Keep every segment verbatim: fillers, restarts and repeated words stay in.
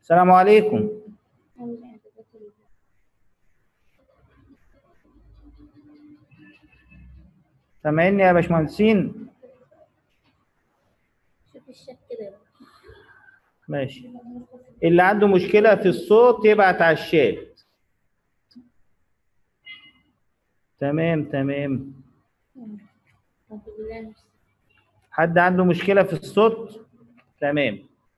السلام عليكم. سامعني يا باشمهندسين؟ شوف الشات كده. ماشي. اللي عنده مشكلة في الصوت يبعت على الشات. تمام تمام. حد عنده مشكلة في الصوت؟ تمام.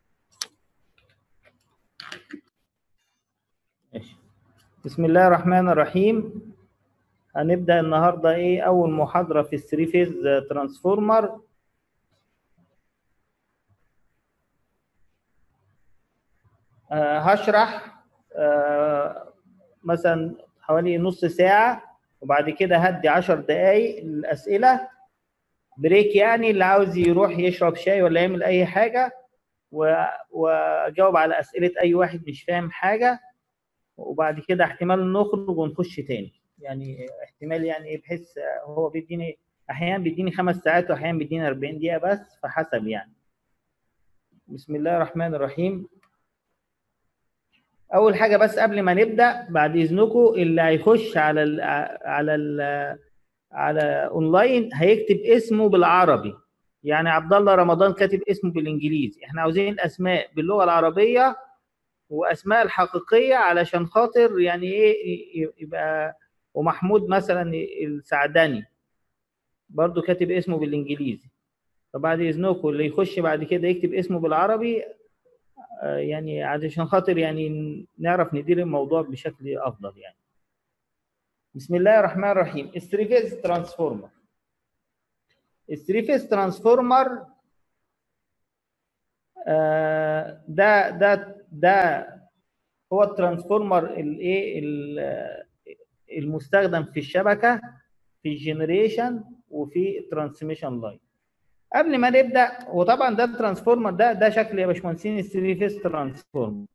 ماشي. بسم الله الرحمن الرحيم. هنبدأ النهارده ايه أول محاضرة في الثري فيز ترانسفورمر. آه هشرح آه مثلا حوالي نص ساعة، وبعد كده هدي عشر دقايق للأسئلة بريك، يعني اللي عاوز يروح يشرب شاي ولا يعمل أي حاجة، وأجاوب على أسئلة أي واحد مش فاهم حاجة، وبعد كده احتمال نخرج ونخش تاني. يعني احتمال يعني ايه، بحيث هو بيديني احيانا بيديني خمس ساعات واحيانا بيديني أربعين دقيقة بس، فحسب يعني. بسم الله الرحمن الرحيم. اول حاجة بس قبل ما نبدأ، بعد اذنكم اللي هيخش على ال على ال على اونلاين هيكتب اسمه بالعربي. يعني عبد الله رمضان كاتب اسمه بالانجليزي، احنا عاوزين الاسماء باللغة العربية واسماء الحقيقيه علشان خاطر يعني ايه يبقى. ومحمود مثلا السعداني برضو كاتب اسمه بالانجليزي. فبعد اذنكم اللي يخش بعد كده يكتب اسمه بالعربي، يعني علشان خاطر يعني نعرف ندير الموضوع بشكل افضل يعني. بسم الله الرحمن الرحيم. الثري فيز ترانسفورمر. الثري فيز ترانسفورمر ده ده ده هو الترانسفورمر الايه المستخدم في الشبكه، في الجنريشن وفي الترانسميشن لاين. قبل ما نبدا، وطبعا ده الترانسفورمر ده ده شكل يا باشمهندسين الثري فيز ترانسفورمر.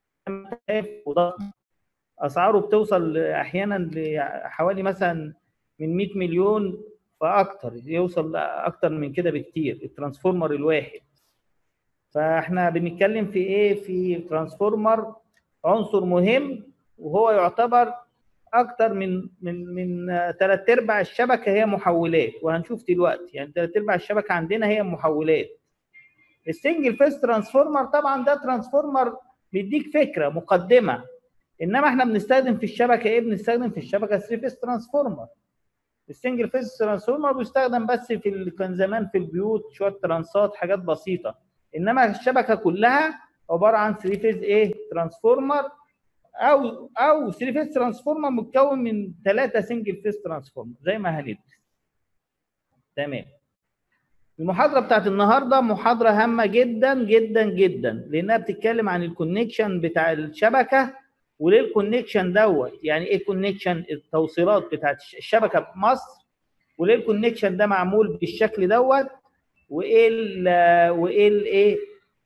اسعاره بتوصل احيانا لحوالي مثلا من مئة مليون فاكتر، يوصل اكتر من كده بكتير الترانسفورمر الواحد. فاحنا بنتكلم في ايه؟ في ترانسفورمر عنصر مهم، وهو يعتبر اكتر من من من ثلاث ارباع الشبكه هي محولات، وهنشوف دلوقتي يعني ثلاث ارباع الشبكه عندنا هي محولات. السنجل فيز ترانسفورمر طبعا ده ترانسفورمر بيديك فكره مقدمه، انما احنا بنستخدم في الشبكه ايه؟ بنستخدم في الشبكه ثري فيز ترانسفورمر. السنجل فيز ترانسفورمر بيستخدم بس في ال... كان زمان في البيوت شويه ترانسات حاجات بسيطه، انما الشبكه كلها عباره عن ثري فيز ايه؟ ترانسفورمر، او او ثري فيز ترانسفورمر متكون من ثلاثه سنجل فيز ترانسفورمر زي ما هندرس. تمام. المحاضره بتاعت النهارده محاضره هامه جدا جدا جدا، لانها بتتكلم عن الكونكشن بتاع الشبكه، وليه الكونكشن دوت، يعني ايه الكونكشن؟ التوصيلات بتاعت الشبكه في مصر، وليه الكونكشن ده معمول بالشكل دوت، وايه ال وايه الايه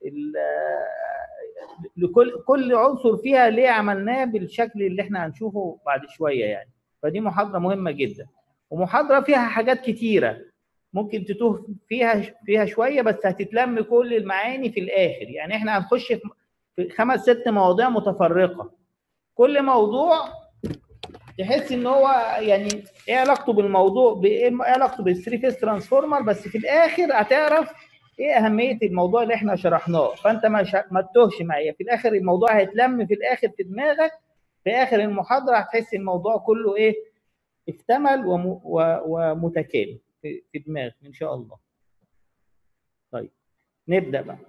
لكل كل عنصر فيها ليه عملناه بالشكل اللي احنا هنشوفه بعد شويه يعني. فدي محاضره مهمه جدا، ومحاضره فيها حاجات كتيره ممكن تتوه فيها فيها شويه، بس هتتلم كل المعاني في الاخر. يعني احنا هنخش في خمس ست مواضيع متفرقه، كل موضوع تحس ان هو يعني ايه علاقته بالموضوع، ايه علاقته بالثري فيز ترانسفورمر، بس في الاخر هتعرف ايه اهميه الموضوع اللي احنا شرحناه. فانت ما ما تتوهش معايا، في الاخر الموضوع هيتلم في الاخر في دماغك، في اخر المحاضره هتحس الموضوع كله ايه؟ اكتمل وم... ومتكامل في... في دماغك ان شاء الله. طيب نبدا بقى.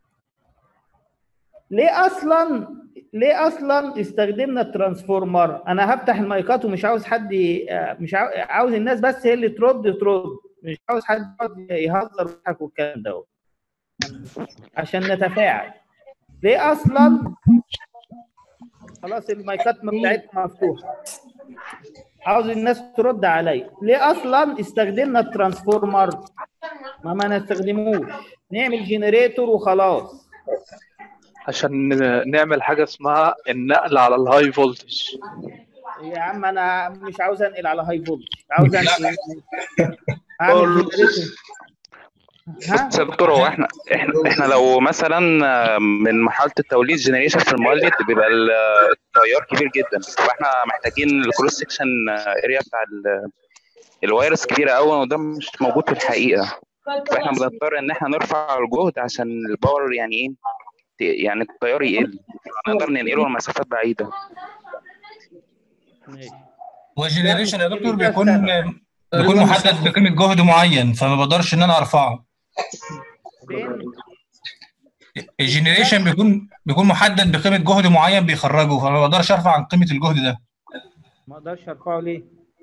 ليه اصلا ليه اصلا استخدمنا الترانسفورمر؟ انا هفتح المايكات ومش عاوز حد مش عاوز الناس بس هي اللي ترد ترد، مش عاوز حد يهزر ويضحك والكلام ده، عشان نتفاعل. ليه اصلا؟ خلاص المايكات بتاعتنا مفتوحه، عاوز الناس ترد عليا. ليه اصلا استخدمنا الترانسفورمر؟ ما ما نستخدموش، نعمل جنريتور وخلاص. عشان نعمل حاجه اسمها النقل على الهاي فولتج. يا عم انا مش عاوز انقل على هاي فولتج، عاوز انقل اعمل جنريتور. ها بس يا دكتور، هو احنا احنا احنا لو مثلا من مرحله التوليد جنريشن في المولد بيبقى ال- التيار كبير جدا، فاحنا محتاجين الكروس سكشن اريا بتاع ال- الوايرس كبيره قوي، وده مش موجود في الحقيقه. فاحنا بنضطر ان احنا نرفع الجهد عشان الباور يعني ايه، ت- يعني التيار يقل، نقدر ننقله لمسافات بعيده. ماشي. ده والجنريشن يا دكتور مش ده بيكون السبب. بيكون محدد بقيمه جهد معين، فما بقدرش ان انا ارفعه. فين؟ الجنريشن بيكون بيكون محدد بقيمه جهد معين بيخرجه، فما بقدرش ارفع عن قيمه الجهد ده. ما اقدرش ارفعه ليه؟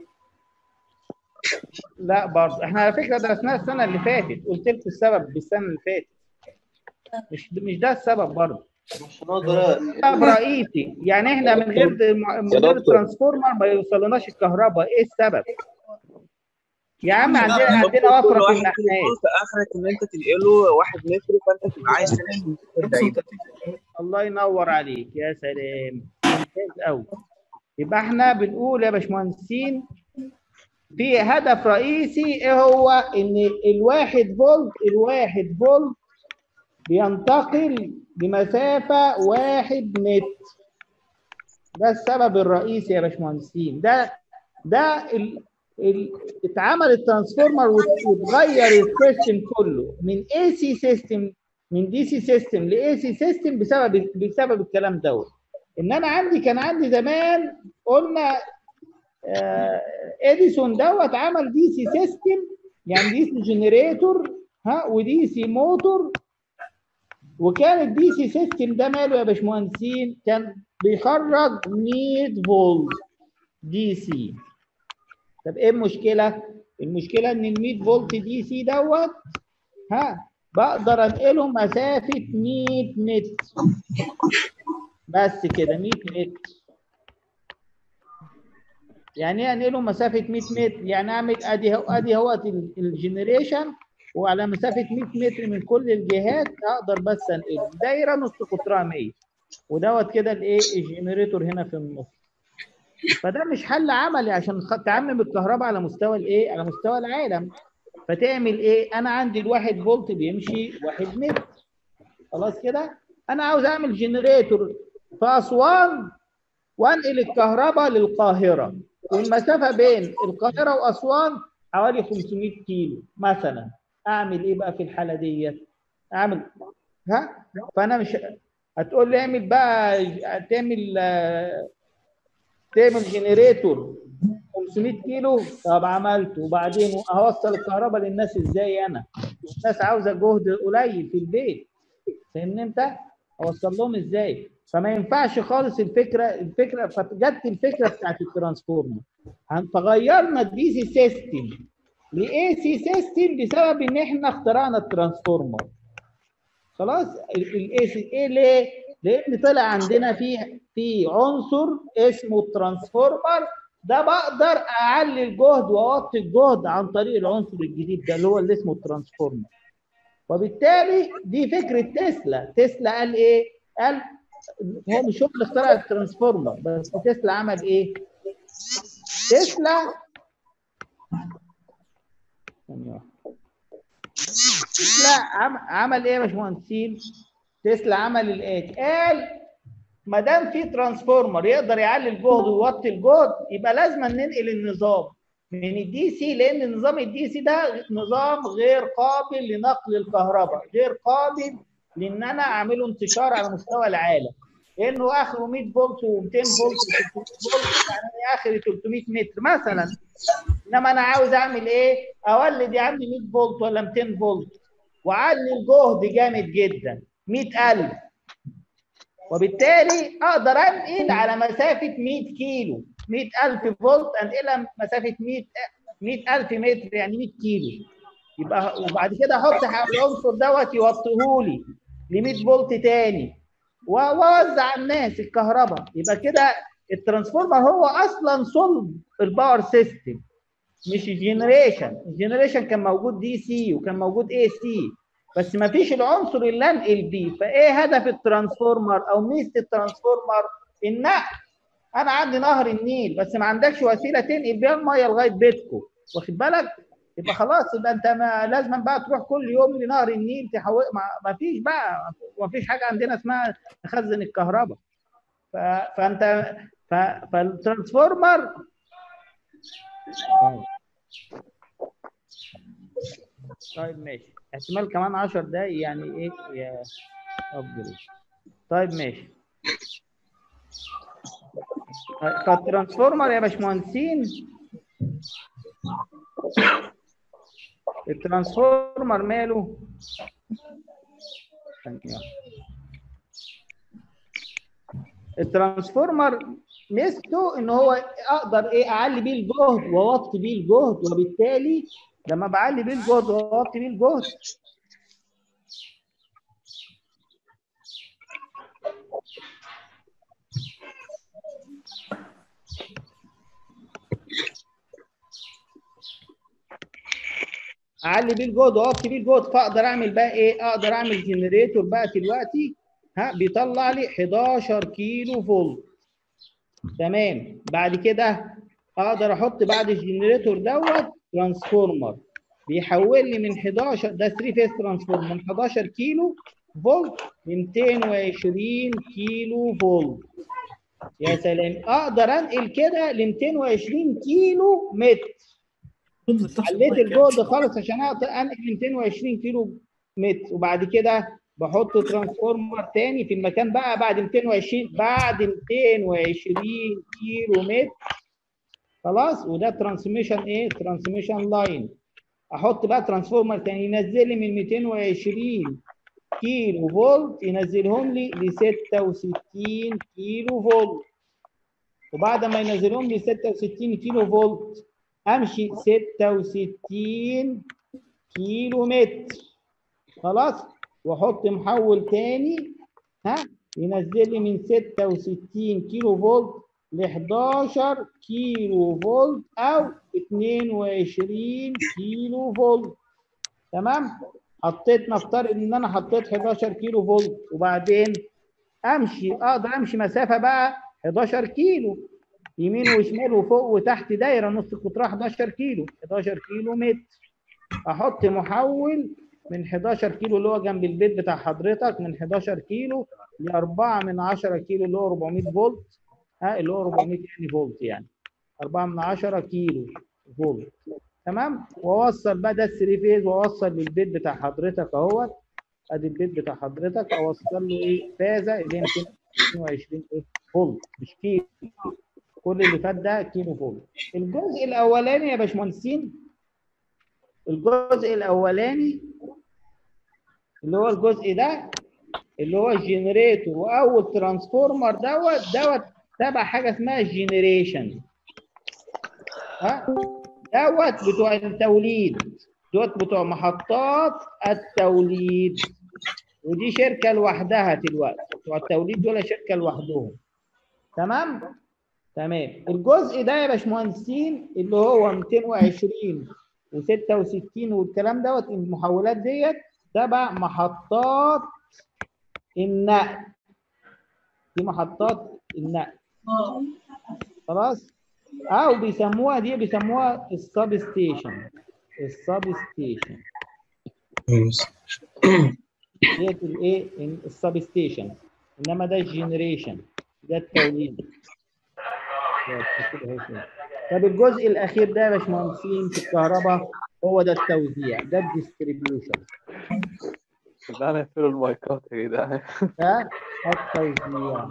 لا برضه احنا على فكره درسناها السنه اللي فاتت، قلت لكم السبب بالسنه اللي فاتت. مش مش ده السبب برضه. سبب رئيسي، يعني احنا من غير من غير الترانسفورمر ما يوصلناش الكهرباء، ايه السبب؟ يا عم عندنا عندنا وفره في النحاس. في اخرك ان انت تنقله واحد متر، فانت تبقى عايز تنقل مسافات بعيده. الله ينور عليك، يا سلام، ممتاز قوي. يبقى احنا بنقول يا باشمهندسين في هدف رئيسي، ايه هو؟ ان الواحد فولت الواحد فولت بينتقل بمسافه واحد متر. ده السبب الرئيسي يا باشمهندسين. ده ده ال... ال... اتعمل الترانسفورمر واتغير السيستم كله من اي سي سيستم، من دي سي سيستم لاي سي سيستم بسبب بسبب الكلام دوت. ان انا عندي كان عندي زمان قلنا آه اديسون دوت عمل دي سي سيستم، يعني دي سي جنريتور ها ودي سي موتور. وكان الدي سي سيستم ده ماله يا باشمهندسين؟ كان بيخرج مية فولت دي سي. طب ايه المشكله؟ المشكله ان ال مية فولت دي سي دوت ها بقدر انقله مسافه مية متر بس كده، مية متر. يعني ايه انقله مسافه مية متر؟ يعني اعمل ادي ادي اهوت الجنريشن، وعلى مسافه مية متر من كل الجهات اقدر بس انقله دايره نص قطرها مية، ودوت كده الايه الجنريتور هنا في النص. فده مش حل عملي عشان تعمم الكهرباء على مستوى الايه؟ على مستوى العالم. فتعمل ايه؟ انا عندي الواحد فولت بيمشي واحد متر، خلاص كده. انا عاوز اعمل جنريتور في اسوان وانقل الكهرباء للقاهره، والمسافه بين القاهره واسوان حوالي خمسمية كيلو مثلا. اعمل ايه بقى في الحاله ديت؟ اعمل ها فانا مش هتقول لي اعمل بقى تعمل تعمل جنريتور خمسمية كيلو. طب عملته، وبعدين هوصل الكهرباء للناس ازاي؟ انا الناس عاوزه جهد قليل في البيت، فاهمني انت؟ اوصل لهم ازاي؟ فما ينفعش خالص الفكره الفكره فجت الفكره بتاعت الترانسفورمر. فغيرنا الدي سي سيستم لاي سي سيستم بسبب ان احنا اخترعنا الترانسفورمر. خلاص. الاي سي ايه ليه؟ لان طلع عندنا في في عنصر اسمه الترانسفورمر، ده بقدر اعلي الجهد واوطي الجهد عن طريق العنصر الجديد ده اللي هو اللي اسمه الترانسفورمر. وبالتالي دي فكره تسلا. تسلا قال ايه؟ قال هو مش هو اللي اخترع الترانسفورمر بس، تسلا عمل ايه؟ تسلا تسلا عمل ايه يا باشمهندسين؟ تسلا عمل الاتي، قال ما دام في ترانسفورمر يقدر يعلي الجهد ويوطي الجهد، يبقى لازم ننقل النظام من الدي سي، لان نظام الدي سي ده نظام غير قابل لنقل الكهرباء، غير قابل لان انا اعمله انتشار على مستوى العالم، لانه اخره مية فولت و200 فولت و300 فولت، يعني اخر تلتمية متر مثلا. انما انا عاوز اعمل ايه؟ اولد يا عم مية فولت ولا ميتين فولت واعلي الجهد جامد جدا مية ألف، وبالتالي اقدر انقل على مسافه مية كيلو. مية ألف فولت انقلها مسافه مية ألف متر، يعني مية كيلو. يبقى وبعد كده احط العنصر دوت يوطيهولي ل مية فولت تاني واوزع على الناس الكهرباء. يبقى كده الترانسفورمر هو اصلا صلب الباور سيستم، مش الجنريشن. الجنريشن كان موجود دي سي وكان موجود اي سي، بس ما فيش العنصر اللي انقل بيه. فايه هدف الترانسفورمر او ميزه الترانسفورمر؟ النقل. انا عندي نهر النيل بس ما عندكش وسيله تنقل بيها الميه لغايه بيتكم، واخد بالك؟ يبقى خلاص، يبقى انت ما لازم بقى تروح كل يوم لنهر النيل تحول، ما, ما فيش بقى، ما فيش حاجه عندنا اسمها نخزن الكهرباء. ف... فانت ف... فالترانسفورمر طيب ماشي، احتمال كمان عشر دقايق يعني ايه يا افضل. طيب ماشي. فالترانسفورمر يا باشمهندسين، الترانسفورمر ماله؟ الترانسفورمر ميزته ان هو اقدر ايه اعلي بيه الجهد واوطي بيه الجهد، وبالتالي لما بعلي بيه الجهد واوطي بيه الجهد اعلي بيه الجهد واوطي بيه الجهد، فاقدر اعمل بقى ايه؟ اقدر اعمل جنريتور بقى دلوقتي ها بيطلع لي حداشر كيلو فولت. تمام. بعد كده اقدر احط بعد الجنريتور دوت ترانسفورمر بيحول لي من حداشر، ده ثري فيز ترانسفورمر، من حداشر كيلو فولت ل مئتين وعشرين كيلو فولت. يا سلام، اقدر انقل كده ل مئتين وعشرين كيلو متر. عليت الجهد خالص عشان اقدر انقل مئتين وعشرين كيلو متر، وبعد كده بحط ترانسفورمر تاني في المكان بقى بعد مئتين وعشرين، بعد مئتين وعشرين كيلو متر خلاص. وده ترانسميشن ايه؟ ترانسميشن لاين. احط بقى ترانسفورمر تاني ينزل لي من مئتين وعشرين كيلو فولت، ينزلهم لي ل ستة وستين كيلو فولت. وبعد ما ينزلهم لي ستة وستين كيلو فولت امشي ستة وستين كيلو متر خلاص، واحط محول تاني ها ينزل لي من ستة وستين كيلو فولت ل حداشر كيلو فولت او اتنين وعشرين كيلو فولت. تمام. حطيت، نفترض ان انا حطيت حداشر كيلو فولت، وبعدين امشي، اقدر امشي مسافه بقى حداشر كيلو يمين وشمال وفوق وتحت دايره نص قطرها حداشر كيلو، حداشر كيلو متر. احط محول من حداشر كيلو اللي هو جنب البيت بتاع حضرتك، من حداشر كيلو ل أربعة من عشرة كيلو اللي هو أربعمئة فولت، ها اللي هو أربعمئة يعني فولت، يعني أربعة من عشرة كيلو فولت. تمام. واوصل بقى ده الثري فيز، واوصل للبيت بتاع حضرتك اهوت، ادي البيت بتاع حضرتك، اوصل له ايه؟ فازه اللي هي مئتين وعشرين ايه فولت، مش كيلو. كل اللي فات ده كيلو فولت. الجزء الاولاني يا باشمهندسين، الجزء الاولاني اللي هو الجزء ده اللي هو الجنريتور واول ترانسفورمر دوت دوت تبع حاجه اسمها الجنريشن. ها دوت بتوع التوليد، دوت بتوع محطات التوليد، ودي شركه لوحدها دلوقتي. بتوع التوليد دول شركه لوحدهم. تمام. تمام. الجزء ده يا باشمهندسين اللي هو مئتين وعشرين وستة وستين والكلام دوت، المحولات ديت تبع محطات النقل، دي محطات النقل خلاص. او بيسموها دي بيسموها السب ستيشن، السب ستيشن ديت الايه؟ السب ستيشن. انما ده الجنريشن، ده التوليد. طب الجزء الاخير ده يا باشمهندسين في الكهرباء هو ده التوزيع، ده الديستريبيوشن. ده انا هقفل المايكات يا جدعان. ده التوزيع.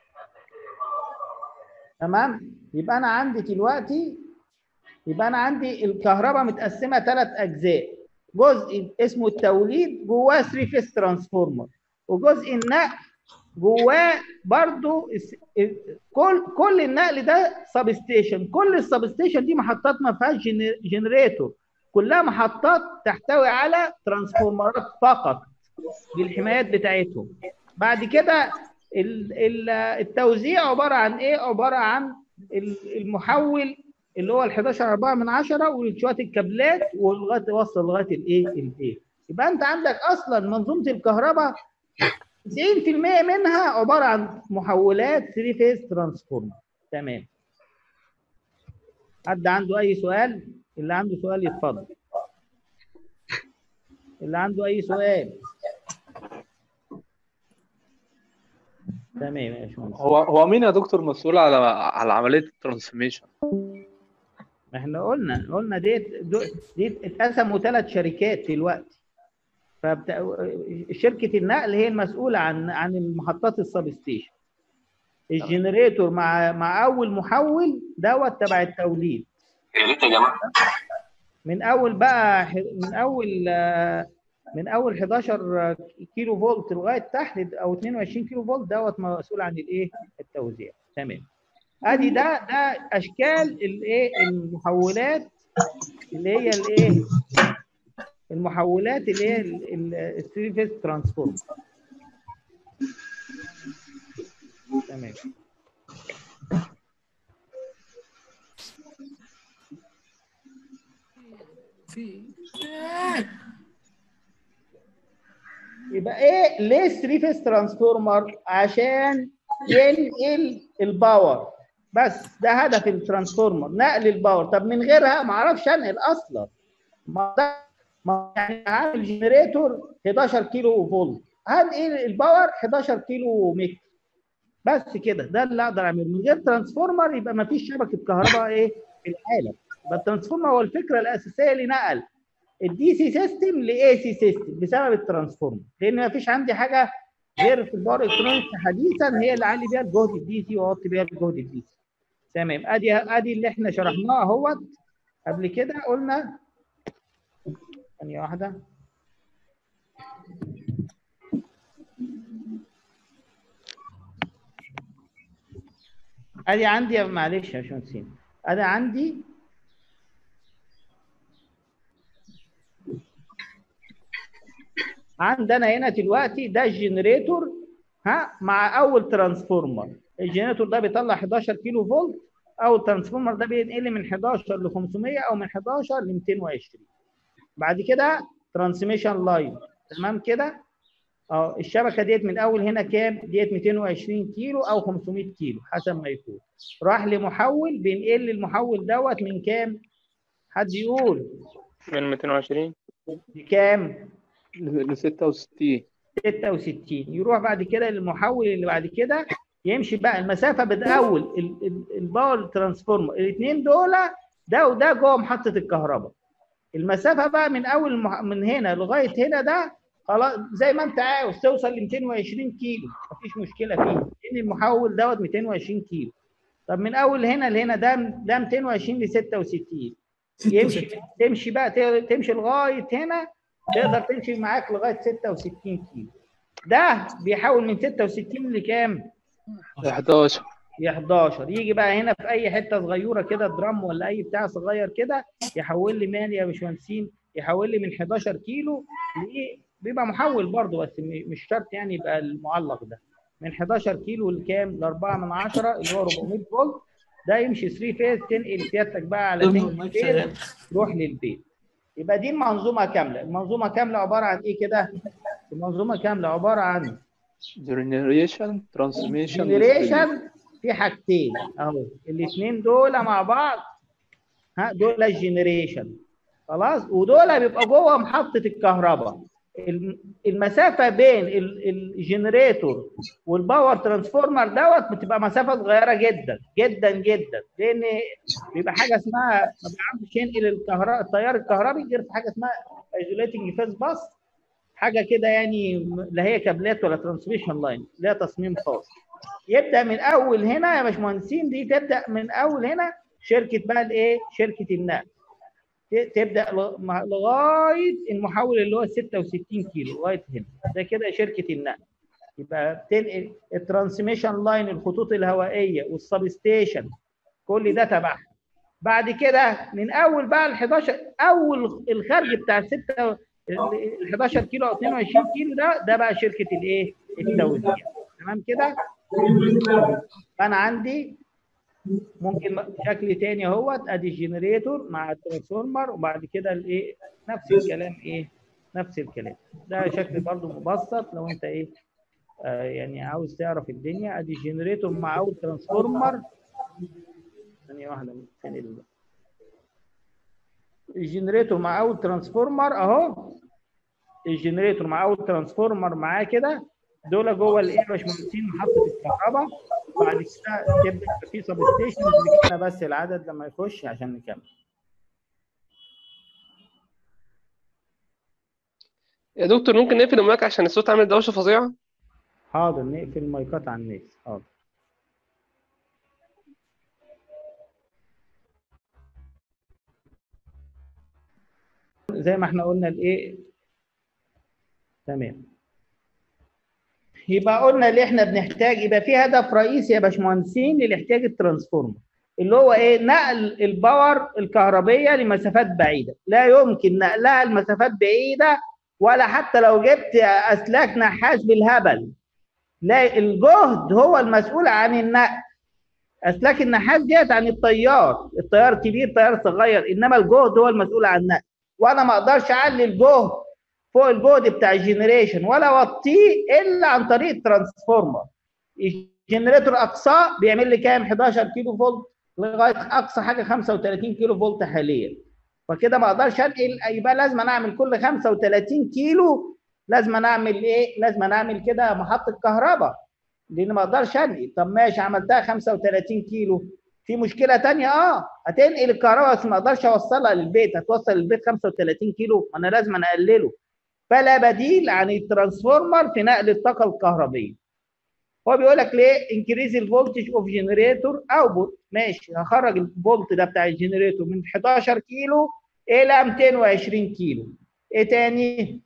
تمام. يبقى انا عندي دلوقتي، يبقى انا عندي الكهرباء متقسمه ثلاث اجزاء. جزء اسمه التوليد جواه ثري فيز ترانسفورمر، وجزء النقل جواه برضو كل كل النقل ده سب ستيشن. كل السب ستيشن دي محطات ما فيهاش جنريتور، كلها محطات تحتوي على ترانسفورمرات فقط بالحمايات بتاعتهم. بعد كده التوزيع عباره عن ايه؟ عباره عن المحول اللي هو ال حداشر أربعة من عشرة وشويه الكابلات ولغايه وصل لغايه الايه؟ البيت. يبقى انت عندك اصلا منظومه الكهرباء تسعين في المئة منها عباره عن محولات ثري فيز ترانسفورمر. تمام. حد عنده اي سؤال؟ اللي عنده سؤال يتفضل. اللي عنده اي سؤال. تمام يا باشمهندس. هو هو مين يا دكتور مسؤول على على عمليه الترانسفورميشن؟ ما احنا قلنا قلنا ديت ديت اتقسموا ثلاث شركات دلوقتي. فبت... شركه النقل هي المسؤوله عن عن المحطات السب ستيشن. الجنريتور مع مع اول محول دوت تبع التوليد. يا ريت يا جماعه. من اول بقى من اول من اول حداشر كيلو فولت لغايه تحت او اتنين وعشرين كيلو فولت دوت مسؤول عن الايه؟ التوزيع. تمام. ادي ده ده اشكال الايه؟ المحولات اللي هي الايه؟ المحولات اللي هي الثري فيز ترانسفورمر. تمام. يبقى ايه ليه ثري فيز ترانسفورمر؟ عشان ينقل الباور بس. ده هدف الترانسفورمر، نقل الباور. طب من غيرها ما اعرفش انقل اصلا. ما ده ما يعني عامل جنريتور حداشر كيلو فولت، هنقل الباور حداشر كيلو متر بس كده. ده اللي اقدر اعمله. من غير ترانسفورمر يبقى ما فيش شبكه كهرباء ايه في العالم. يبقى الترانسفورمر هو الفكره الاساسيه لنقل الدي سي سيستم لاي سي سيستم بسبب الترانسفورمر، لان ما فيش عندي حاجه غير في الباور الكترونيكس حديثا هي اللي اعلي بيها الجهد الدي سي واوطي بيها الجهد الدي سي. تمام. ادي ادي اللي احنا شرحناه اهوت قبل كده. قلنا ثانيه واحده. ادي عندي معلش يا باشمهندس، ادي عندي عندنا هنا دلوقتي ده الجنريتور ها مع اول ترانسفورمر. الجنريتور ده بيطلع حداشر كيلو فولت. اول ترانسفورمر ده بينقل من حداشر ل خمسمية او من حداشر ل ميتين وعشرين. بعد كده ترانسميشن لاين. تمام كده. اه الشبكه ديت من اول هنا كام؟ ديت ميتين وعشرين كيلو او خمسمية كيلو حسب ما يكون. راح لمحول بينقل المحول دوت من كام؟ حد يقول؟ من ميتين وعشرين بكام؟ ل ستة وستين. ستة وستين. يروح بعد كده للمحول اللي بعد كده يمشي بقى المسافه بتاول الباور ترانسفورمر. الاثنين دول ده وده جوه محطه الكهرباء. المسافه بقى من اول المح... من هنا لغايه هنا ده خلاص زي ما انت عاوز توصل ل ميتين وعشرين كيلو مفيش مشكله فيه، لان المحول دوت ميتين وعشرين كيلو. طب من اول هنا لهنا ده ده ميتين وعشرين ل ستة وستين. يمشي تمشي بقى تمشي لغايه هنا تقدر تمشي معاك لغايه ستة وستين كيلو. ده بيحول من ستة وستين لكام؟ حداشر. ل حداشر. يجي بقى هنا في اي حته صغيره كده درام ولا اي بتاع صغير كده يحول لي مال يا باشمهندسين، يحول لي من حداشر كيلو لايه؟ بيبقى محول برضه بس مش شرط يعني يبقى المعلق ده. من حداشر كيلو لكام؟ ل أربعة من عشرة اللي هو أربعمية فولت. ده يمشي ثري فيز تنقل سيادتك بقى على سنجل فيز تروح للبيت. يبقى دي المنظومه كامله. المنظومه كامله عباره عن ايه كده؟ المنظومه كامله عباره عن جنريشن ترانسميشن جنريشن. في حاجتين اهو الاثنين دول مع بعض ها دول الجنريشن خلاص. ودول بيبقى جوه محطه الكهرباء. المسافه بين الجنريتور والباور ترانسفورمر دوت بتبقى مسافه صغيره جدا جدا جدا، لان بيبقى حاجه اسمها ما بيعرفش ينقل الكهرباء التيار الكهربي غير في حاجه اسمها ايزوليتنج فيز باس، حاجه كده يعني لا هي كابلات ولا ترانسميشن لاين، لها تصميم خاص. يبدا من اول هنا يا باشمهندسين، دي تبدا من اول هنا شركه بقى الايه؟ شركه النقل. تبدا لغايه المحول اللي هو ستة وستين كيلو لغايه هنا، ده كده شركه النقل. يبقى بتنقل الترانسميشن لاين، الخطوط الهوائيه والسب ستيشن، كل ده تبعها. بعد كده من اول بقى ال حداشر اول الخرج بتاع ستة ال حداشر كيلو او اتنين وعشرين كيلو ده ده بقى شركه الايه؟ التوزيع. تمام كده؟ انا عندي ممكن شكل تاني اهوت، ادي الجنريتور مع الترانسفورمر وبعد كده الايه؟ نفس الكلام ايه؟ نفس الكلام. ده شكل برضو مبسط لو انت ايه؟ آه يعني عاوز تعرف الدنيا. ادي الجنريتور مع اول ترانسفورمر. ثانيه واحده فين الجنريتور مع اول ترانسفورمر اهو. الجنريتور مع اول ترانسفورمر معاه كده، دول جوه الايه يا باشمهندسين محطه الكهرباء. بعد كده تبدا في سب ستيشن. نكتب بس العدد لما يخش عشان نكمل. يا دكتور ممكن نقفل المايك عشان الصوت عامل دوشه فظيعه؟ حاضر، نقفل المايكات على الناس. حاضر. زي ما احنا قلنا الايه. تمام. يبقى قلنا اللي احنا بنحتاج، يبقى في هدف رئيسي يا باشمهندسين للاحتياج الترانسفورمر، اللي هو ايه؟ نقل الباور الكهربيه لمسافات بعيده. لا يمكن نقلها لمسافات بعيده ولا حتى لو جبت اسلاك نحاس بالهبل. لا، الجهد هو المسؤول عن النقل. اسلاك النحاس ديت عن التيار، التيار كبير تيار صغير، انما الجهد هو المسؤول عن النقل. وانا ما اقدرش اعلي الجهد فوق الجهد بتاع الجنريشن ولا اوطيه الا عن طريق الترانسفورمر. الجنريتور اقصاه بيعمل لي كام؟ احداشر كيلو فولت لغايه اقصى حاجه خمسة وتلاتين كيلو فولت حاليا. فكده ما اقدرش انقل، يبقى لازم أنا اعمل كل خمسة وتلاتين كيلو لازم أنا اعمل ايه؟ لازم أنا اعمل كده محطه كهرباء، لان ما اقدرش انقل. طب ماشي، عملتها خمسة وتلاتين كيلو، في مشكله ثانيه. اه هتنقل الكهرباء بس ما اقدرش اوصلها للبيت. هتوصل للبيت خمسة وتلاتين كيلو، انا لازم أنا اقلله. فلا بديل عن الترانسفورمر في نقل الطاقه الكهربيه. هو بيقول لك ليه؟ انكريز الفولتج اوف جنريتور اوتبوت. ماشي، هخرج الفولت ده بتاع الجنريتور من احداشر كيلو الى ميتين وعشرين كيلو. ايه تاني؟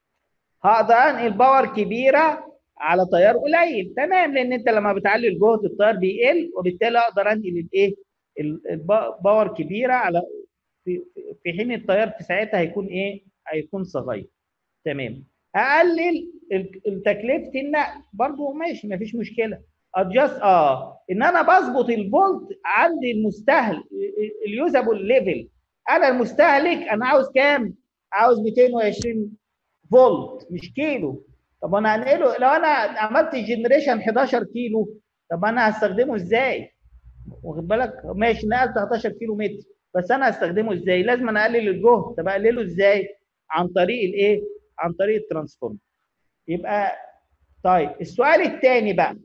هقدر انقل باور كبيره على تيار قليل. تمام، لان انت لما بتعلي الجهد التيار بيقل، وبالتالي اقدر انقل الايه؟ الباور كبيره على في حين التيار في ساعتها هيكون ايه؟ هيكون صغير. تمام. اقلل تكلفه النقل برضه، ماشي مفيش مشكله. ادجست اه ان انا بظبط الفولت عند المستهلك، اليوزابل ليفل. انا المستهلك انا عاوز كام؟ عاوز ميتين وعشرين فولت مش كيلو. طب انا هنقله لو انا عملت جنريشن احداشر كيلو، طب انا هستخدمه ازاي؟ واخد بالك؟ ماشي نقلت احداشر كيلو متر، بس انا هستخدمه ازاي؟ لازم انا اقلل الجهد. طب اقلله ازاي؟ عن طريق الايه؟ عن طريق الترانسفورمر. يبقى طيب السؤال الثاني بقى،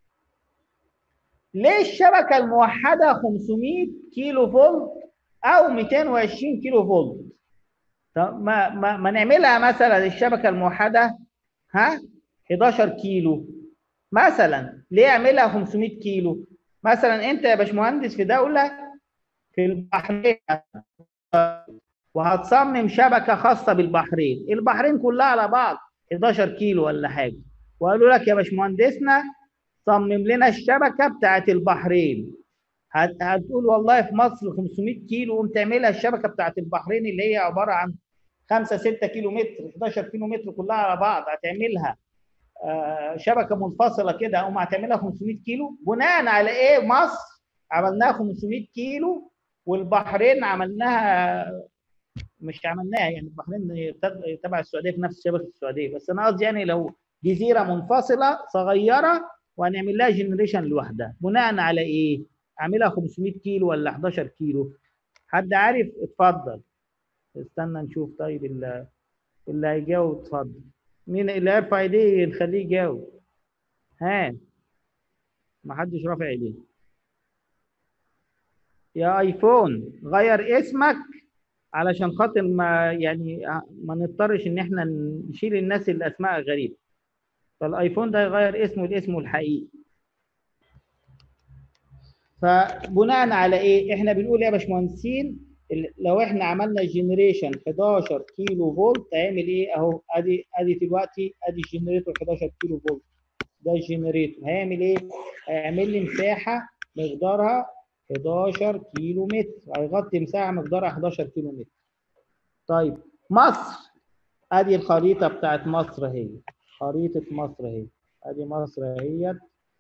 ليه الشبكه الموحده خمسمية كيلو فولت او ميتين وعشرين كيلو فولت؟ طب ما ما, ما نعملها مثلا الشبكه الموحده ها احداشر كيلو مثلا. ليه اعملها خمسمية كيلو؟ مثلا انت يا باشمهندس في دوله في البحرين وهتصمم شبكه خاصه بالبحرين، البحرين كلها على بعض احداشر كيلو ولا حاجه، وقالوا لك يا باشمهندسنا صمم لنا الشبكه بتاعت البحرين. هتقول والله في مصر خمسمية كيلو، قوم تعملها الشبكه بتاعت البحرين اللي هي عباره عن خمسة ستة كيلو متر، احداشر كيلو متر كلها على بعض، هتعملها آه شبكه منفصله كده، قوم هتعملها خمسمية كيلو. بناء على ايه مصر عملناها خمسمية كيلو والبحرين عملناها مش عملناها؟ يعني البحرين تبع السعوديه في نفس شبكه السعوديه، بس انا قصدي يعني لو جزيره منفصله صغيره وهنعمل لها جنريشن لوحدها، بناء على ايه؟ اعملها خمسمية كيلو ولا احداشر كيلو؟ حد عارف؟ اتفضل. استنى نشوف. طيب اللي, اللي هيجاوب اتفضل. مين اللي يرفع ايديه نخليه يجاوب؟ ها، ما حدش رافع ايديه. يا ايفون غير اسمك علشان خاطر ما يعني ما نضطرش ان احنا نشيل الناس اللي اسماء غريبه. فالايفون ده يغير اسمه لاسمه الحقيقي. فبناء على ايه؟ احنا بنقول يا باشمهندسين لو احنا عملنا جنريشن احداشر كيلو فولت هيعمل ايه؟ اهو ادي ادي دلوقتي ادي الجنريتور احداشر كيلو فولت، ده الجنريتور هيعمل ايه؟ هيعمل لي مساحه مقدارها احداشر كيلو متر، هيغطي مساحه مقدارها احداشر كيلو متر. طيب مصر، ادي الخريطه بتاعت مصر اهي، خريطه مصر اهي، ادي مصر اهيت.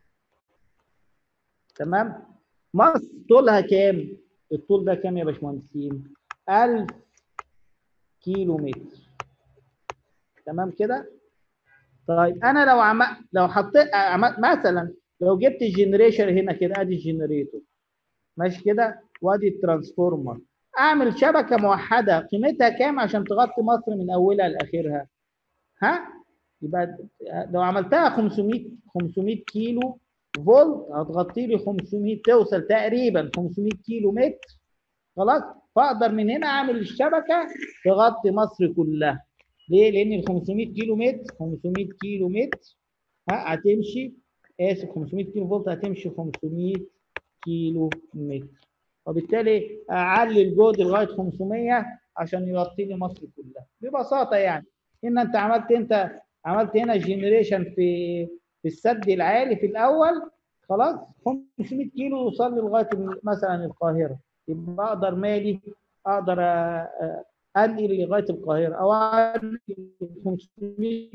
تمام؟ مصر طولها كام؟ الطول ده كام يا باشمهندسين؟ ألف كيلو متر. تمام كده؟ طيب انا لو عم... لو حطيت عم... مثلا لو جبت الجنريشن هنا كده، ادي الجنريتور ماشي كده، وادي الترانسفورمر، اعمل شبكه موحده قيمتها كام عشان تغطي مصر من اولها لاخرها؟ ها يبقى لو عملتها خمسمية خمسمية كيلو فولت هتغطي لي خمسمية، توصل تقريبا خمسمية كيلو متر. خلاص، فاقدر من هنا اعمل الشبكه تغطي مصر كلها. ليه؟ لان ال خمسمية كيلو متر خمسمية كيلو متر ها هتمشي، اسف خمسمية كيلو فولت هتمشي خمسمية كيلو متر، وبالتالي اعلي الجهد لغايه خمسمية عشان يغطي لي مصر كلها ببساطه. يعني ان انت عملت انت عملت هنا جنريشن في في السد العالي في الاول، خلاص خمسمية كيلو يوصل لي لغايه مثلا القاهره، يبقى اقدر مالي اقدر انقل لغايه القاهره، او انقل خمسمية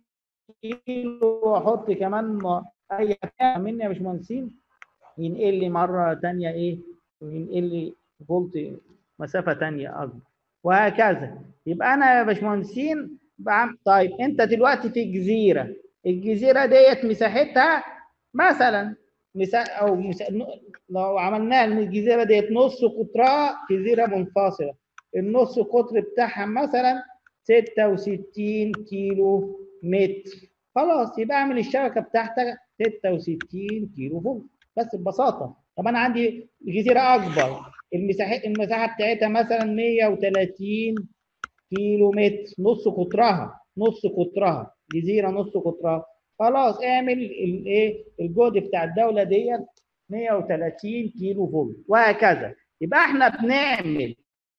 كيلو واحط كمان اي حاجه مني يا باشمهندسين ينقل لي مره ثانيه ايه، وينقل لي فولت مسافه ثانيه اكبر، وهكذا. يبقى انا يا باشمهندسين بعمل. طيب انت دلوقتي في جزيره، الجزيره ديت مساحتها مثلا مسا... او مسا... لو عملناها ان الجزيره ديت نص قطرها جزيره منفصله، النص قطر بتاعها مثلا ستة وستين كيلو متر، خلاص يبقى اعمل الشبكه بتاعتك ستة وستين كيلو فولت بس ببساطه. طب انا عندي جزيره اكبر، المساحه المساحه بتاعتها مثلا مية وتلاتين كيلو متر، نص قطرها نص قطرها جزيره نص قطرها، خلاص اعمل الايه الجهد بتاع الدوله ديت مية وتلاتين كيلو فولت، وهكذا. يبقى احنا بنعمل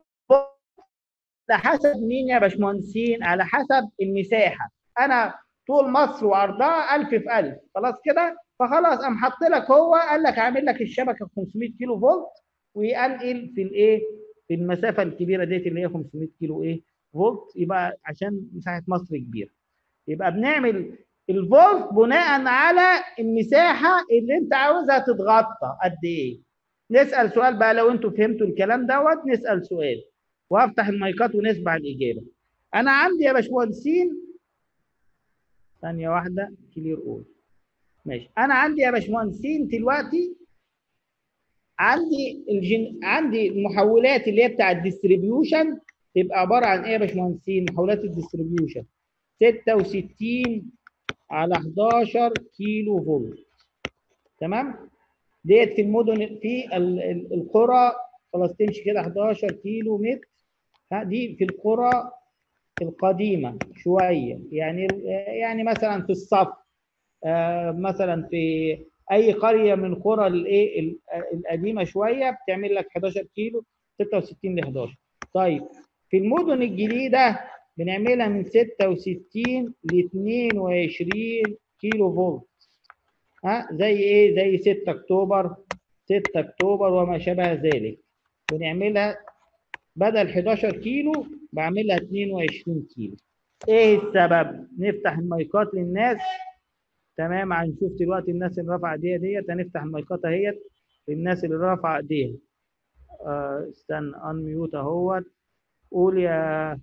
على حسب مين يا باشمهندسين؟ على حسب المساحه. انا طول مصر وعرضها ألف في ألف، خلاص كده، فخلاص قام حط لك هو قال لك عامل لك الشبكه خمسمية كيلو فولت، وينقل في الايه في المسافه الكبيره ديت اللي هي خمسمية كيلو ايه فولت، يبقى عشان مساحه مصر كبيره. يبقى بنعمل الفولت بناء على المساحه اللي انت عاوزها تتغطى قد ايه. نسال سؤال بقى، لو انتوا فهمتوا الكلام دوت نسال سؤال وافتح المايكات ونسمع الاجابه. انا عندي يا باشمهندسين ثانيه واحده كلير اول، ماشي. انا عندي يا باشمهندسين دلوقتي عندي الجن... عندي المحولات اللي هي بتاع الديستريبيوشن تبقى عباره عن ايه يا باشمهندسين؟ محولات الديستريبيوشن ستة وستين على حداشر كيلو فولت، تمام؟ ديت في المدن في ال... ال... القرى، خلاص تمشي كده حداشر كيلو متر. ها دي في القرى القديمه شويه، يعني يعني مثلا في الصف، آه مثلا في اي قريه من قرى الايه القديمه شويه بتعمل لك حداشر كيلو، ستة وستين ل حداشر. طيب في المدن الجديده بنعملها من ستة وستين ل اتنين وعشرين كيلو فولت. ها زي ايه؟ زي ستة اكتوبر، ستة اكتوبر وما شابه ذلك، بنعملها بدل حداشر كيلو بعملها اتنين وعشرين كيلو. ايه السبب؟ نفتح المايكات للناس. تمام، هنشوف دلوقتي الناس اللي رافعه ايديها ديت، هنفتح المايكات اهيت للناس اللي رافعه ايديها. آه استنى انميوت اهوت. قول يا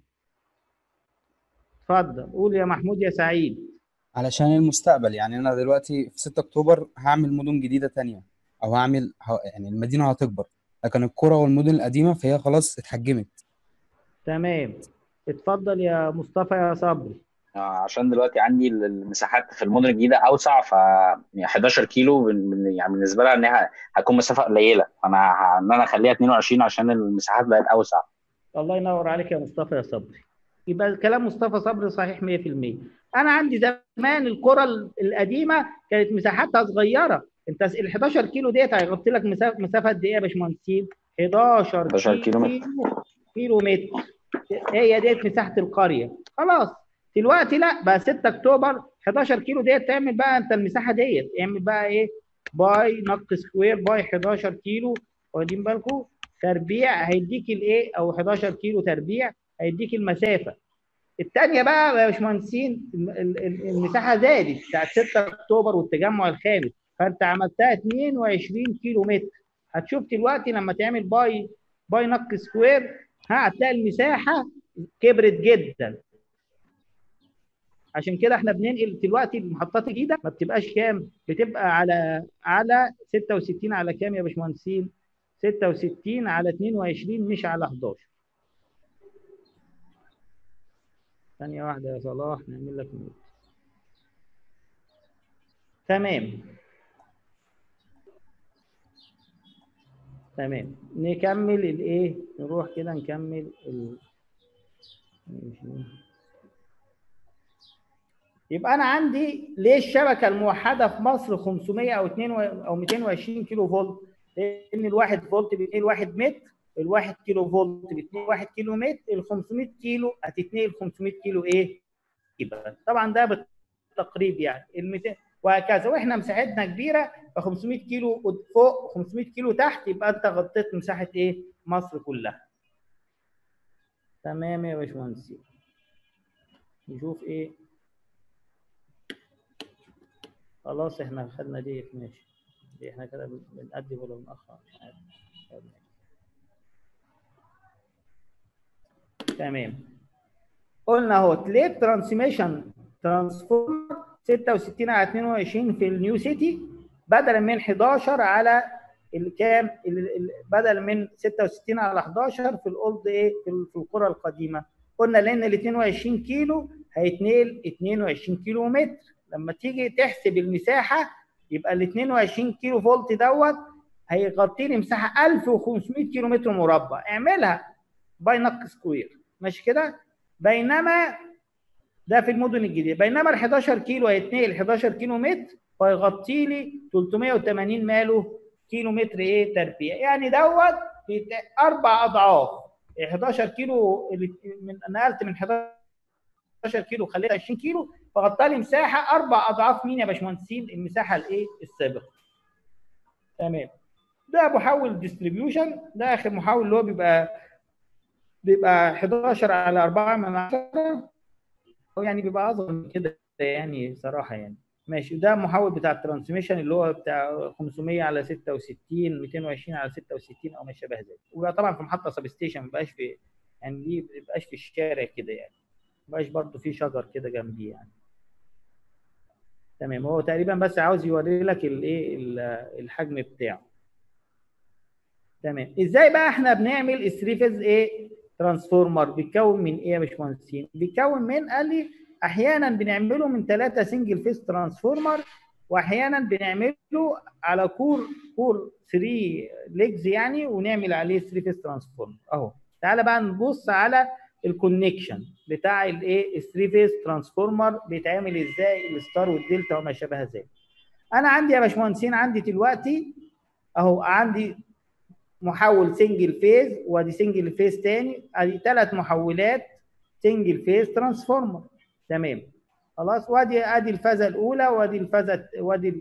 اتفضل، قول يا محمود يا سعيد. علشان المستقبل، يعني انا دلوقتي في ستة اكتوبر هعمل مدن جديده تانية، او هعمل ه- يعني المدينه هتكبر، لكن القرى والمدن القديمه فهي خلاص اتحجمت. تمام، اتفضل يا مصطفى يا صبري. آه، عشان دلوقتي عندي ال- المساحات في المدن الجديده اوسع، ف يعني حداشر كيلو بن- بن- يعني بالنسبه لها انها هتكون مسافه قليله، فانا ه- ان انا اخليها اتنين وعشرين عشان المساحات بقت اوسع. الله ينور عليك يا مصطفى يا صبري. يبقى كلام مصطفى صبري صحيح مية في المية. انا عندي زمان القرى القديمه كانت مساحتها صغيره، انت ال حداشر كيلو ديت هيغطي لك مسافه مسافه قد ايه يا باشمهندسين؟ حداشر حداشر كيلو متر. كيلو كيلو متر، هي ديت مساحه القريه. خلاص دلوقتي لا، بقى ستة اكتوبر حداشر كيلو ديت تعمل بقى انت المساحه ديت، اعمل بقى ايه؟ باي نق سكوير باي حداشر كيلو، واخدين بالكم؟ تربيع هيديك الايه، او حداشر كيلو تربيع هيديك المسافه الثانيه. بقى يا باشمهندسين المساحه زادت بتاعت ستة اكتوبر والتجمع الخامس، فانت عملتها اتنين وعشرين كيلو متر. هتشوف دلوقتي لما تعمل باي باي نق سكوير ها هتلاقي المساحه كبرت جدا. عشان كده احنا بننقل دلوقتي المحطات الجديده ما بتبقاش كام، بتبقى على على ستة وستين على كام يا باشمهندسين؟ ستة وستين على اتنين وعشرين مش على حداشر. ثانية واحدة يا صلاح نعمل لك ميوت. تمام تمام نكمل الايه، نروح كده نكمل ال... يبقى انا عندي ليه الشبكه الموحده في مصر خمسمية او اتنين او مئتين وعشرين كيلو فولت؟ لان الواحد فولت بيتنقل واحد متر، الواحد كيلو فولت بيتنقل واحد كيلو متر، ال خمسمية كيلو هتتنقل خمسمية كيلو ايه؟ يبقى طبعا ده بالتقريب يعني ال مئتين وهكذا، واحنا مساحتنا كبيره ف خمسمية كيلو فوق خمسمية كيلو تحت، يبقى انت غطيت مساحه ايه؟ مصر كلها. تمام يا باشمهندس. نشوف ايه. خلاص احنا خدنا دي ماشي، دي احنا كده بنقدم ولا بنأخر مش عارف. تمام قلنا اهو تليب ترانسميشن ترانسفورمر ستة وستين على اتنين وعشرين في النيو سيتي بدلا من حداشر على الكام، بدلا من ستة وستين على حداشر في الاولد ايه، في القرى القديمه. قلنا لان ال اتنين وعشرين كيلو هيتنقل اتنين وعشرين كيلو متر، لما تيجي تحسب المساحه يبقى ال اتنين وعشرين كيلو فولت دوت هيغطي لي مساحه ألف وخمسمية كيلو متر مربع، اعملها باي نق سكوير ماشي كده. بينما ده في المدن الجديده، بينما ال حداشر كيلو هيتنقل حداشر كيلو متر فيغطي لي تلتمية وتمانين ماله كيلو متر ايه تربيع، يعني دوت اربع اضعاف. حداشر كيلو من نقلت من حداشر كيلو خليت عشرين كيلو فغطى لي مساحه اربع اضعاف مين يا باشمهندسين؟ المساحه الايه السابقه. تمام. ده محول ديستريبيوشن، ده اخر محول اللي هو بيبقى بيبقى حداشر على أربعة من عشرة، او يعني بيبقى اصغر من كده يعني صراحه يعني. ماشي. ده محول بتاع الترانسميشن اللي هو بتاع خمسمية على ستة وستين مئتين وعشرين على ستة وستين او ما شابه ذلك، وبقى طبعا في محطه سب ستيشن، ما بيبقاش في يعني دي ما بيبقاش في الشارع كده يعني، ما بيبقاش برضه في شجر كده جنبيه يعني. تمام. هو تقريبا بس عاوز يوري لك الايه الحجم بتاعه. تمام. ازاي بقى احنا بنعمل الثري فيز ايه ترانسفورمر؟ بيتكون من ايه يا باشمهندسين؟ بيتكون من، قال لي احيانا بنعمله من ثلاثه سنجل فيز ترانسفورمر، واحيانا بنعمله على كور كور ثري ليجز يعني، ونعمل عليه ثري فيز ترانسفورمر اهو. تعالى بقى نبص على الكونكشن بتاع الايه الثري فيز ترانسفورمر بيتعمل ازاي، الستار والدلتا وما شابه ذلك. انا عندي يا باشمهندسين عندي دلوقتي اهو عندي محول سنجل فيز، وادي سنجل فيز تاني، ادي ثلاث محولات سنجل فيز ترانسفورمر. تمام خلاص. وادي ادي الفازه الاولى، وادي الفازه، وادي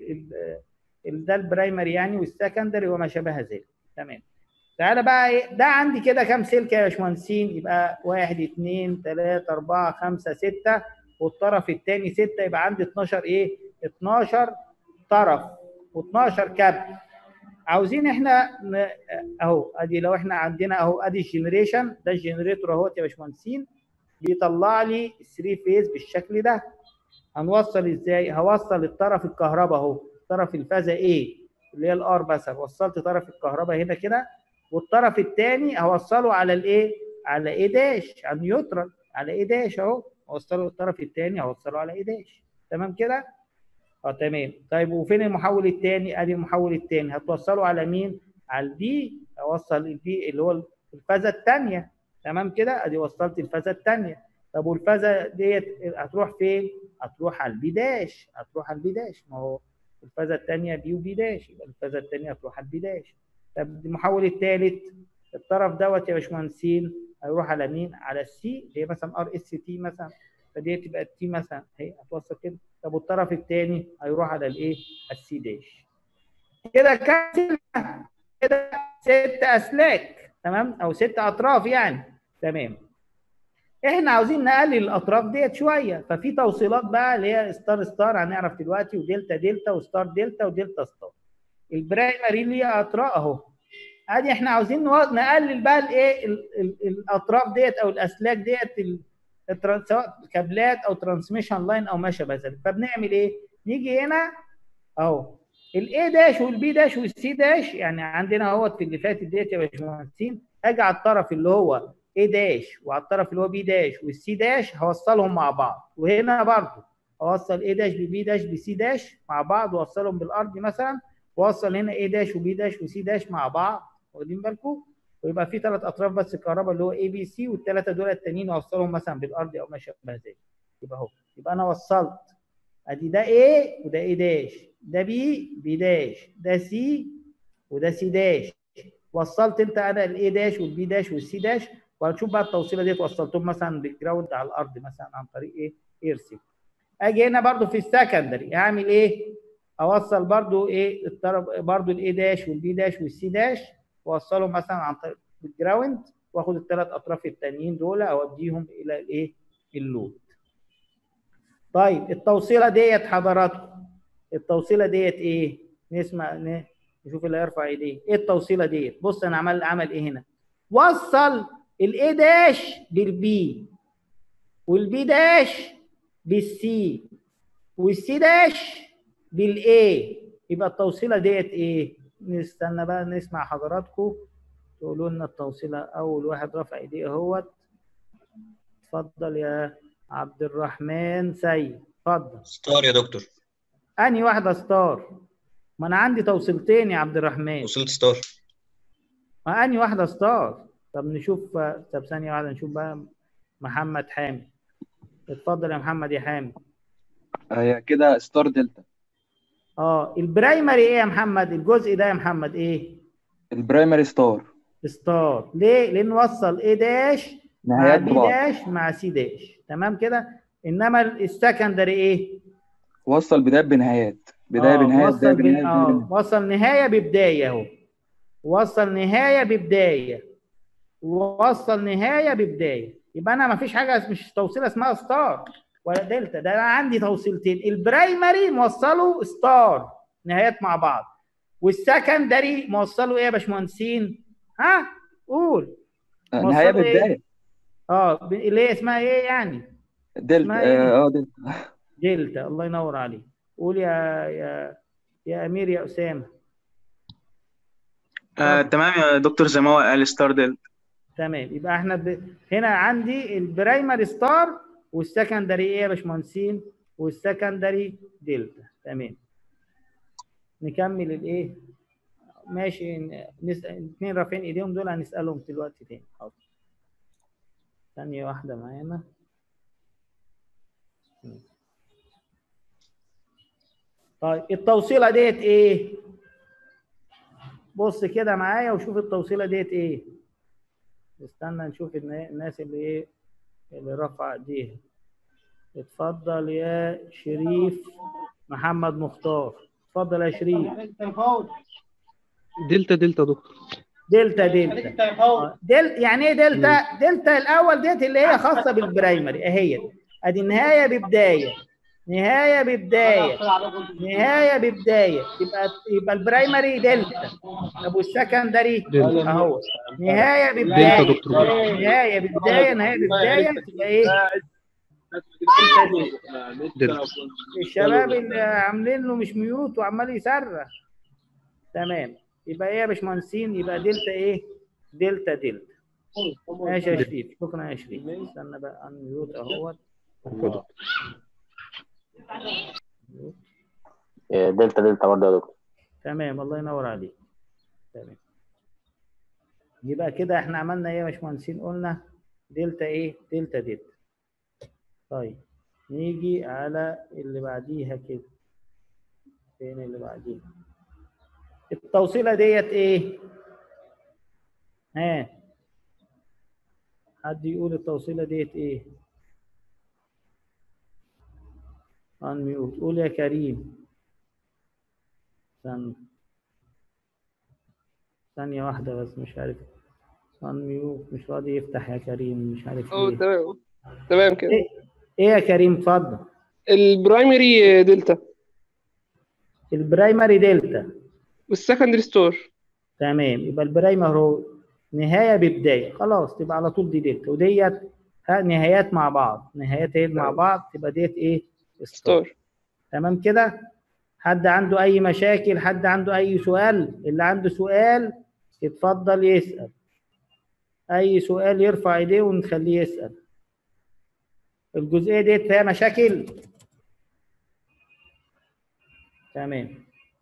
ده البرايمري يعني والسكندري وما شابه ذلك. تمام. تعالى بقى ايه ده، عندي كده كام سلكه يا باشمهندسين؟ يبقى واحد اثنين ثلاثة أربعة خمسة ستة، والطرف الثاني ستة، يبقى عندي اتناشر ايه؟ اتناشر طرف و12 كابل. عاوزين احنا ن... اهو ادي لو احنا عندنا اهو ادي الجنريشن، ده الجنريتور اهوت يا باشمهندسين، بيطلع لي ثري فيز بالشكل ده. هنوصل ازاي؟ هوصل الطرف الكهرباء اهو، طرف الفازه ايه اللي هي الار بس، وصلت طرف الكهرباء هنا كده، والطرف الثاني هوصله على الايه؟ على ايه داش، على النيوترال، على ايه داش اهو، اوصله الطرف الثاني هوصله على ايه داش. تمام كده؟ اه تمام. طيب وفين المحول الثاني؟ ادي المحول الثاني هتوصله على مين؟ على البي، اوصل البي اللي هو الفازه الثانيه. تمام كده؟ ادي وصلت الفازه الثانيه. طب والفازه ديت هتروح فين؟ هتروح على البي داش، هتروح على البي داش، ما هو الفازه الثانيه بي وبي داش، يبقى الفازه الثانيه هتروح على البي داش. طب المحول الثالث الطرف دوت يا باشمهندسين هيروح على مين؟ على السي اللي هي مثلا ار اس تي مثلا، فدي تبقى التي مثلا اهي هتوصل كده. طب والطرف الثاني هيروح على الايه؟ السي داش. كده كام؟ كده ست اسلاك. تمام، او ست اطراف يعني. تمام. احنا عاوزين نقلل الاطراف ديت شويه، ففي توصيلات بقى اللي هي ستار ستار هنعرف دلوقتي، ودلتا دلتا، وستار دلتا، ودلتا ستار. البرايمري ليها اطراف اهو. ادي احنا عاوزين نقلل بقى الايه الاطراف ديت او الاسلاك ديت، سواء كابلات او ترانسميشن لاين او ما شابه ذلك. فبنعمل ايه؟ نيجي هنا اهو الاي داش والبي داش والسي داش، يعني عندنا اهوت في اللي فاتت ديت يا باشمهندسين، اجي على الطرف اللي هو A داش وعلى الطرف اللي هو B داش والسي داش هوصلهم مع بعض، وهنا برضه اوصل A داش ب B داش ب C داش مع بعض واوصلهم بالارض مثلا، واوصل هنا A داش وB داش وC داش مع بعض، واخدين بالكم؟ ويبقى في ثلاث اطراف بس الكهرباء اللي هو A B C، والثلاثه دول التانيين اوصلهم مثلا بالارض او ما شابه ذلك. يبقى اهو، يبقى انا وصلت ادي ده A وده A داش، ده B B داش، ده C وده C داش. وصلت انت انا الاي داش والبي داش والسي داش، وهنشوف بقى التوصيله ديت وصلتهم مثلا بالجراوند على الارض مثلا عن طريق ايه؟ ايرسي. اجي هنا برضو في السكندري اعمل ايه؟ اوصل برضو ايه الطرف برضو الاي داش والبي داش والسي داش، واوصلهم مثلا عن طريق الجراوند، واخد الثلاث اطراف التانيين دول اوديهم الى الايه؟ اللود. طيب التوصيله ديت حضراتكم، التوصيله ديت ايه؟ نسمع ن... نشوف اللي هيرفع ايديه. ايه التوصيله ديت؟ بص انا عمل عمل ايه هنا؟ وصل الاي داش بالبي، والبي داش بالسي، والسي داش بالاي. يبقى التوصيله ديت ايه؟ نستنى بقى نسمع حضراتكم تقولوا لنا التوصيله. اول واحد رفع ايديه اهوت، اتفضل يا عبد الرحمن سيد، اتفضل. ستار يا دكتور. انهي واحده ستار؟ ما انا عندي توصيلتين يا عبد الرحمن. وصلت ستار. ما انهي واحده ستار؟ طب نشوف، طب ثانيه واحده نشوف بقى. محمد حامد، اتفضل يا محمد يا حامد. هي كده ستار دلتا. اه البرايمري ايه يا محمد؟ الجزء ده يا محمد ايه؟ البرايمري ستار. ستار. ليه؟ لان وصل ايه داش مع نهايات بي ببعض. داش مع سي داش، تمام كده. انما السكندري ايه؟ وصل بداية بنهايات، بداية اه بنهاية، بداية وصل بين بنهاية، بداية اه بنهاية. وصل نهايه ببدايه اهو. وصل نهايه ببدايه، ووصل نهايه ببدايه. يبقى انا ما فيش حاجه مش توصيله اسمها ستار ولا دلتا، ده انا عندي توصيلتين. البرايمري موصله ستار نهايات مع بعض، والسكندري موصله ايه يا باشمهندسين؟ ها قول. نهاية موصله ايه؟ ببداية. اه ب- اللي هي اسمها ايه يعني؟ دلتا. اسمها ايه؟ اه آه، دلتا. دلتا. الله ينور عليك. قول يا يا يا امير يا اسامه. آه، تمام يا دكتور، زي ما هو قال ستار دلتا. تمام. يبقى احنا ب... هنا عندي البرايمري ستار، والسكندري ايه يا باشمهندسين؟ والسكندري دلتا. تمام. نكمل الايه؟ ماشي. نسال الاثنين رافعين ايديهم دول هنسالهم دلوقتي تاني. حاضر. ثانيه واحده معانا. طيب التوصيله ديت ايه؟ بص كده معايا وشوف التوصيله ديت ايه. استنى نشوف النا- الناس اللي ايه اللي رفع ايديها. اتفضل يا شريف محمد مختار، اتفضل يا شريف. دلتا دلتا دكتور. دلتا دلتا. آه، دل يعني ايه دلتا؟ دلتا الاول ديت اللي هي خاصه بالبرايمري اهي. ادي النهايه ببدايه، نهايه ببدايه، نهايه ببدايه. يبقى يبقى البرايمري دلتا. طب والسكندري دلتا. اهو نهايه دلتا ببدايه، دكتور. نهايه ببدايه، نهايه ببدايه، تبقى ايه؟ دلتا. الشباب اللي عاملين له مش ميوت وعمال يصرخ. تمام. يبقى ايه يا باشمهندسين؟ يبقى دلتا ايه؟ دلتا دلتا. ماشي يا شريف، شكرا يا شريف. استنى بقى ان ميوت اهوت. إيه، دلتا دلتا برضه يا دكتور. تمام. الله ينور عليك. تمام. يبقى كده احنا عملنا ايه يا باشمهندسين؟ قلنا دلتا ايه؟ دلتا دلتا. طيب نيجي على اللي بعديها كده. فين اللي بعديها؟ التوصيله ديت ايه؟ ها حد يقول التوصيله ديت ايه؟ انميوت. قول يا كريم. ثانية ثانية واحدة بس، مش عارف. انميوت مش راضي يفتح يا كريم، مش عارف اه ليه. تمام تمام كده. ايه ايه يا كريم؟ اتفضل. البرايمري دلتا البرايمري دلتا والسكندري ستار. تمام. يبقى البرايمر هو نهاية ببداية، خلاص تبقى على طول دي دلتا، وديت ها نهايات مع بعض، نهايات ايه مع بعض، تبقى ديت ايه؟ ستار. تمام كده. حد عنده اي مشاكل؟ حد عنده اي سؤال؟ اللي عنده سؤال يتفضل يسأل. اي سؤال يرفع ايديه ونخليه يسال. الجزئيه ديت فيها مشاكل؟ تمام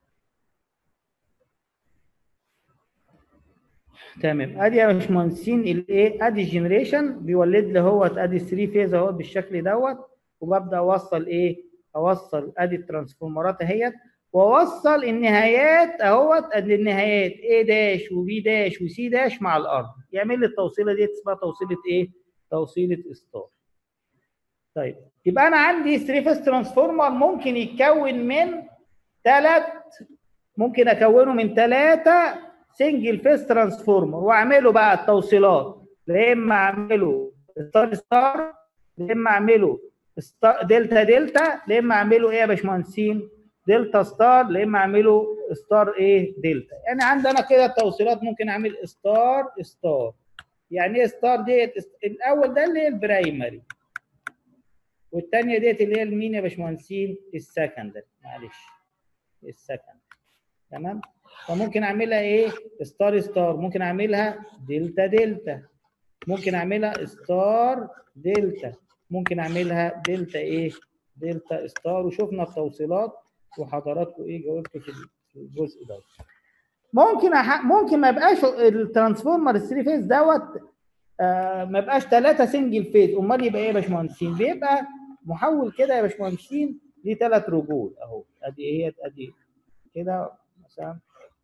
تمام. ادي يا باشمهندسين الايه، ادي الجنريشن بيولد لي اهوت، ادي ثلاثة فيز اهوت بالشكل دوت، وببدا اوصل ايه، اوصل ادي الترانسفورمرات اهيت، واوصل النهايات اهوت، ادي النهايات A داش وبي داش وسي داش مع الارض، يعمل لي التوصيله دي اسمها توصيله ايه؟ توصيله ستار. طيب يبقى انا عندي ثلاثة فيز ترانسفورمر ممكن يتكون من ثلاث، ممكن اكونه من ثلاثه سنجل فيز ترانسفورمر، واعمله بقى التوصيلات، يا اما اعمله ستار ستار، يا اما اعمله دلتا دلتا، يا اما اعمله ايه يا باشمهندسين؟ دلتا ستار، يا اما اعمله ستار ايه دلتا. يعني عندنا كده التوصيلات ممكن اعمل ستار ستار. يعني ايه ستار ديت؟ الاول ده اللي هي البرايمري، والثانيه ديت اللي هي مين يا باشمهندسين؟ السكندري، معلش السكندري. تمام. فممكن اعملها ايه؟ ستار ستار، ممكن اعملها دلتا دلتا، ممكن اعملها ستار دلتا، ممكن اعملها دلتا ايه؟ دلتا ستار. وشفنا التوصيلات وحضراتكم ايه جاوبتوا في الجزء ده. ممكن أح... ممكن ما يبقاش الترانسفورمر الثري فيز دوت آه ما يبقاش ثلاثه سنجل فيز، امال يبقى ايه يا باشمهندسين؟ بيبقى محول كده يا باشمهندسين ليه ثلاث رجول اهو، ادي ايه، ادي كده مثلا،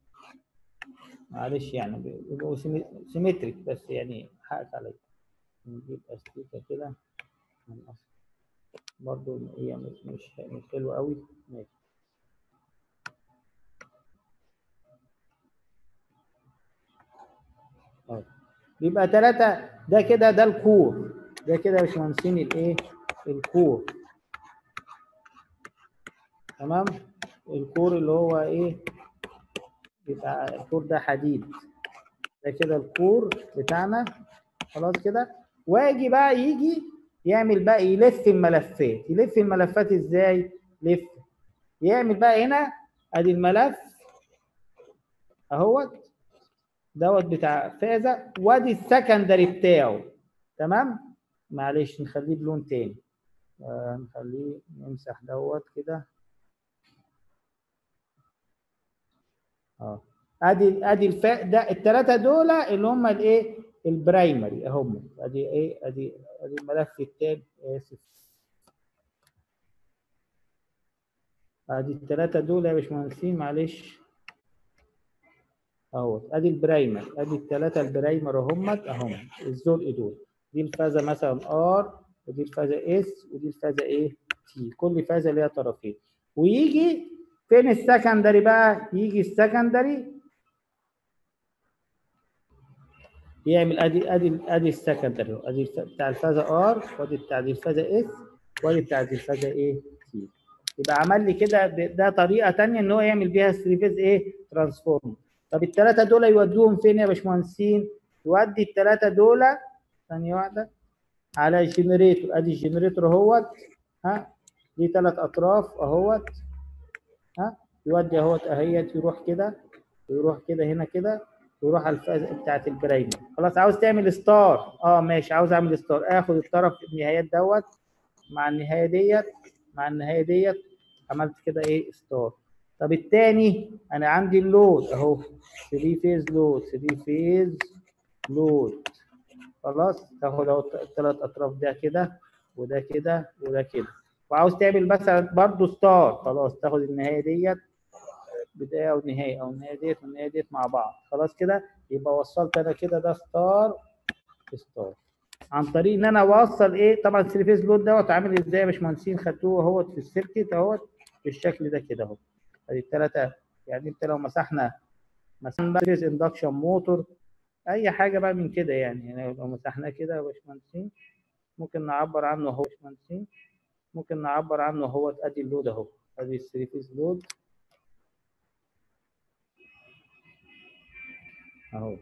معلش يعني بيبقوا سيمتريك بس يعني حقك عليا. نجيب استيكه كده برضه هي مش مش مش حلوه قوي. ماشي اه، بيبقى ثلاثه ده كده، ده الكور ده كده يا باشمهندسين الايه؟ الكور. تمام. الكور اللي هو ايه؟ بيبقى الكور ده حديد، ده كده الكور بتاعنا. خلاص كده. واجي بقى يجي يعمل بقى يلف الملفات. يلف الملفات ازاي؟ لف يعمل بقى هنا ادي الملف اهوت دوت بتاع فازه، وادي السكندري بتاعه. تمام. معلش نخليه بلون تاني، آه نخليه نمسح دوت كده. اه ادي ادي الفا ده الثلاثه دول اللي هم الايه؟ البرايمري اهم. ادي ايه؟ ادي ادي الملف التاني، اسف. ادي الثلاثه دول يا باشمهندسين، معلش اهو. ادي البرايمر، ادي الثلاثه البرايمر اهمت اهم الزرق دول. دي الفازه مثلا ار، ودي الفازه اس، ودي الفازه ايه؟ تي. كل فازه ليها طرفين. ويجي فين السكندري بقى؟ يجي السكندري يعمل ادي ادي ادي السكندري، ادي بتاع الفازه ار، وادي بتاع الفازه اس، وادي بتاع الفازه ايه؟ تي. يبقى عمل لي كده. ده طريقه ثانيه ان هو يعمل بيها ثري فيز ايه؟ ترانسفورم. طب الثلاثه دول يودوهم فين يا باشمهندسين؟ يودي الثلاثه دول ثانيه واحده على الجنريتور. ادي الجنريتور اهوت، ها دي ثلاث اطراف اهوت، ها يودي اهوت اهيت، يروح كده ويروح كده هنا كده، ويروح على الفازه بتاعت البرايمر. خلاص عاوز تعمل ستار، اه ماشي، عاوز اعمل ستار، اخد الطرف النهايات دوت مع النهايه ديت مع النهايه ديت، عملت كده ايه؟ ستار. طب الثاني انا عندي اللود اهو، ثري فيز لود، ثري فيز لود. خلاص تاخد اهو الثلاث اطراف، ده كده وده كده وده كده. وعاوز تعمل مثلا برضو ستار، خلاص تاخد النهايه ديت بدايه ونهايه، او النهايه ديت والنهايه ديت مع بعض. خلاص كده يبقى وصلت انا كده ده ستار ستار عن طريق ان انا اوصل ايه؟ طبعا الثري فيز لود دوت عامل ازاي يا باشمهندسين؟ خدتوه اهوت في السيركت اهوت بالشكل ده كده اهو. ادي الثلاثه. يعني انت لو مسحنا مثلا فيز اندكشن موتور، اي حاجه بقى من كده، يعني, يعني لو مسحناه كده يا باشمهندسين ممكن نعبر عنه اهو. باشمهندسين ممكن نعبر عنه اهوت. ادي اللود اهو، ادي الثري فيز لود اهو.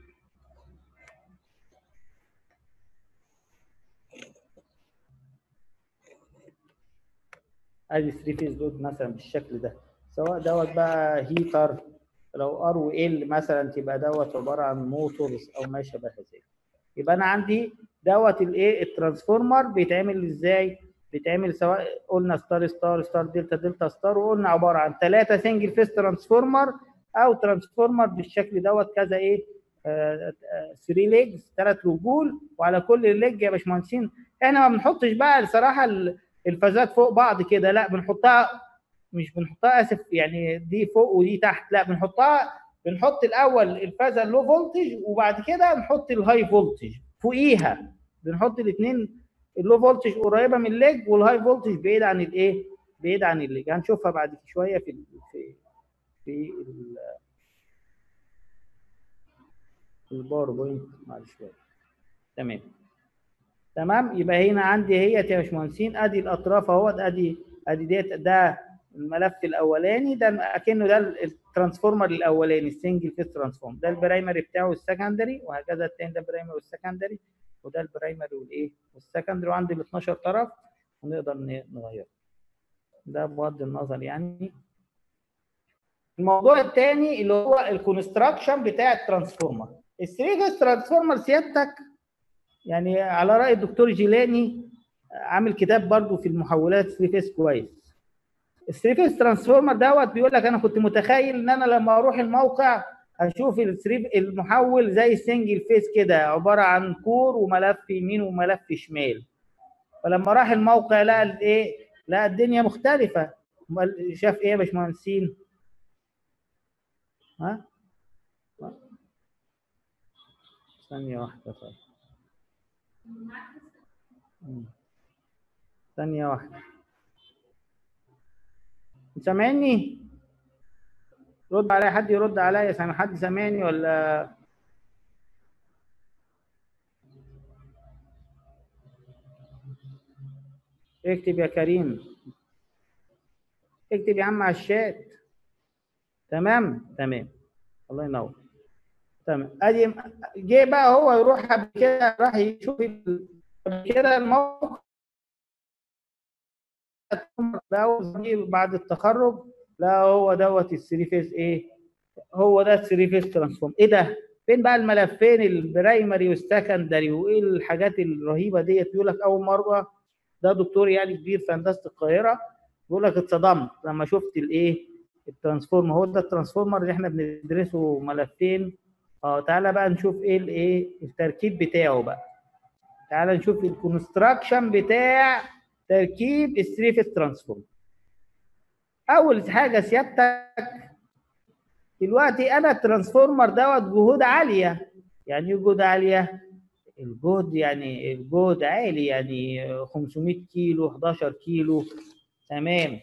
ادي ثري فيز لود مثلا بالشكل ده، سواء دوت بقى هيتر، لو ار وال مثلا تبقى دوت عباره عن موتورز او ما شابه ذلك. يبقى انا عندي دوت الايه الترانسفورمر بيتعمل ازاي؟ بيتعمل سواء قلنا ستار ستار ستار دلتا دلتا ستار، وقلنا عباره عن ثلاثه سنجل فيس ترانسفورمر او ترانسفورمر بالشكل دوت كذا ايه ثلاثة ليجز، ثلاث رجول، وعلى كل ليج يا باشمهندسين احنا ما بنحطش بقى الصراحه الفازات فوق بعض كده، لا بنحطها مش بنحطها اسف يعني دي فوق ودي تحت، لا بنحطها بنحط الاول الفازه اللو فولتج وبعد كده نحط الهاي فولتج فوقيها، بنحط الاثنين اللو فولتج قريبه من الليج والهاي فولتج بعيد عن الايه؟ بعيد عن الليج. هنشوفها بعد شويه في في في الباوربوينت بعد شويه. تمام تمام. يبقى هنا عندي هي يا باشمهندسين ادي الاطراف اهوت، ادي ادي ديت ده الملف الاولاني ده اكنه ده الترانسفورمر الاولاني السنجل فيس ترانسفورم، ده البرايمري بتاعه والسكندري، وهكذا الثاني ده البرايمري والسكندري، وده البرايمري والايه والسكندري، وعندي ال اتناشر طرف ونقدر نغيره. ده بغض النظر يعني. الموضوع الثاني اللي هو الكونستراكشن بتاع الترانسفورمر. الثري فيس ترانسفورمر سيادتك يعني على راي الدكتور جيلاني عامل كتاب برضو في المحولات ثري فيس كويس. الثري فيس ترانسفورمر دوت بيقول لك انا كنت متخيل ان انا لما اروح الموقع هشوف المحول زي السنجل فيس كده عباره عن كور وملف يمين وملف شمال، فلما راح الموقع لقى الايه؟ لقى الدنيا مختلفه. شاف ايه يا باشمهندسين؟ ها؟ ثانيه واحده طيب. ثانيه واحده. سامعني؟ رد عليا، حد يرد عليا، سامع حد سامعني ولا؟ اكتب يا كريم، اكتب يا عم على الشات. تمام تمام الله ينور. تمام ادي جه بقى هو يروح قبل كده راح يشوف قبل كده الموقع بعد التخرج، لا هو دوت الثري فيس ايه؟ هو ده الثري فيس ترانسفورم. ايه ده؟ فين بقى الملفين البرايمري والسكندري وايه الحاجات الرهيبه ديت؟ يقول لك اول مره، ده دكتور يعني كبير في هندسه القاهره بيقول لك اتصدمت لما شفت الايه؟ الترانسفورمر. هو ده الترانسفورمر اللي احنا بندرسه ملفين. اه تعالى بقى نشوف ايه الايه؟ التركيب بتاعه بقى. تعالى نشوف الكونستراكشن بتاع تركيب الثري فيس ترانسفورمر. اول حاجه سيادتك دلوقتي انا الترانسفورمر دوت جهود عاليه. يعني ايه جهود عاليه؟ الجهد يعني الجهد عالي يعني خمسمية كيلو حداشر كيلو. تمام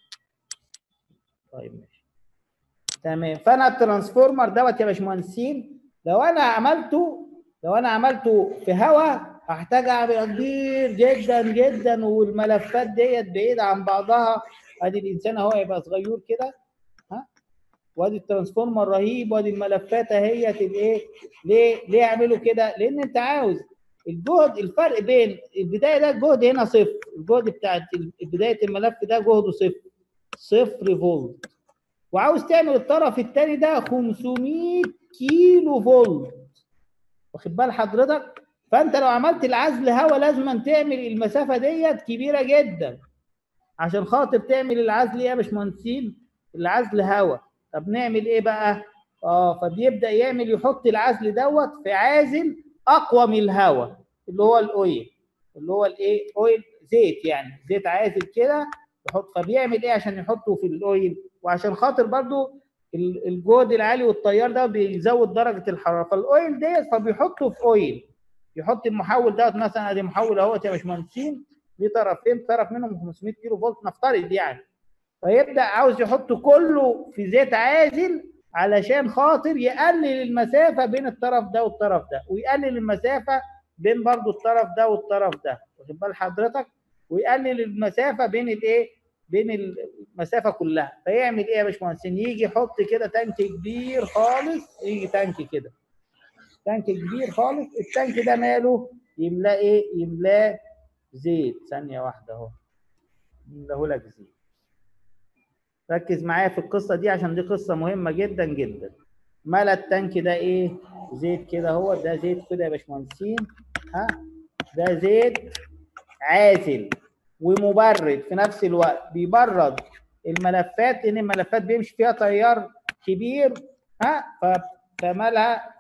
طيب ماشي تمام. فانا الترانسفورمر دوت يا باشمهندسين لو انا عملته لو انا عملته في هواء هحتاج اعمل كبير جدا جدا، والملفات ديت بعيده عن بعضها. ادي الانسان اهو هيبقى صغير كده، ها، وادي الترانسفورمر رهيب، وادي الملفات اهيت الايه. ليه ليه يعملوا كده؟ لان انت عاوز الجهد، الفرق بين البدايه ده الجهد هنا صفر، الجهد بتاع بدايه الملف ده جهده صفر صفر فولت، وعاوز تعمل الطرف الثاني ده خمسمية كيلو فولت. واخد بال حضرتك؟ فانت لو عملت العزل هواء لازم تعمل المسافه ديت كبيره جدا عشان خاطر تعمل العزل يا باشمهندسين، العزل هواء. طب نعمل ايه بقى؟ اه فبيبدا يعمل يحط العزل دوت في عازل اقوى من الهواء اللي هو الاويل، اللي هو الايه؟ اويل زيت، يعني زيت عازل كده يحط. فبيعمل ايه عشان يحطه في الاويل؟ وعشان خاطر برضو الجهد العالي والتيار ده بيزود درجه الحراره، فالاويل ديت فبيحطه في اويل. يحط المحول دوت مثلا، ادي محول اهوت يا باشمهندسين ليه طرفين، طرف منهم خمسمية كيلو فولت نفترض يعني، فيبدا عاوز يحطه كله في زيت عازل علشان خاطر يقلل المسافه بين الطرف ده والطرف ده، ويقلل المسافه بين برضو الطرف ده والطرف ده، واخد بال حضرتك؟ ويقلل المسافه بين الايه؟ بين المسافه كلها. فيعمل ايه يا باشمهندسين؟ يجي يحط كده تانك كبير خالص، يجي تانك كده تانك كبير خالص، التانك ده ماله؟ يملاه ايه؟ يملاه زيت. ثانيه واحده اهو يملاه لك زيت. ركز معايا في القصه دي عشان دي قصه مهمه جدا جدا. ملا التانك ده ايه؟ زيت كده اهو، ده زيت كده يا باشمهندسين، ها ده زيت عازل ومبرد في نفس الوقت، بيبرد الملفات لان الملفات بيمشي فيها تيار كبير، ها فمالها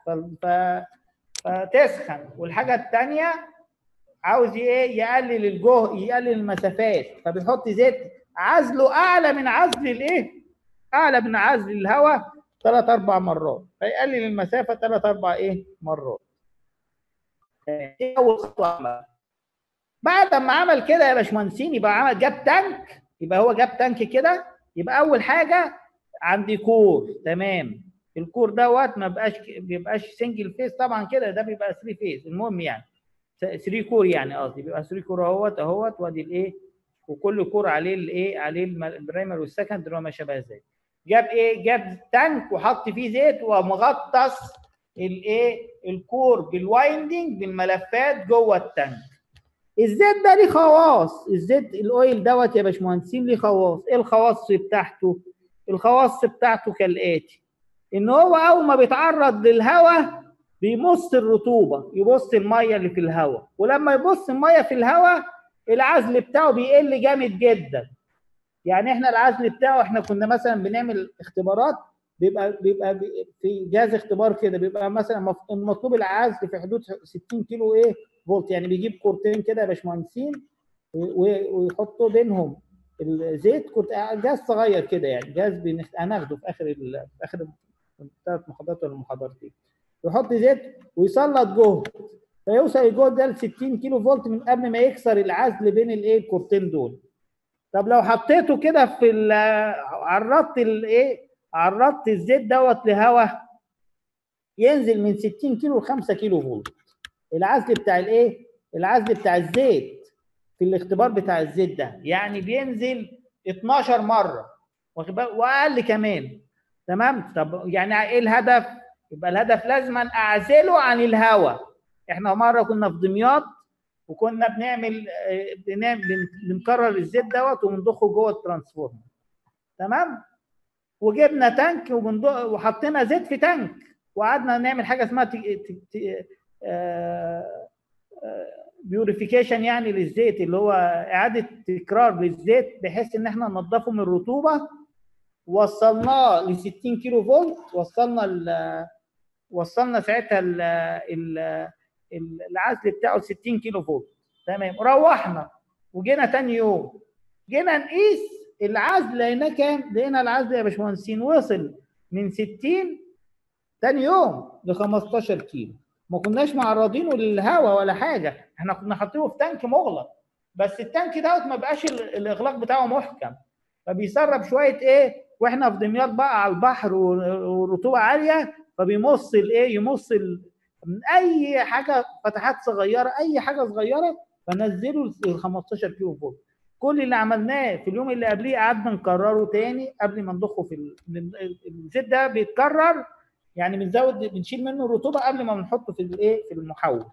فتسخن. والحاجه الثانيه عاوز ايه؟ يقلل الجهد، يقلل المسافات، فبيحط زيت عزله اعلى من عزل الايه؟ اعلى من عزل الهواء ثلاث اربع مرات، فيقلل المسافه ثلاث اربع ايه؟ مرات. دي اول خطوه عملها. بعد ما عمل كده يا باشمهندسين يبقى عمل جاب تانك، يبقى هو جاب تانك كده، يبقى اول حاجه عندي كور، تمام. الكور دوت ما بقاش بيبقاش سنجل فيس طبعا كده، ده بيبقى ثري فيس، المهم يعني ثري كور يعني، قصدي بيبقى ثري كور اهوت اهوت، وادي الايه، وكل كور عليه الايه، عليه البرايمر والسكندري وما شابه ذلك. جاب ايه؟ جاب تانك وحط فيه زيت ومغطس الايه؟ الكور بالوايندنج بالملفات جوه التانك. الزيت ده ليه خواص، الزيت الاويل دوت يا باشمهندسين ليه خواص. ايه الخواص بتاعته؟ الخواص بتاعته كالاتي: ان هو اول ما بيتعرض للهواء بيمص الرطوبه، يبص الميه اللي في الهواء، ولما يبص الميه في الهواء العزل بتاعه بيقل جامد جدا. يعني احنا العزل بتاعه، احنا كنا مثلا بنعمل اختبارات، بيبقى بيبقى في جهاز اختبار كده، بيبقى مثلا المطلوب العزل في حدود ستين كيلو ايه فولت، يعني بيجيب كورتين كده يا باشمهندسين ويحطوا بينهم الزيت، كنت جهاز صغير كده يعني، جهاز هناخده في اخر ال... في اخر ثلاث محاضرات ولا محاضرتين، يحط زيت ويسلط جهد، فيوصل الجهد ده ل ستين كيلو فولت من قبل ما يكسر العزل بين الايه الكورتين دول. طب لو حطيته كده في عرضت الايه، عرضت الزيت دوت لهواء، ينزل من ستين كيلو ل خمسة كيلو فولت العزل بتاع الايه؟ العزل بتاع الزيت في الاختبار بتاع الزيت ده، يعني بينزل اتناشر مره واقل كمان، تمام. طب يعني ايه الهدف؟ يبقى الهدف لازم اعزله عن الهواء. احنا مره كنا في دمياط وكنا بنعمل بنعمل بنكرر الزيت دوت وبنضخه جوه الترانسفورمر، تمام. وجبنا تانك وحطينا زيت في تانك وقعدنا نعمل حاجه اسمها بيوريفيكيشن يعني للزيت، اللي هو اعاده تكرار للزيت بحيث ان احنا ننضفه من الرطوبه. وصلناه ل ستين كيلو فولت، وصلنا ال وصلنا ساعتها ال ال العزل بتاعه ستين كيلو فولت، تمام. روحنا وجينا تاني يوم جينا نقيس العزل، لقيناه كام؟ لقينا العزل يا باشمهندسين وصل من ستين تاني يوم ل خمستاشر كيلو. ما كناش معرضينه للهواء ولا حاجه، احنا كنا حاطينه في تانك مغلق، بس التانك دوت ما بقاش الاغلاق بتاعه محكم، فبيسرب شويه ايه، واحنا في دمياط بقى على البحر والرطوبه عاليه، فبيمص الايه، يمص من اي حاجه فتحات صغيره، اي حاجه صغيره، فنزله ل خمستاشر كيلو فولت. كل اللي عملناه في اليوم اللي قبليه قعدنا نكرره تاني قبل ما نضخه في الزيت ده، بيتكرر يعني بنزود بنشيل منه الرطوبه قبل ما بنحطه في الايه، في المحول.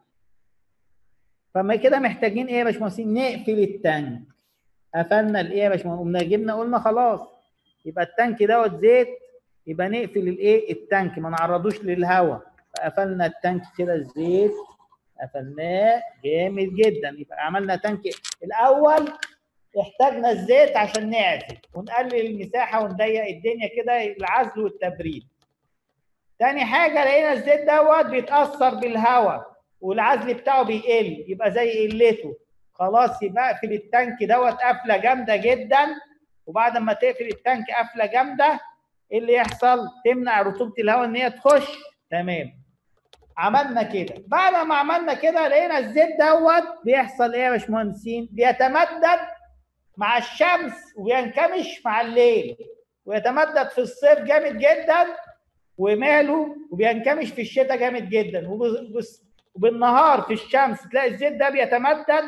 فما كده محتاجين ايه يا باشمهندسين؟ نقفل التانك. قفلنا الايه يا باشمهندس؟ قمنا جبنا قلنا خلاص يبقى التانك دوت زيت، يبقى نقفل الايه التانك ما نعرضوش للهواء. فقفلنا التانك كده الزيت، قفلناه جامد جدا. يبقى عملنا تانك الاول، احتاجنا الزيت عشان نعزل ونقلل المساحه ونضيق الدنيا كده، العزل والتبريد. تاني حاجه لقينا الزيت دوت بيتاثر بالهواء والعزل بتاعه بيقل، يبقى زي قلته، خلاص يبقى اقفل التانك دوت قفله جامده جدا. وبعد ما تقفل التانك قفله جامده، ايه اللي يحصل؟ تمنع رطوبه الهواء ان هي تخش، تمام. عملنا كده. بعد ما عملنا كده لقينا الزيت دوت بيحصل ايه يا باشمهندسين؟ بيتمدد مع الشمس وبينكمش مع الليل، ويتمدد في الصيف جامد جدا وماله، وبينكمش في الشتاء جامد جدا، وبالنهار في الشمس تلاقي الزيت ده بيتمدد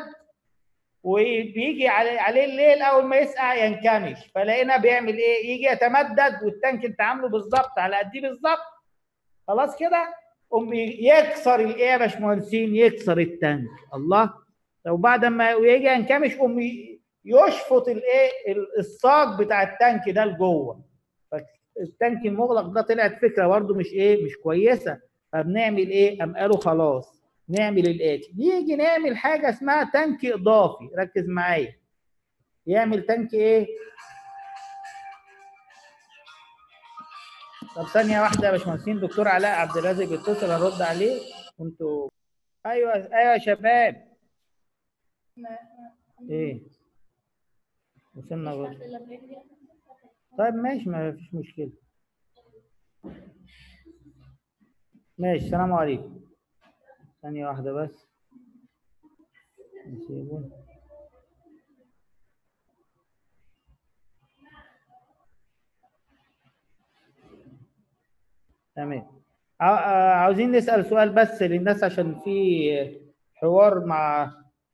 وبيجي عليه الليل اول ما يسقع ينكمش. فلقينا بيعمل ايه؟ يجي يتمدد والتانك انت عامله بالظبط على قد ايه بالظبط، خلاص كده قوم يكسر الايه يا باشمهندسين؟ يكسر التانك. الله. وبعد ما يجي ينكمش قوم يشفط الايه الصاج بتاع التانك ده لجوه. فالتانك المغلق ده طلعت فكره برده مش ايه، مش كويسه. فبنعمل ايه؟ قام قالوا خلاص نعمل الاتي، نيجي نعمل حاجه اسمها تانك اضافي. ركز معايا، يعمل تانك ايه؟ طب ثانيه واحده يا باشمهندسين، دكتور علاء عبد الرازق بيتصل هرد عليه. انتوا ايوه ايوه يا شباب. ايه وصلنا غلط. طيب ماشي ما فيش مشكله. ماشي السلام عليكم. ثانيه واحده بس نسيبه. تمام. عاوزين نسأل سؤال بس للناس عشان في حوار مع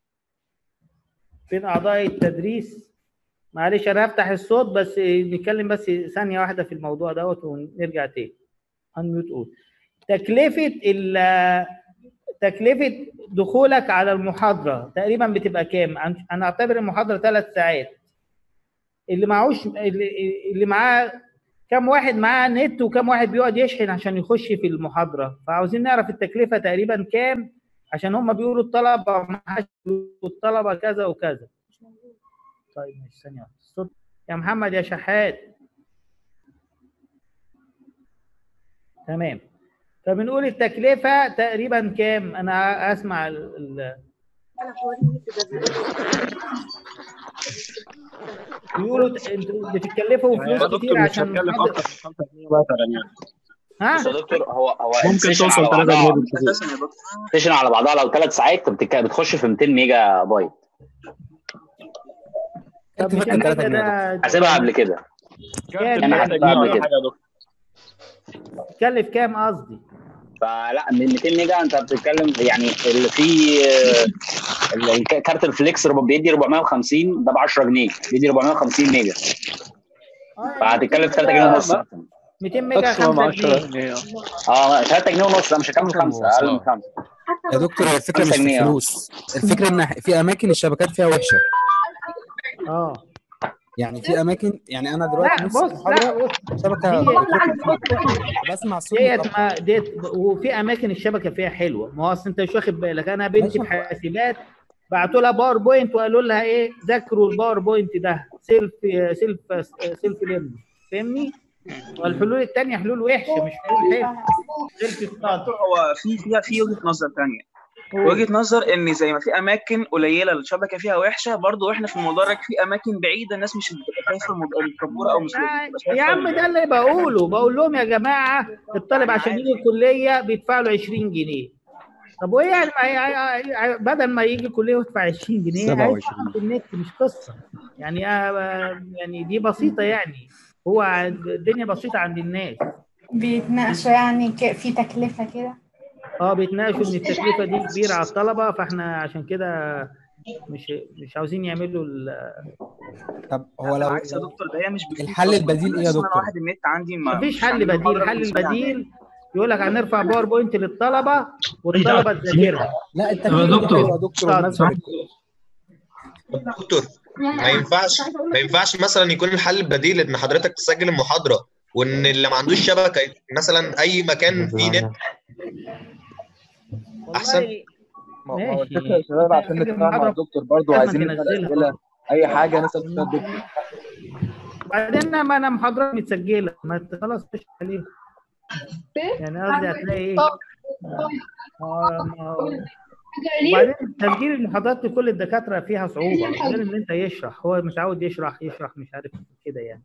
بين أعضاء التدريس. معلش أنا هفتح الصوت بس نتكلم بس ثانية واحدة في الموضوع دوت ونرجع تاني. أنميوت قول. تكلفة ال تكلفة دخولك على المحاضرة تقريبا بتبقى كام؟ أنا أعتبر المحاضرة ثلاث ساعات. اللي معهوش اللي, اللي معاه كم واحد معاه نت وكم واحد بيقعد يشحن عشان يخش في المحاضرة، فعاوزين نعرف التكلفة تقريبا كام عشان هم بيقولوا الطلبة معهاش والطلبة كذا وكذا. طيب ماشي ثانية واحدة. الصوت يا محمد يا شحات. تمام. فبنقول التكلفة تقريبا كام؟ أنا أسمع ال بيقولوا انتوا بتتكلفوا فلوس كتير عشان اكتر من خمسة جنيه مثلا يعني. ها؟ بص يا دكتور هو هو ممكن توصل ثلاثة جنيه بالكثير. سيشن على بعضها لو ثلاث ساعات بتخش في مئتين ميجا بايت. طب مش ثلاثة جنيه حاسبها قبل كده. كام؟ انا حاسبها قبل كده. تكلف كام قصدي؟ فلا من مئتين ميجا انت بتتكلم يعني اللي فيه كارت الفليكس بيدي أربعمائة وخمسين ده ب عشرة جنيه، بيدي أربعمائة وخمسين ميجا. فهتتكلم في ثلاثة جنيه ونص. مئتين ميجا خمسة جنيه. اه ثلاثة جنيه ونص. لا مش هكمل خمسة، اقل من خمسة. يا دكتور الفكره مش في الفلوس، الفكره ان في اماكن الشبكات فيها وحشه. اه يعني في اماكن، يعني انا دلوقتي نفس المحاضره شبكه بسمع صوت ديت ما ديت، وفي اماكن الشبكه فيها حلوه. ما هو اصل انت مش واخد بالك، انا بنتي في حاسبات بعتوا لها باوربوينت وقالوا لها ايه ذاكروا الباوربوينت ده سيلف سيلف سيلف ليرنينج، فاهمني؟ والحلول الثانيه حلول وحشه مش حلول حلوه. هو في فيها في وجهه نظر ثانيه، وجهه نظر ان زي ما في اماكن قليله الشبكه فيها وحشه، برضو واحنا في المدرج في اماكن بعيده الناس مش بتبقى شايفه الكبوره او مش آه يا عم ده اللي بقوله بقول لهم يا جماعه الطالب عشان يجي الكليه بيدفع له عشرين جنيه. طب وايه يعني بدل ما يجي الكليه ويدفع عشرين جنيه سبعة وعشرين في النت مش قصه يعني. آه يعني دي بسيطه يعني، هو الدنيا بسيطه عند الناس. بيتناقشوا يعني في تكلفه كده. اه بيتناقشوا ان التكلفه دي كبيره على الطلبه، فاحنا عشان كده مش مش عاوزين يعملوا ال طب هو لو بالعكس يا دكتور ده هي مش الحل البديل ايه يا دكتور؟ انا واحد النت عندي ما مفيش حل بديل. الحل البديل يقول لك هنرفع باوربوينت للطلبه والطلبه تذاكرها. لا التكلفه دكتور يا دكتور مناسبه. دكتور ما ينفعش ما ينفعش مثلا يكون الحل البديل ان حضرتك تسجل المحاضره وان اللي ما عندوش شبكه مثلا اي مكان فيه نت احسن. ما هو الفكره يا شباب عشان نتفاهم مع الدكتور برضه عايزين نسال اسئله اي حاجه نسال فيها الدكتور. بعدين ما انا محاضرات متسجله ما خلاص مش عليها يعني. قصدي هتلاقي ايه وبعدين تسجيل المحاضرات لكل الدكاتره فيها صعوبه غير ان انت يشرح، هو متعود يشرح يشرح مش عارف كده يعني.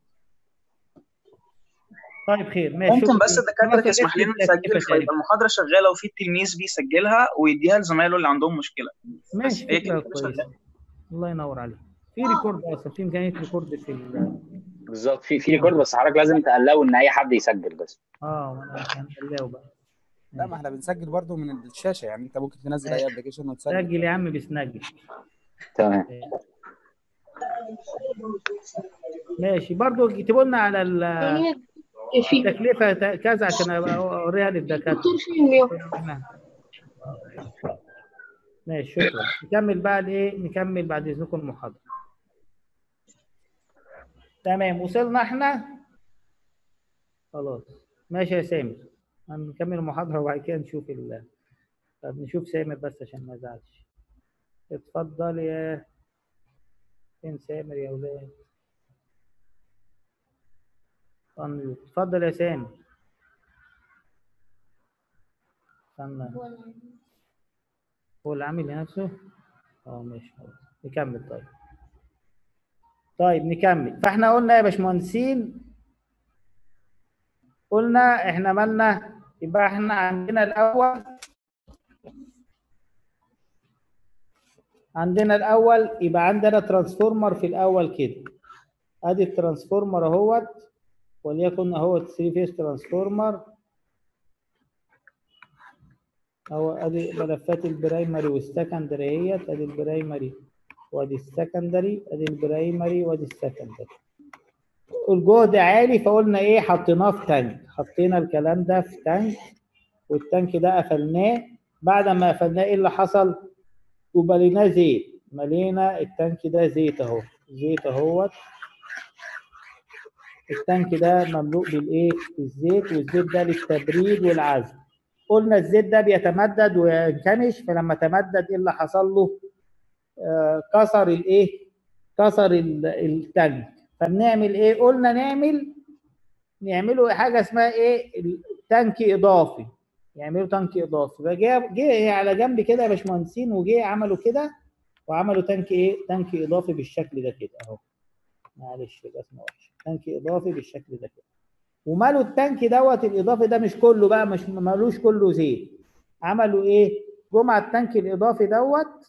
طيب خير ماشي. ممكن بس الدكاتره تسمح لنا نسجل فيبقى المحاضره شغاله وفي التلميذ بيسجلها ويديها لزمايله اللي عندهم مشكله. ماشي فكره كويسه. الله ينور عليك. في ريكورد اصلا، في امكانيه ريكورد في بالظبط في في ريكورد، بس حضرتك لازم تقلقوا ان اي حد يسجل بس. اه انا هنقلقه بقى. لا ما احنا بنسجل برضو من الشاشه يعني، انت ممكن تنزل اي ابلكيشن وتسجل. سجل يا عم بيسنجل. تمام ماشي. برضو اكتبوا لنا على التكلفه كذا عشان ابقى اوريها للدكاتره. ماشي شكرا. نكمل بقى الايه، نكمل بعد اذنكم المحاضره. تمام وصلنا احنا خلاص. ماشي يا سامي. هنكمل المحاضره وبعد كده نشوف ال طب نشوف سامر بس عشان ما ازعلش. اتفضل يا فين سامر يا ولاد؟ اتفضل يا سامر. استنى هو اللي عامل لنفسه؟ اه ماشي نكمل. طيب طيب نكمل. فاحنا قلنا يا باشمهندسين، قلنا احنا مالنا، يبقى احنا عندنا الاول عندنا الاول يبقى عندنا ترانسفورمر في الاول كده. ادي الترانسفورمر اهوت، وليكن اهوت ثري فيز ترانسفورمر اهو. ادي ملفات البرايمري والسكندري اهيت، ادي البرايمري وادي السكندري، ادي البرايمري وادي السكندري. الجهد عالي فقلنا ايه، حطيناه في تانك. حطينا الكلام ده في تانك، والتانك ده قفلناه. بعد ما قفلناه ايه اللي حصل؟ ومليناه زيت. ملينا التانك ده زيت اهو، زيت اهوت. التانك ده مملوء بالايه؟ بالزيت، والزيت ده للتبريد والعزل. قلنا الزيت ده بيتمدد وينكمش، فلما تمدد ايه اللي حصل له؟ آه كسر الايه؟ كسر التانك. فبنعمل ايه؟ قلنا نعمل نعمله حاجه اسمها ايه؟ تانك اضافي. يعملوا تانك اضافي. فجاء جه على جنب كده يا باشمهندسين، وجه عملوا كده وعملوا تانك ايه؟ تانك اضافي بالشكل ده كده اهو. معلش الرسمه وحشه. تانك اضافي بالشكل ده كده. ومالوا التانك دوت الاضافي ده مش كله بقى، مش مالوش كله زيت. عملوا ايه؟ جم على التانك الاضافي دوت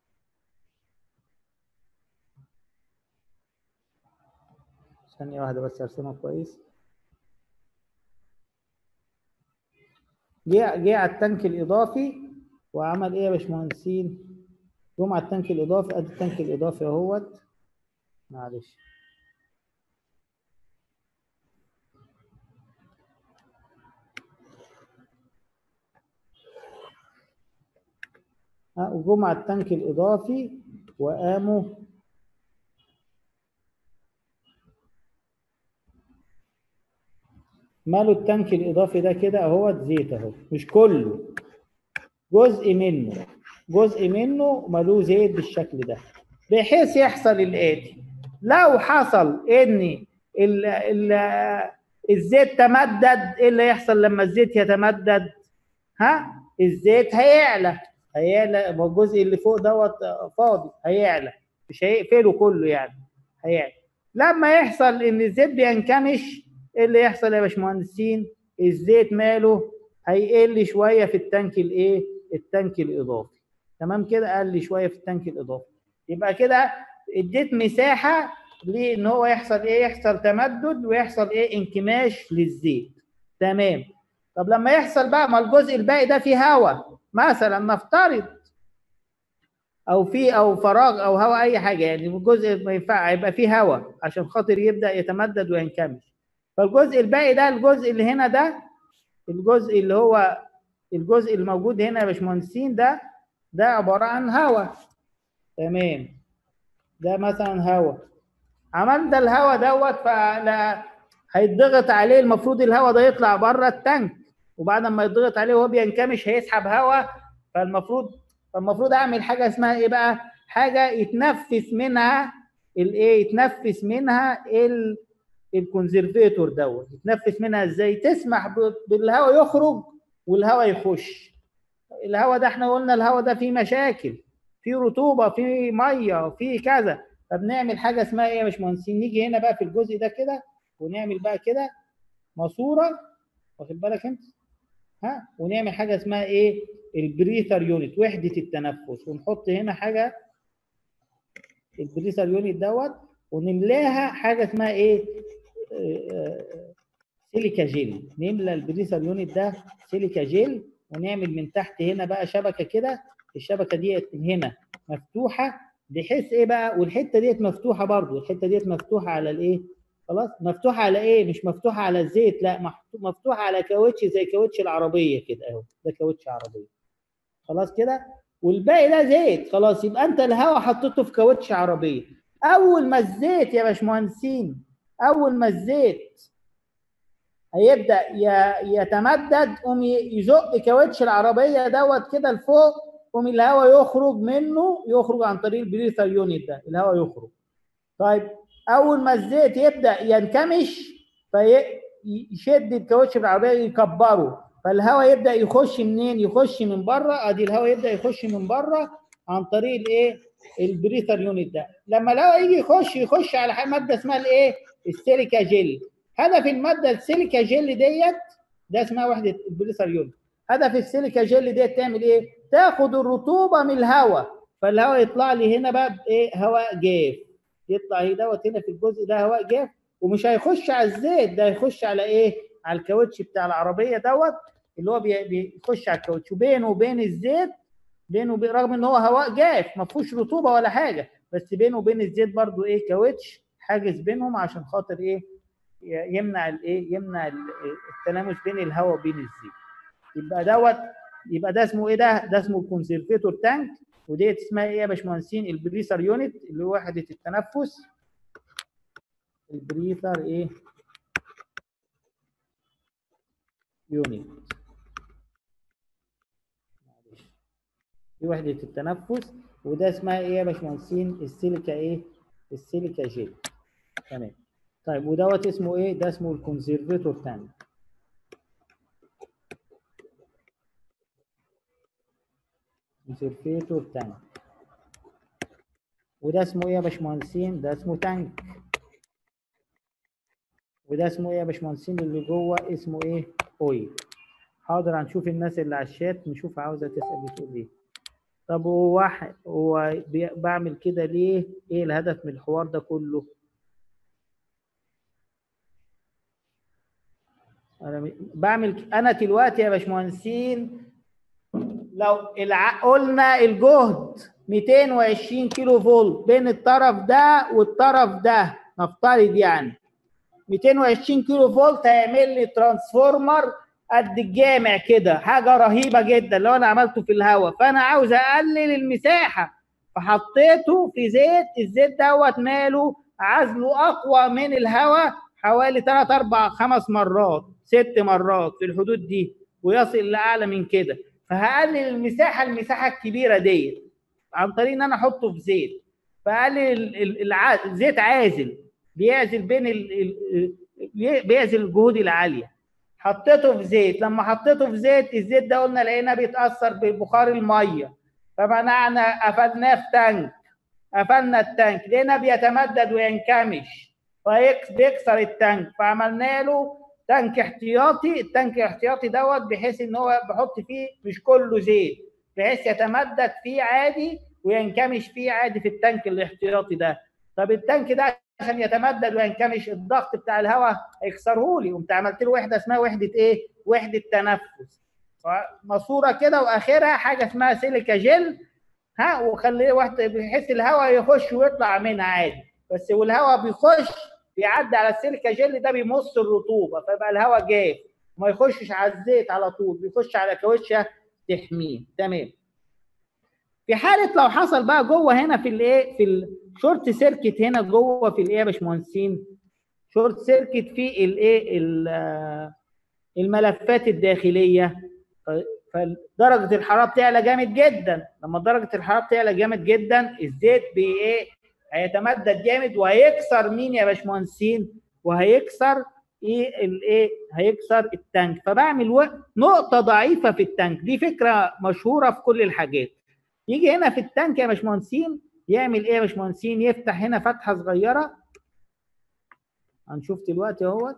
ثانيه واحده بس ارسمها كويس. جه جه على التانك الاضافي وعمل ايه يا باشمهندسين؟ جم على التانك الاضافي. ادي التانك الاضافي اهوت. معلش ها، وجم على التانك الاضافي وقاموا مالوا التانك الاضافي ده كده اهوت زيت اهو. مش كله، جزء منه جزء منه مالوه زيت بالشكل ده، بحيث يحصل الاتي. لو حصل ان ال ال الزيت تمدد، ايه اللي يحصل لما الزيت يتمدد؟ ها، الزيت هيعلى هيعلى الجزء اللي فوق دوت فاضي، هيعلى مش هيقفله كله يعني، هيعلى. لما يحصل ان الزيت بينكمش، ايه اللي يحصل يا باشمهندسين؟ الزيت ماله؟ هيقل شويه في التانك الايه؟ التانك الاضافي. تمام كده، قل شويه في التانك الاضافي. يبقى كده اديت مساحه لان هو يحصل ايه؟ يحصل تمدد ويحصل ايه؟ انكماش للزيت. تمام. طب لما يحصل بقى، ما الجزء الباقي ده فيه هواء مثلا نفترض، او في او فراغ او هواء اي حاجه، يعني الجزء ما ينفع يبقى فيه هواء عشان خاطر يبدا يتمدد وينكمش. فالجزء الباقي ده، الجزء اللي هنا ده، الجزء اللي هو الجزء الموجود هنا يا باشمهندسين ده ده عباره عن هواء. تمام. ده مثلا هواء. عملنا الهواء دوت فلا هيتضغط عليه، المفروض الهواء ده يطلع بره التانك، وبعد ما يتضغط عليه وهو بينكمش هيسحب هواء. فالمفروض فالمفروض اعمل حاجه اسمها ايه بقى؟ حاجه يتنفس منها الايه؟ يتنفس منها ال الكونزرفيتور دوت. يتنفس منها ازاي؟ تسمح بالهواء يخرج والهواء يخش. الهواء ده احنا قلنا الهواء ده فيه مشاكل، فيه رطوبه، فيه ميه، فيه كذا. فبنعمل حاجه اسمها ايه يا باشمهندسين؟ نيجي هنا بقى في الجزء ده كده ونعمل بقى كده ماسوره، واخد بالك انت؟ ها، ونعمل حاجه اسمها ايه؟ البريثر يونت، وحده التنفس. ونحط هنا حاجه البريثر يونت دوت، ونملاها حاجه اسمها ايه؟ سيليكا جيل. نملى البريثر يونت ده سيليكا جيل، ونعمل من تحت هنا بقى شبكه كده. الشبكه ديت من هنا مفتوحه، بحيث ايه بقى؟ والحته ديت مفتوحه برضو، الحته ديت مفتوحه على الايه؟ خلاص، مفتوحه على ايه؟ مش مفتوحه على الزيت، لا، مفتوحه على كاوتش زي كاوتش العربيه كده اهو. ده كاوتش عربيه خلاص كده، والباقي ده زيت. خلاص، يبقى انت الهواء حطيته في كاوتش عربيه. اول ما الزيت يا باشمهندسين، اول ما الزيت هيبدا يتمدد، قوم يزق كاوتش العربيه دوت كده لفوق، قوم الهواء يخرج منه، يخرج عن طريق البريثر يونت ده، الهواء يخرج. طيب اول ما الزيت يبدا ينكمش فيشد الكاوتش العربيه يكبره، فالهواء يبدا يخش منين؟ يخش من بره. ادي الهواء يبدا يخش من بره عن طريق الايه؟ البريثر يونت ده. لما الهواء يجي يخش يخش على ماده اسمها الايه؟ السيليكا جيل. هدف الماده السيليكا جيل ديت ده اسمها وحده البريثر يونت. هدف السيليكا جيل ديت تعمل ايه؟ تاخد الرطوبه من الهواء، فالهواء يطلع لي هنا بقى ايه؟ هواء جاف. يطلع ايه دوت هنا في الجزء ده هواء جاف، ومش هيخش على الزيت ده، هيخش على ايه؟ على الكاوتش بتاع العربيه دوت اللي هو بيخش على الكاوتش، وبينه وبين الزيت بينه وبين، رغم ان هو هواء جاف ما فيهوش رطوبه ولا حاجه، بس بينه وبين الزيت برضو ايه؟ كاوتش حاجز بينهم عشان خاطر ايه؟ يمنع الايه؟ يمنع التلامس بين الهواء وبين الزيت. يبقى دوت يبقى ده اسمه ايه؟ ده ده اسمه الكونسرفيتور تانك، وديت اسمها ايه يا باشمهندسين؟ البريثر يونت اللي هو وحده التنفس. البريثر ايه؟ يونت دي وحده التنفس، وده اسمها ايه يا باشمهندسين؟ السيليكا ايه؟ السيليكا جيل. تمام. طيب ودوت اسمه ايه؟ ده اسمه الكونسرفيتور تانك. كونسرفيتور تانك. وده اسمه ايه يا باشمهندسين؟ ده اسمه تانك. وده اسمه ايه يا باشمهندسين اللي جوه؟ اسمه ايه؟ اويل. حاضر، هنشوف الناس اللي على الشات نشوف عاوزه تسال بتقول ايه. طب هو واحد هو بعمل كده ليه؟ ايه الهدف من الحوار ده كله؟ انا بعمل انا دلوقتي يا باشمهندسين لو الع... قلنا الجهد مئتين وعشرين كيلو فولت بين الطرف ده والطرف ده، نفترض يعني مئتين وعشرين كيلو فولت هيعمل لي ترانسفورمر قد الجامع كده، حاجه رهيبه جدا لو انا عملته في الهواء. فانا عاوز اقلل المساحه فحطيته في زيت، الزيت دوت ماله؟ عزله اقوى من الهواء حوالي ثلاث اربع خمس مرات ست مرات في الحدود دي، ويصل لاعلى من كده. فهقلل المساحه المساحه الكبيره ديت عن طريق ان انا احطه في زيت. فقلل الزيت عازل، بيعزل بين ال... بيعزل الجهود العاليه. حطيته في زيت، لما حطيته في زيت الزيت ده قلنا لقينا بيتاثر ببخار الميه، فمنعنا قفلناه في تانك، قفلنا التانك لقينا بيتمدد وينكمش فبيكسر التانك، فعملنا له تانك احتياطي. التانك الاحتياطي دوت بحيث ان هو بحط فيه مش كله زيت، بحيث يتمدد فيه عادي وينكمش فيه عادي في التانك الاحتياطي ده. طب التانك ده عشان يتمدد وينكمش الضغط بتاع الهواء هيكسره لي، قمت عملت له وحده اسمها وحده ايه؟ وحده تنفس. ماسوره كده واخرها حاجه اسمها سيليكا جيل، ها، وخليه وحده بحيث الهواء يخش ويطلع منها عادي، بس والهواء بيخش بيعدي على السيليكا جيل ده بيمص الرطوبه، فيبقى الهواء جاف ما يخشش على الزيت على طول، بيخش على كاوتشه تحميه. تمام. في حاله لو حصل بقى جوه هنا في الايه؟ في الشورت سيركت هنا جوه في الايه يا باشمهندسين؟ شورت سيركت في الايه؟ الملفات الداخليه، فدرجه الحراره بتعلى جامد جدا. لما درجه الحراره بتعلى جامد جدا الزيت بي ايه؟ هيتمدد جامد وهيكسر مين يا باشمهندسين؟ وهيكسر ايه؟ الايه؟ هيكسر التانك. فبعمل نقطه ضعيفه في التانك، دي فكره مشهوره في كل الحاجات. يجي هنا في التانك يا باشمهندسين يعمل ايه يا باشمهندسين؟ يفتح هنا فتحه صغيره، هنشوف دلوقتي اهوت.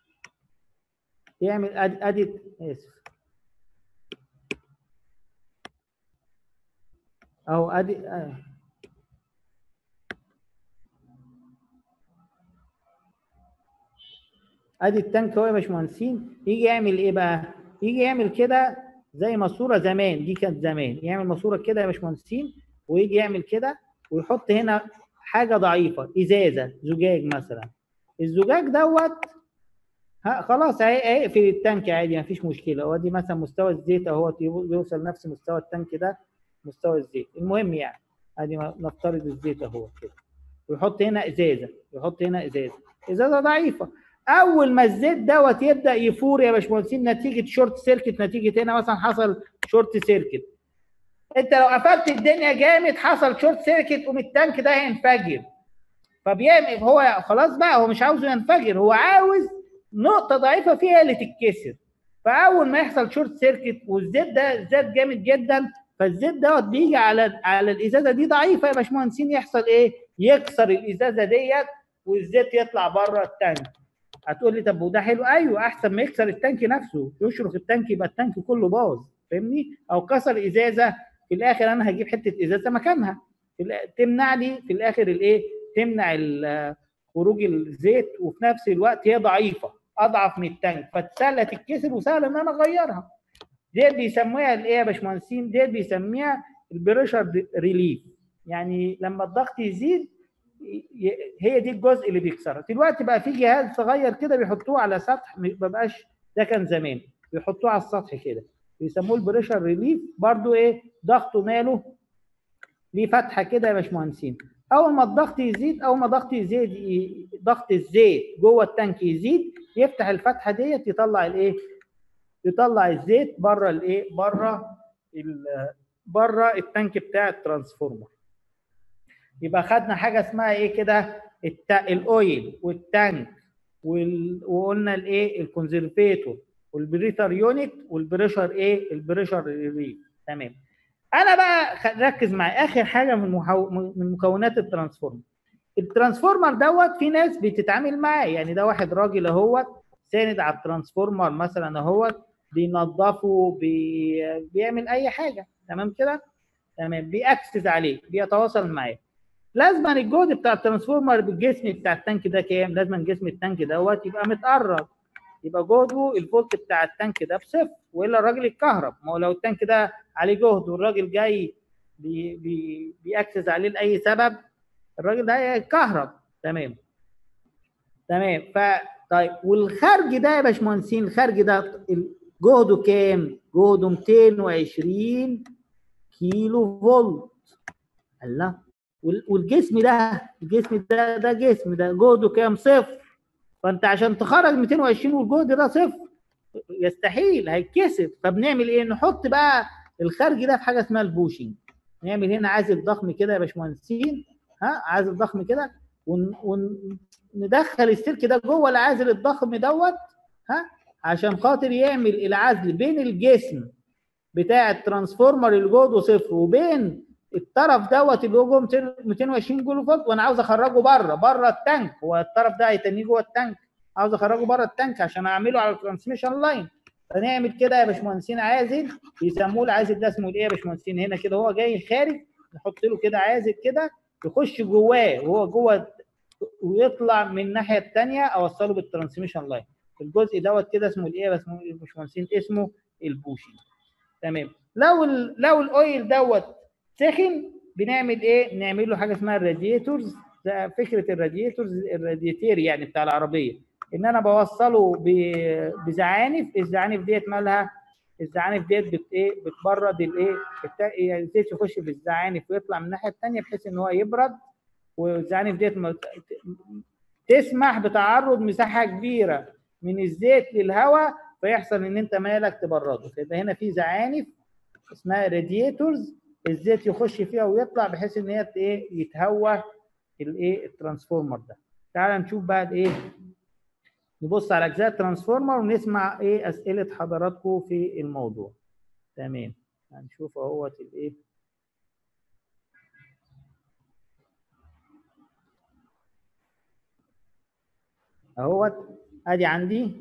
يعمل ادي اسف اهو ادي آه. ادي التانك اهو يا باشمهندسين. يجي يعمل ايه بقى؟ يجي يعمل كده زي ماسوره زمان، دي كانت زمان، يعمل ماسوره كده يا باشمهندسين، ويجي يعمل كده ويحط هنا حاجه ضعيفه، ازازه زجاج مثلا. الزجاج دوت ها خلاص هيقفل التانك عادي مفيش مشكله. هو دي مثلا مستوى الزيت اهو بيوصل نفس مستوى التانك ده مستوى الزيت. المهم يعني ادي نفترض الزيت اهو كده، ويحط هنا ازازه، يحط هنا ازازه ازازه ضعيفه. اول ما الزيت دوت يبدا يفور يا باشمهندسين نتيجه شورت سيركت، نتيجه هنا مثلا حصل شورت سيركت، انت لو قفلت الدنيا جامد حصل شورت سيركت قوم التانك ده هينفجر. فبيعمل هو خلاص بقى، هو مش عاوزه ينفجر، هو عاوز نقطه ضعيفه فيها اللي تتكسر. فاول ما يحصل شورت سيركت والزيت ده زاد جامد جدا، فالزيت دوت بيجي على على الازازه دي ضعيفه يا باشمهندسين، يحصل ايه؟ يكسر الازازه ديت والزيت يطلع بره التانك. هتقول لي طب وده حلو؟ ايوه، احسن ما يكسر التانك نفسه، يشرخ التانك يبقى التانك كله باظ، فاهمني؟ او كسر ازازه في الاخر انا هجيب حته ازازه مكانها تمنع لي في الاخر الايه؟ تمنع خروج الزيت، وفي نفس الوقت هي ضعيفه اضعف من التانك، فسهله تتكسر وسهل ان انا اغيرها. ديت بيسموها الايه يا باشمهندسين؟ ديت بيسميها البريشر ريليف، يعني لما الضغط يزيد هي دي الجزء اللي بيكسرها. دلوقتي بقى في جهاز صغير كده بيحطوه على سطح، ما بقاش ده كان زمان، بيحطوه على السطح كده بيسموه البريشر ريليف، برضو ايه ضغطه ماله ليه فتحه كده يا باشمهندسين. اول ما الضغط يزيد، اول ما ضغط يزيد ضغط الزيت جوه التانك يزيد، يفتح الفتحه ديت يطلع الايه؟ يطلع الزيت بره الايه؟ بره بره التانك بتاع الترانسفورمر. يبقى خدنا حاجه اسمها ايه كده؟ الاويل والتانك وال... وقلنا الايه؟ الكونزرفيتور والبريتر يونت والبريشر ايه؟ البريشر ريليف. تمام. انا بقى ركز معايا اخر حاجه من محو... من مكونات الترانسفورمر. الترانسفورمر دوت في ناس بتتعامل معاه، يعني ده واحد راجل اهوت ساند على الترانسفورمر مثلا اهوت بينظفه، بي... بيعمل اي حاجه، تمام كده؟ تمام، بيأكسس عليه، بيتواصل معاه. لازم الجهد بتاع الترانسفورمر بالجسم بتاع التانك ده كام؟ لازم جسم التانك دوت يبقى متقرب، يبقى جهده الفولت بتاع التانك ده بصفر، والا الراجل يتكهرب. ما هو لو التانك ده عليه جهد والراجل جاي بي بي بيأكسس عليه لاي سبب، الراجل ده هيتكهرب. تمام تمام. ف طيب والخارج ده يا باشمهندسين، الخارج ده جهده كام؟ جهده مئتين وعشرين كيلو فولت. الله، والجسم ده الجسم ده ده جسم ده جهده كام؟ صفر. فانت عشان تخرج مئتين وعشرين والجهد ده صفر يستحيل، هيتكسر. فبنعمل ايه؟ نحط بقى الخارج ده في حاجه اسمها البوشنج. نعمل هنا عازل ضخم كده يا باشمهندسين، ها، عازل ضخم كده، وندخل السلك ده جوه العازل الضخم دوت، ها، عشان خاطر يعمل العزل بين الجسم بتاع الترانسفورمر اللي جهده صفر وبين الطرف دوت اللي هو جوه مئتين وعشرين كيلو فولت، وانا عاوز اخرجه بره بره التانك. هو الطرف ده هيتنيه جوه التانك، عاوز اخرجه بره التانك عشان اعمله على الترانسميشن لاين. فنعمل كده يا باشمهندسين عازل، بيسموه العازل ده اسمه الايه يا باشمهندسين؟ هنا كده هو جاي خارج، نحط له كده عازل كده يخش جواه وهو جوه ويطلع من الناحيه الثانيه، اوصله بالترانسميشن لاين. الجزء دوت كده اسمه الايه يا باشمهندسين؟ اسمه البوشنج. تمام. لو ال لو الاويل دوت سخن بنعمل ايه؟ نعمل له حاجه اسمها الراديتورز. ده فكره الراديتورز، الراديتير يعني بتاع العربيه، ان انا بوصله بزعانف. الزعانف ديت مالها؟ الزعانف ديت بت ايه؟ بتبرد الايه؟ الزيت يخش في الزعانف ويطلع من الناحيه الثانيه بحيث ان هو يبرد، والزعانف ديت تسمح بتعرض مساحه كبيره من الزيت للهواء، فيحصل ان انت مالك تبرده. فيبقى هنا في زعانف اسمها راديتورز، الزيت يخش فيها ويطلع بحيث ان هي ايه؟ يتهوى الايه؟ الترانسفورمر ده. تعال نشوف بقى الايه؟ نبص على اجزاء الترانسفورمر ونسمع ايه اسئله حضراتكم في الموضوع. تمام، هنشوف اهوت الايه؟ اهوت ادي عندي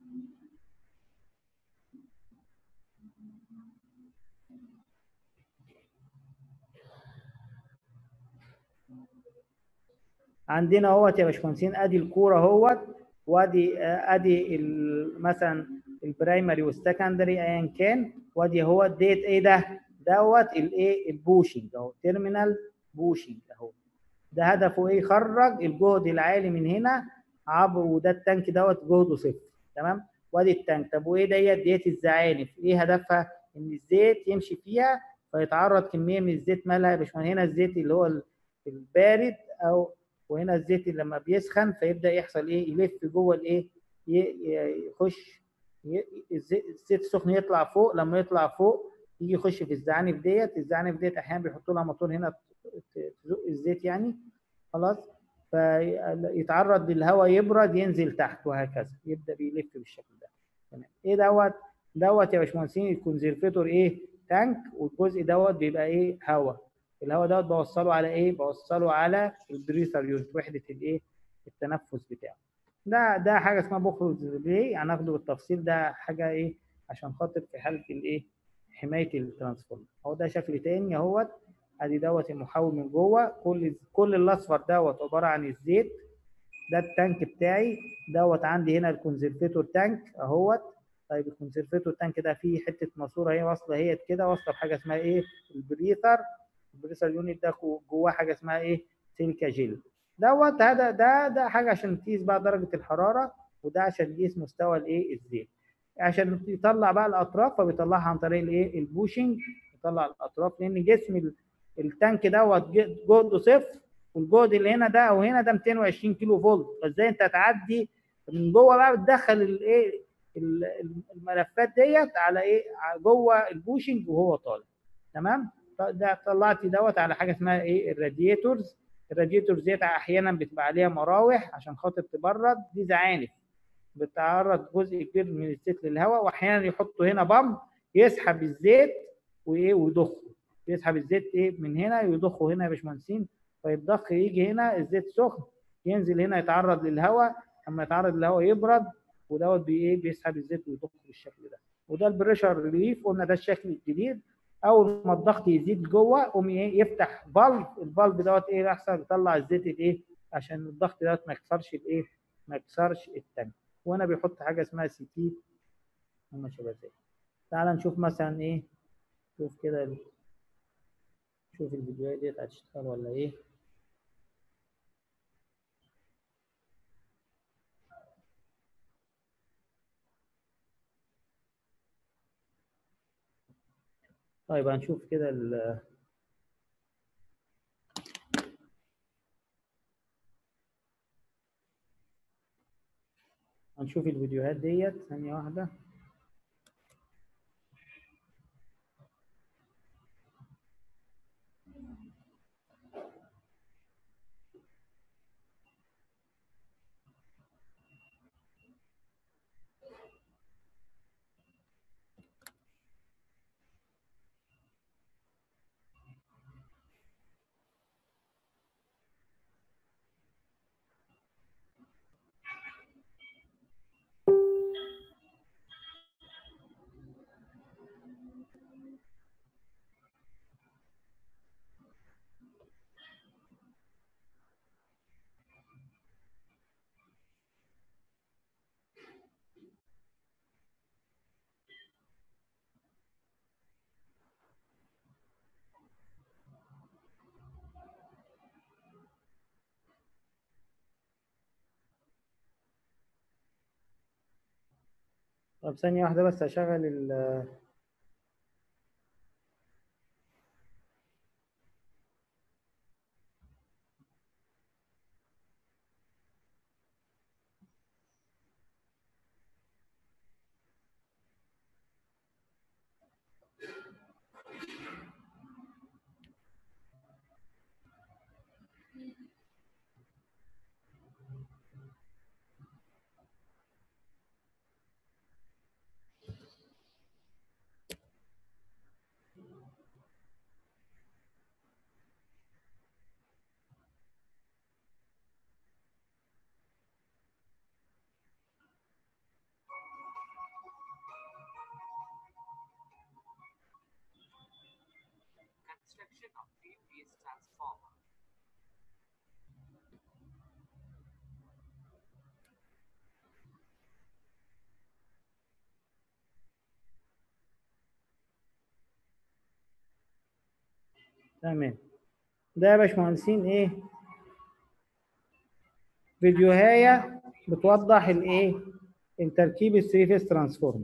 عندنا اهوت يا باشمهندسين، ادي الكوره اهوت، وادي ادي مثلا البرايمري والسكندري ايا كان، وادي اهوت ديت ايه ده؟ دوت الايه؟ البوشنج اهو، تيرمينال بوشنج اهو. ده هدفه ايه؟ يخرج الجهد العالي من هنا عبر، وده التانك دوت جهده صفر. تمام. وادي التانك. طب وايه ديت؟ ديت الزعانف، ايه هدفها؟ ان الزيت يمشي فيها فيتعرض كميه من الزيت. مالها يا باشمهندس؟ هنا الزيت اللي هو البارد، او وهنا الزيت اللي لما بيسخن فيبدا يحصل ايه؟ يلف جوه الايه؟ يخش الزيت السخن يطلع فوق. لما يطلع فوق يجي يخش في الزعانف ديت. الزعانف ديت احيانا بيحطوا لها موتور هنا تزق الزيت يعني، خلاص، فيتعرض للهواء يبرد ينزل تحت وهكذا، يبدا بيلف بالشكل ده. تمام. ايه دوت دوت يا باشمهندسين؟ الكونزرفيتور ايه؟ تانك، والجزء دوت بيبقى ايه؟ هواء. الهواء دوت بوصله على ايه؟ بوصله على البريثر يونت، وحده الايه؟ التنفس بتاعه. ده ده حاجه اسمها بوكس ريلي، هناخده بالتفصيل. ده حاجه ايه؟ عشان خاطر في حاله الايه؟ حمايه الترانسفورمر. هو ده شكل تاني اهوت. ادي دوت المحول من جوه. كل كل الاصفر دوت عباره عن الزيت. ده التانك بتاعي دوت. عندي هنا الكونزرفيتور تانك اهوت. طيب الكونزرفيتور تانك ده فيه حته ماسوره هي واصله هي كده، واصله بحاجه اسمها ايه؟ البريثر. البريثر يونت ده جواه حاجه اسمها ايه؟ سيليكا جيل دوت. هذا ده ده حاجه عشان تقيس بقى درجه الحراره، وده عشان تقيس مستوى الايه؟ الزيت. عشان يطلع بقى الاطراف، فبيطلعها عن طريق الايه؟ البوشنج. يطلع الاطراف لان جسم التانك دوت جهده صفر، والجهد اللي هنا ده او هنا ده مئتين وعشرين كيلو فولت. فازاي انت هتعدي من جوه بقى؟ بتدخل الايه؟ الملفات ديت على ايه؟ جوه البوشنج وهو طالع. تمام. ده طلعت دوت على حاجه اسمها ايه؟ الرادياتورز. الرادياتورز ديت احيانا بتبقى عليها مراوح عشان خاطر تبرد. دي زعانف بتعرض جزء كبير من الزيت للهواء، واحيانا يحطوا هنا بامب يسحب الزيت وايه؟ ويضخه. يسحب الزيت ايه؟ من هنا ويضخه هنا يا باشمهندسين. فيتضخ يجي هنا الزيت سخن، ينزل هنا يتعرض للهواء. اما يتعرض للهواء يبرد، ودوت بي ايه؟ بيسحب الزيت ويضخه بالشكل ده. وده البريشر ريليف. قلنا ده الشكل الجديد. اول ما الضغط يزيد جوه قوم ايه؟ يفتح فالف. الفالف دوت ايه يحصل؟ يطلع الزيت الايه؟ عشان الضغط دوت ما يكسرش الايه؟ ما يكسرش التانك. وهنا بيحط حاجه اسمها سي تي. هم شبه زي. تعال نشوف مثلا ايه. شوف كده، شوف الفيديوهات ديت هتشتغل ولا ايه. طيب هنشوف كده ال هنشوف الفيديوهات ديت ثانية واحدة. طب ثانية واحدة بس هشغل ال تمام. ده يا باشمهندسين ايه؟ فيديوهايه بتوضح الايه؟ التركيب الثري فيز ترانسفورمر.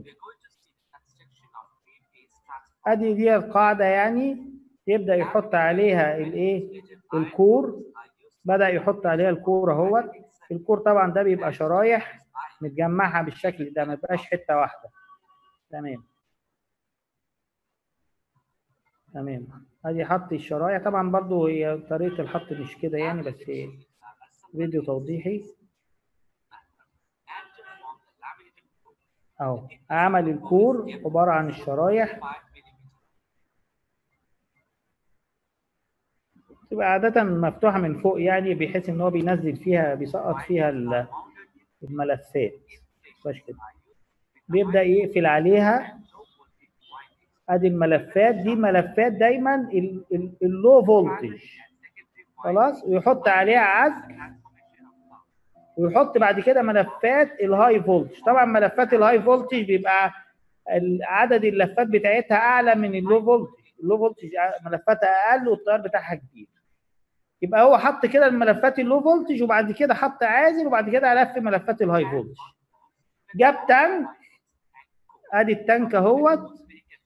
ادي دي القاعده يعني. يبدا يحط عليها الايه؟ الكور. بدا يحط عليها الكور اهوت. الكور طبعا ده بيبقى شرايح متجمعها بالشكل ده، ما يبقاش حته واحده. تمام تمام. ادي حط الشرايح. طبعا برضو هي طريقه الحط مش كده يعني، بس فيديو توضيحي اهو. عمل الكور عباره عن الشرايح، تبقى عاده مفتوحه من فوق يعني، بحيث ان هو بينزل فيها بيسقط فيها الملفات. مش كده، بيبدا يقفل عليها. ادي الملفات دي ملفات دايما اللو فولتج خلاص، ويحط عليها عزل، ويحط بعد كده ملفات الهاي فولتج. طبعا ملفات الهاي فولتج بيبقى عدد اللفات بتاعتها اعلى من اللو فولتج. اللو فولتج ملفاتها اقل والتيار بتاعها كبير. يبقى هو حط كده الملفات اللو فولتج، وبعد كده حط عازل، وبعد كده لف ملفات الهاي فولتج. جاب تانك، ادي التانك اهوت،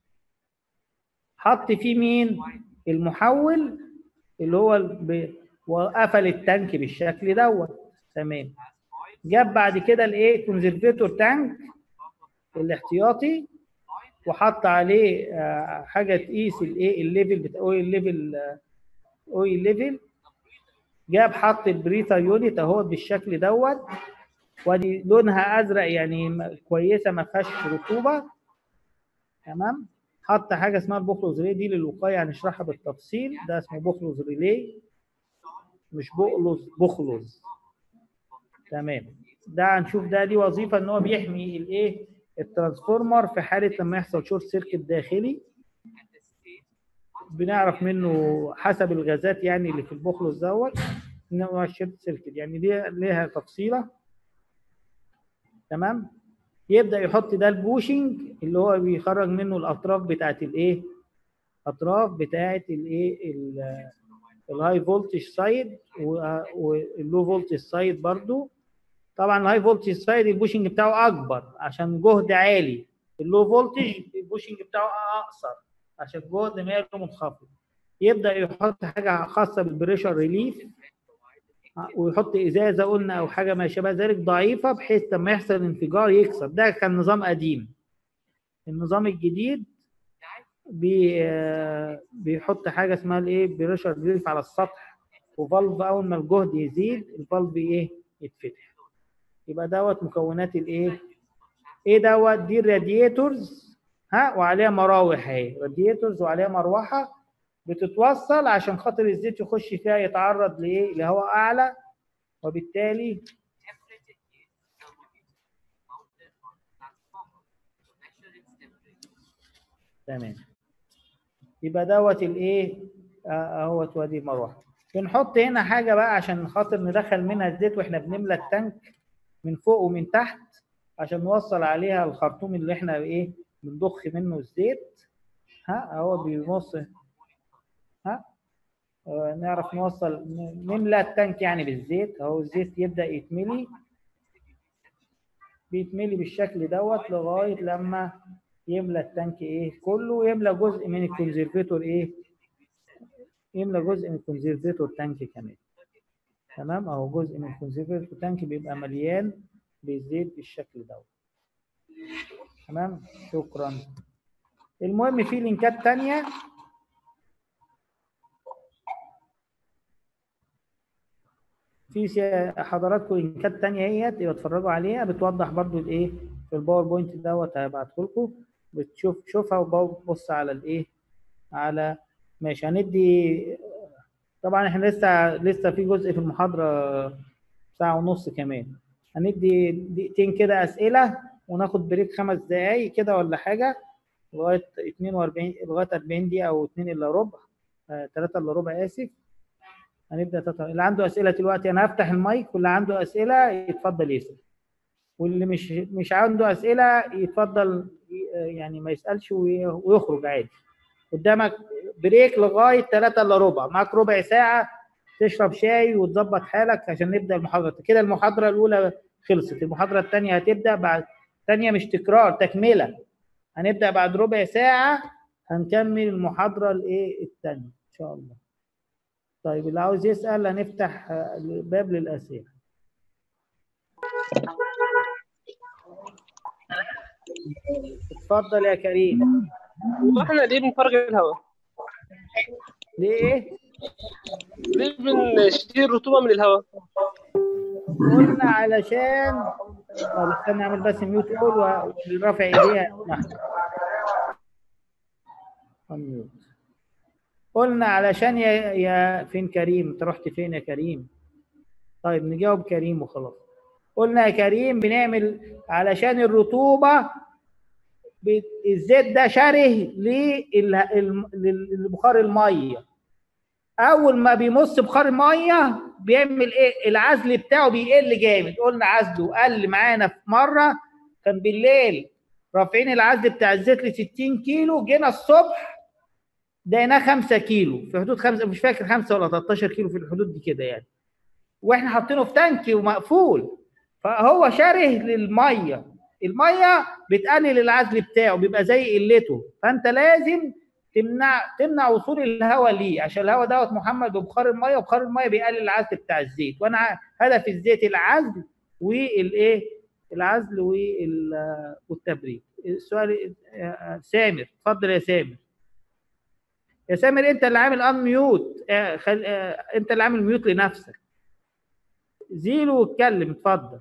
حط فيه مين؟ المحول اللي هو ب... وقفل التانك بالشكل دوت. تمام. جاب بعد كده الايه؟ كونسرفيتور تانك الاحتياطي، وحط عليه حاجه تقيس الايه؟ الليفل بتاع اويل ليفل، اويل ليفل. جاب حط البريثر يونت اهو بالشكل دوت، ودي لونها ازرق يعني كويسه ما فيهاش رطوبه. تمام. حط حاجه اسمها البخلص ريلي، دي للوقايه هنشرحها بالتفصيل. ده اسمه بخلص ريلي مش بقلص، بخلص. تمام. ده هنشوف ده دي وظيفه ان هو بيحمي الايه؟ الترانسفورمر في حاله لما يحصل شورت سيركت داخلي. بنعرف منه حسب الغازات يعني اللي في البخلص دوت ان هو شورت سيركت يعني، دي ليها تفصيله. تمام. يبدا يحط ده البوشنج اللي هو بيخرج منه الاطراف بتاعت الايه؟ اطراف بتاعت الايه؟ الهاي فولتج سايد واللو فولتج سايد برضو. طبعا الهاي فولتج سايد البوشنج بتاعه اكبر عشان جهد عالي، اللو فولتج البوشنج بتاعه اقصر عشان جهد ماله منخفض. يبدا يحط حاجه خاصه بالبريشر ريليف، ويحط ازازه قلنا او حاجه ما شابه ذلك ضعيفه، بحيث لما يحصل انفجار يكسر. ده كان نظام قديم. النظام الجديد بي بيحط حاجه اسمها الايه؟ بريشر ريليف على السطح، وفالف اول ما الجهد يزيد الفالف ايه؟ يتفتح. يبقى دوت مكونات الايه؟ ايه دوت؟ دي الرادياتورز ها، وعليها مراوح اهي، رادياتورز وعليها مروحه بتتوصل عشان خاطر الزيت يخش فيها يتعرض لايه؟ لهواء اعلى، وبالتالي تمام. يبقى دوت الايه؟ اهوت وادي مروحه. بنحط هنا حاجه بقى عشان خاطر ندخل منها الزيت واحنا بنملى التانك من فوق ومن تحت، عشان نوصل عليها الخرطوم اللي احنا ايه؟ بنضخ منه الزيت. ها اهو بيوص ها آه نعرف نوصل نملى التانك يعني بالزيت. اهو الزيت يبدا يتملي، بيتملي بالشكل دوت لغايه لما يملى التانك ايه؟ كله، ويملى جزء من الكونسرفيتور ايه؟ يملى جزء من الكونسرفيتور تانك كمان. تمام. اهو جزء من الكونسرفيتور تانك بيبقى مليان بالزيت بالشكل دوت. تمام. شكرا. المهم في لينكات تانية في حضراتكم، لينكات تانية اهيت اتفرجوا عليها بتوضح برضو الايه؟ في الباوربوينت دوت هبعته لكم، بتشوف شوفها وبص على الايه؟ على ماشي. هندي طبعا احنا لسه لسه في جزء في المحاضره ساعه ونص كمان، هندي دقيقتين كده اسئله وناخد بريك خمس دقايق كده ولا حاجه لغايه اتنين واربعين لغايه اربعين دقيقه او اتنين الا ربع، تلاتة الا ربع اسف. هنبدا تطلع. اللي عنده اسئله دلوقتي انا هفتح المايك، واللي عنده اسئله يتفضل يسال، واللي مش مش عنده اسئله يتفضل يعني ما يسالش ويخرج عادي. قدامك بريك لغايه تلاتة الا ربع، معاك ربع ساعه تشرب شاي وتظبط حالك عشان نبدا المحاضره. كده المحاضره الاولى خلصت، المحاضره الثانيه هتبدا بعد، الثانيه مش تكرار، تكمله. هنبدا بعد ربع ساعه، هنكمل المحاضره الايه؟ الثانيه ان شاء الله. طيب اللي عاوز يسال هنفتح باب للاسئله. اتفضل يا كريم. واحنا ليه بنفرغ الهواء؟ ليه؟ ليه بنشيل الرطوبه من الهواء؟ قلنا علشان طب استنى اعمل بس ميوت اول ورافع ايديها محمود. قلنا علشان يا يا فين كريم؟ انت رحت فين يا كريم؟ طيب نجاوب كريم وخلاص. قلنا يا كريم بنعمل علشان الرطوبه الزيت ده شره لبخار الميه. اول ما بيمص بخار الميه بيعمل ايه؟ العزل بتاعه بيقل جامد. قلنا عزله قل معانا في مره كان بالليل رافعين العزل بتاع الزيت ل ستين كيلو، جينا الصبح دقيناه خمسة كيلو، في حدود خمسة، مش فاكر خمسة ولا تلتاشر كيلو، في الحدود دي كده يعني، واحنا حاطينه في تانك ومقفول. فهو شره للميه، الميه بتقلل العزل بتاعه بيبقى زي قلته، فانت لازم تمنع تمنع وصول الهواء ليه، عشان الهواء دوت محمل ببخار الميه، وبخار الميه بيقلل العزل بتاع الزيت. وانا هدف الزيت العزل والايه؟ العزل والتبريد. السؤال سامر، اتفضل يا سامر. يا سامر انت اللي عامل ان ميوت، انت اللي عامل ميوت لنفسك. زيلو واتكلم، اتفضل.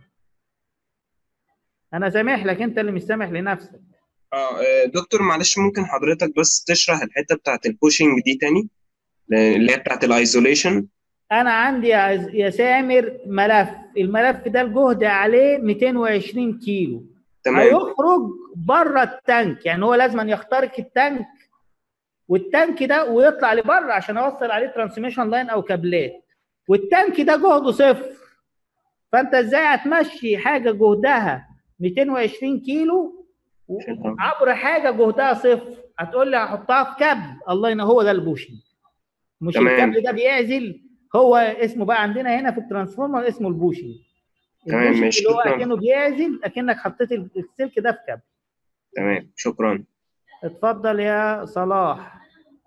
انا سامح لك، انت اللي مش سامح لنفسك. اه دكتور معلش، ممكن حضرتك بس تشرح الحته بتاعت البوشنج دي تاني، اللي هي بتاعت الايزوليشن؟ انا عندي يا سامر ملف، الملف ده الجهد عليه مئتين وعشرين كيلو. تمام. هيخرج بره التانك، يعني هو لازم يخترق التانك والتانك ده ويطلع لبره عشان اوصل عليه ترانسميشن لاين او كابلات، والتانك ده جهده صفر. فانت ازاي هتمشي حاجه جهدها مئتين وعشرين كيلو عبر حاجه جهدها صفر؟ هتقول لي هحطها في كابل. الله ينور، هو ده البوشنج. مش تمام. الكابل ده بيعزل، هو اسمه بقى عندنا هنا في الترانسفورمر اسمه البوشنج. البوشنج اللي هو اكنه بيعزل، اكنك حطيت السلك ده في كابل. تمام، شكرا. اتفضل يا صلاح.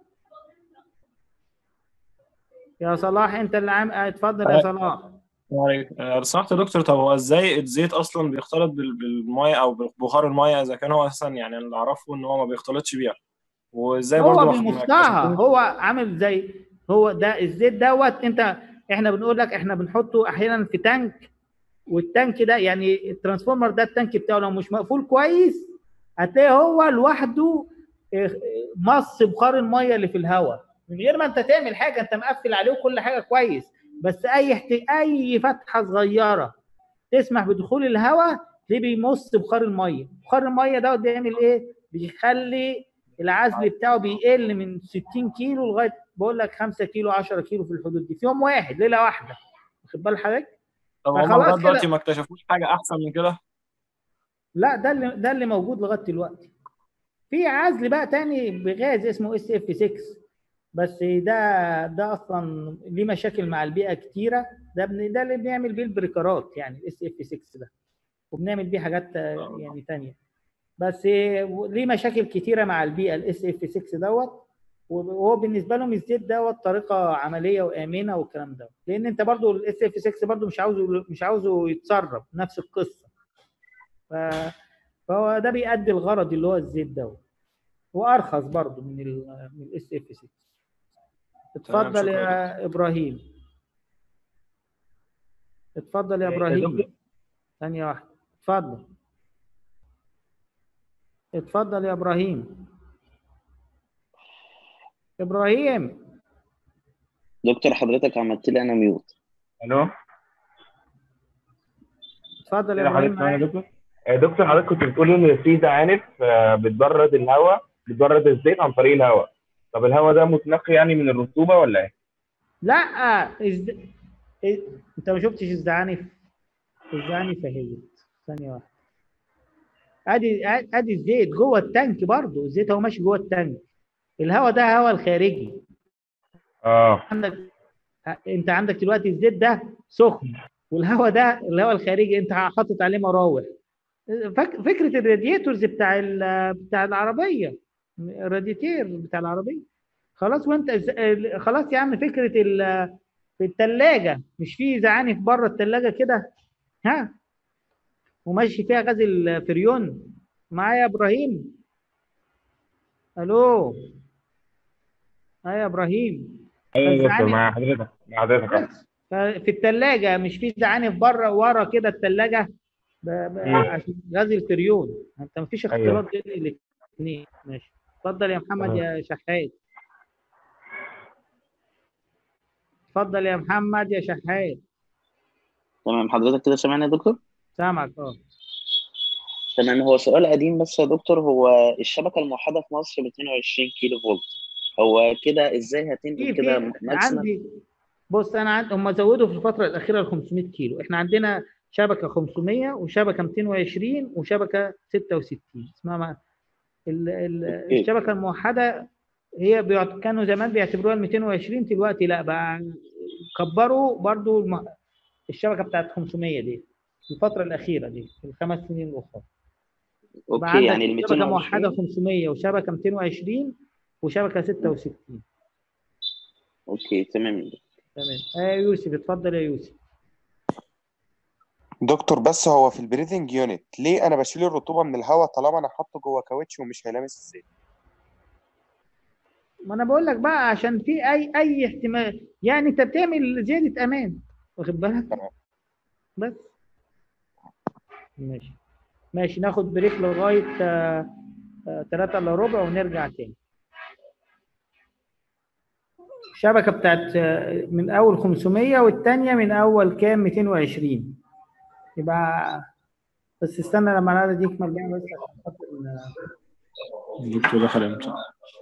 يا صلاح انت اللي عام، اتفضل يا صلاح. لو سمحت يا دكتور، طب هو ازاي الزيت اصلا بيختلط بالميه او ببخار الميه، اذا كان هو اصلا يعني اللي اعرفه ان هو ما بيختلطش بيها، وازاي برضه هو بيمصها؟ هو عامل زي هو ده الزيت دوت. انت احنا بنقول لك احنا بنحطه احيانا في تانك، والتانك ده يعني الترانسفورمر ده التانك بتاعه لو مش مقفول كويس هتلاقي هو لوحده مص بخار الميه اللي في الهواء من غير ما انت تعمل حاجه، انت مقفل عليه وكل حاجه كويس، بس اي احت... اي فتحه صغيره تسمح بدخول الهواء تلاقيه بيمص بخار الميه. بخار الميه دوت بيعمل ايه؟ بيخلي العزل بتاعه بيقل من ستين كيلو لغايه بقول لك خمسة كيلو عشرة كيلو في الحدود دي في يوم واحد، ليله واحده. واخد بال حضرتك؟ طب هم لغايه دلوقتي ما اكتشفوش حاجه احسن من كده؟ لا، ده اللي ده اللي موجود لغايه دلوقتي. في عزل بقى تاني بغاز اسمه اس اف ستة، بس ده ده اصلا ليه مشاكل مع البيئه كتيره. ده ده اللي بنعمل بيه البريكارات، يعني الاس اف ستة ده، وبنعمل بيه حاجات يعني تانيه، بس ليه مشاكل كتيره مع البيئه الاس اف ستة دوت. وهو بالنسبه لهم الزيت دوت طريقه عمليه وامنه والكلام ده، لان انت برضو الاس اف ستة برضو مش عاوزه مش عاوزه يتسرب، نفس القصه. فهو ده بيأدي الغرض اللي هو الزيت دوت، وارخص برضو من ال من الاس اف ستة. اتفضل يا ابراهيم. اتفضل يا ابراهيم. ثانيه واحده، اتفضل. اتفضل يا ابراهيم. ابراهيم. دكتور حضرتك عملت لي انا ميوت. الو، اتفضل يا ابراهيم. يا دكتور دكتور حضرتك كنت بتقول ان في زعانف بتبرد الهواء، بتبرد الزيت عن طريق الهواء. طب الهواء ده متنقي يعني من الرطوبه ولا ايه؟ لا، إز... إز... انت ما شفتش الزعانف؟ الزعانف اهي. ثانيه واحده. ادي ادي الزيت جوه التانك، برضه الزيت هو ماشي جوه التانك. الهواء ده هواء الخارجي. اه عندك انت عندك دلوقتي الزيت ده سخن، والهواء ده الهواء الخارجي انت حاطط عليه مراوح. فك... فكره الرادياتورز بتاع بتاع العربيه، الراديتير بتاع العربيه. خلاص، وانت خلاص يا عم. فكره ال... في الثلاجه مش في زعانف بره الثلاجه كده؟ ها، وماشي فيها غاز الفريون. معايا يا ابراهيم؟ الو. ايوه يا ابراهيم. ايوه يا دكتور، فالزعانف مع حضرتك مع حضرتك أهو. في الثلاجه، مش في زعانف بره ورا كده الثلاجه مم. عشان غاز الفريون. انت مفيش ايوه اختلاط بين الاثنين. ماشي. اتفضل يا محمد تمام. يا شحات. اتفضل يا محمد يا شحات. تمام حضرتك كده سامعني يا دكتور؟ سامعك اه. تمام. هو سؤال قديم بس يا دكتور، هو الشبكة الموحدة في مصر ب اتنين وعشرين كيلو فولت، هو كده ازاي هتنقل في كده في ماكسيمم؟ عندي. بص انا عندي، هم زودوا في الفتره الاخيره ل خمسمائة كيلو. احنا عندنا شبكه خمسمائة وشبكه مئتين وعشرين وشبكه ستة وستين اسمها مع- ال- ال- اوكي الشبكه الموحده. هي بيعت... كانوا زمان بيعتبروها ال مئتين وعشرين، دلوقتي لا بقى كبروا برضو الم... الشبكه بتاعت خمسمائة دي في الفتره الاخيره دي في الخمس سنين الاخرى. بقى اوكي، عندك يعني ال شبكه موحده مئتين وعشرين. خمسمائة وشبكه مئتين وعشرين وشبكه ستة وستين. اوكي تمام. تمام. آه يوسف، اتفضل يا يوسف. دكتور بس هو في البريذنج يونت ليه انا بشيل الرطوبه من الهواء طالما انا حاطه جوه كاوتش ومش هيلامس الزيت؟ ما انا بقول لك بقى عشان في اي اي احتمال، يعني انت بتعمل زياده امان، واخد بالك؟ بس. ماشي. ماشي، ناخد بريك لغايه ثلاثة الا ربع ونرجع تاني. الشبكه بتاعت آه، من اول خمسمائة والثانيه من اول كام مئتين وعشرين. يبقى بس استنى لما العدد يكمل بقى بس عشان خاطر ال- الدكتور دخل امتى؟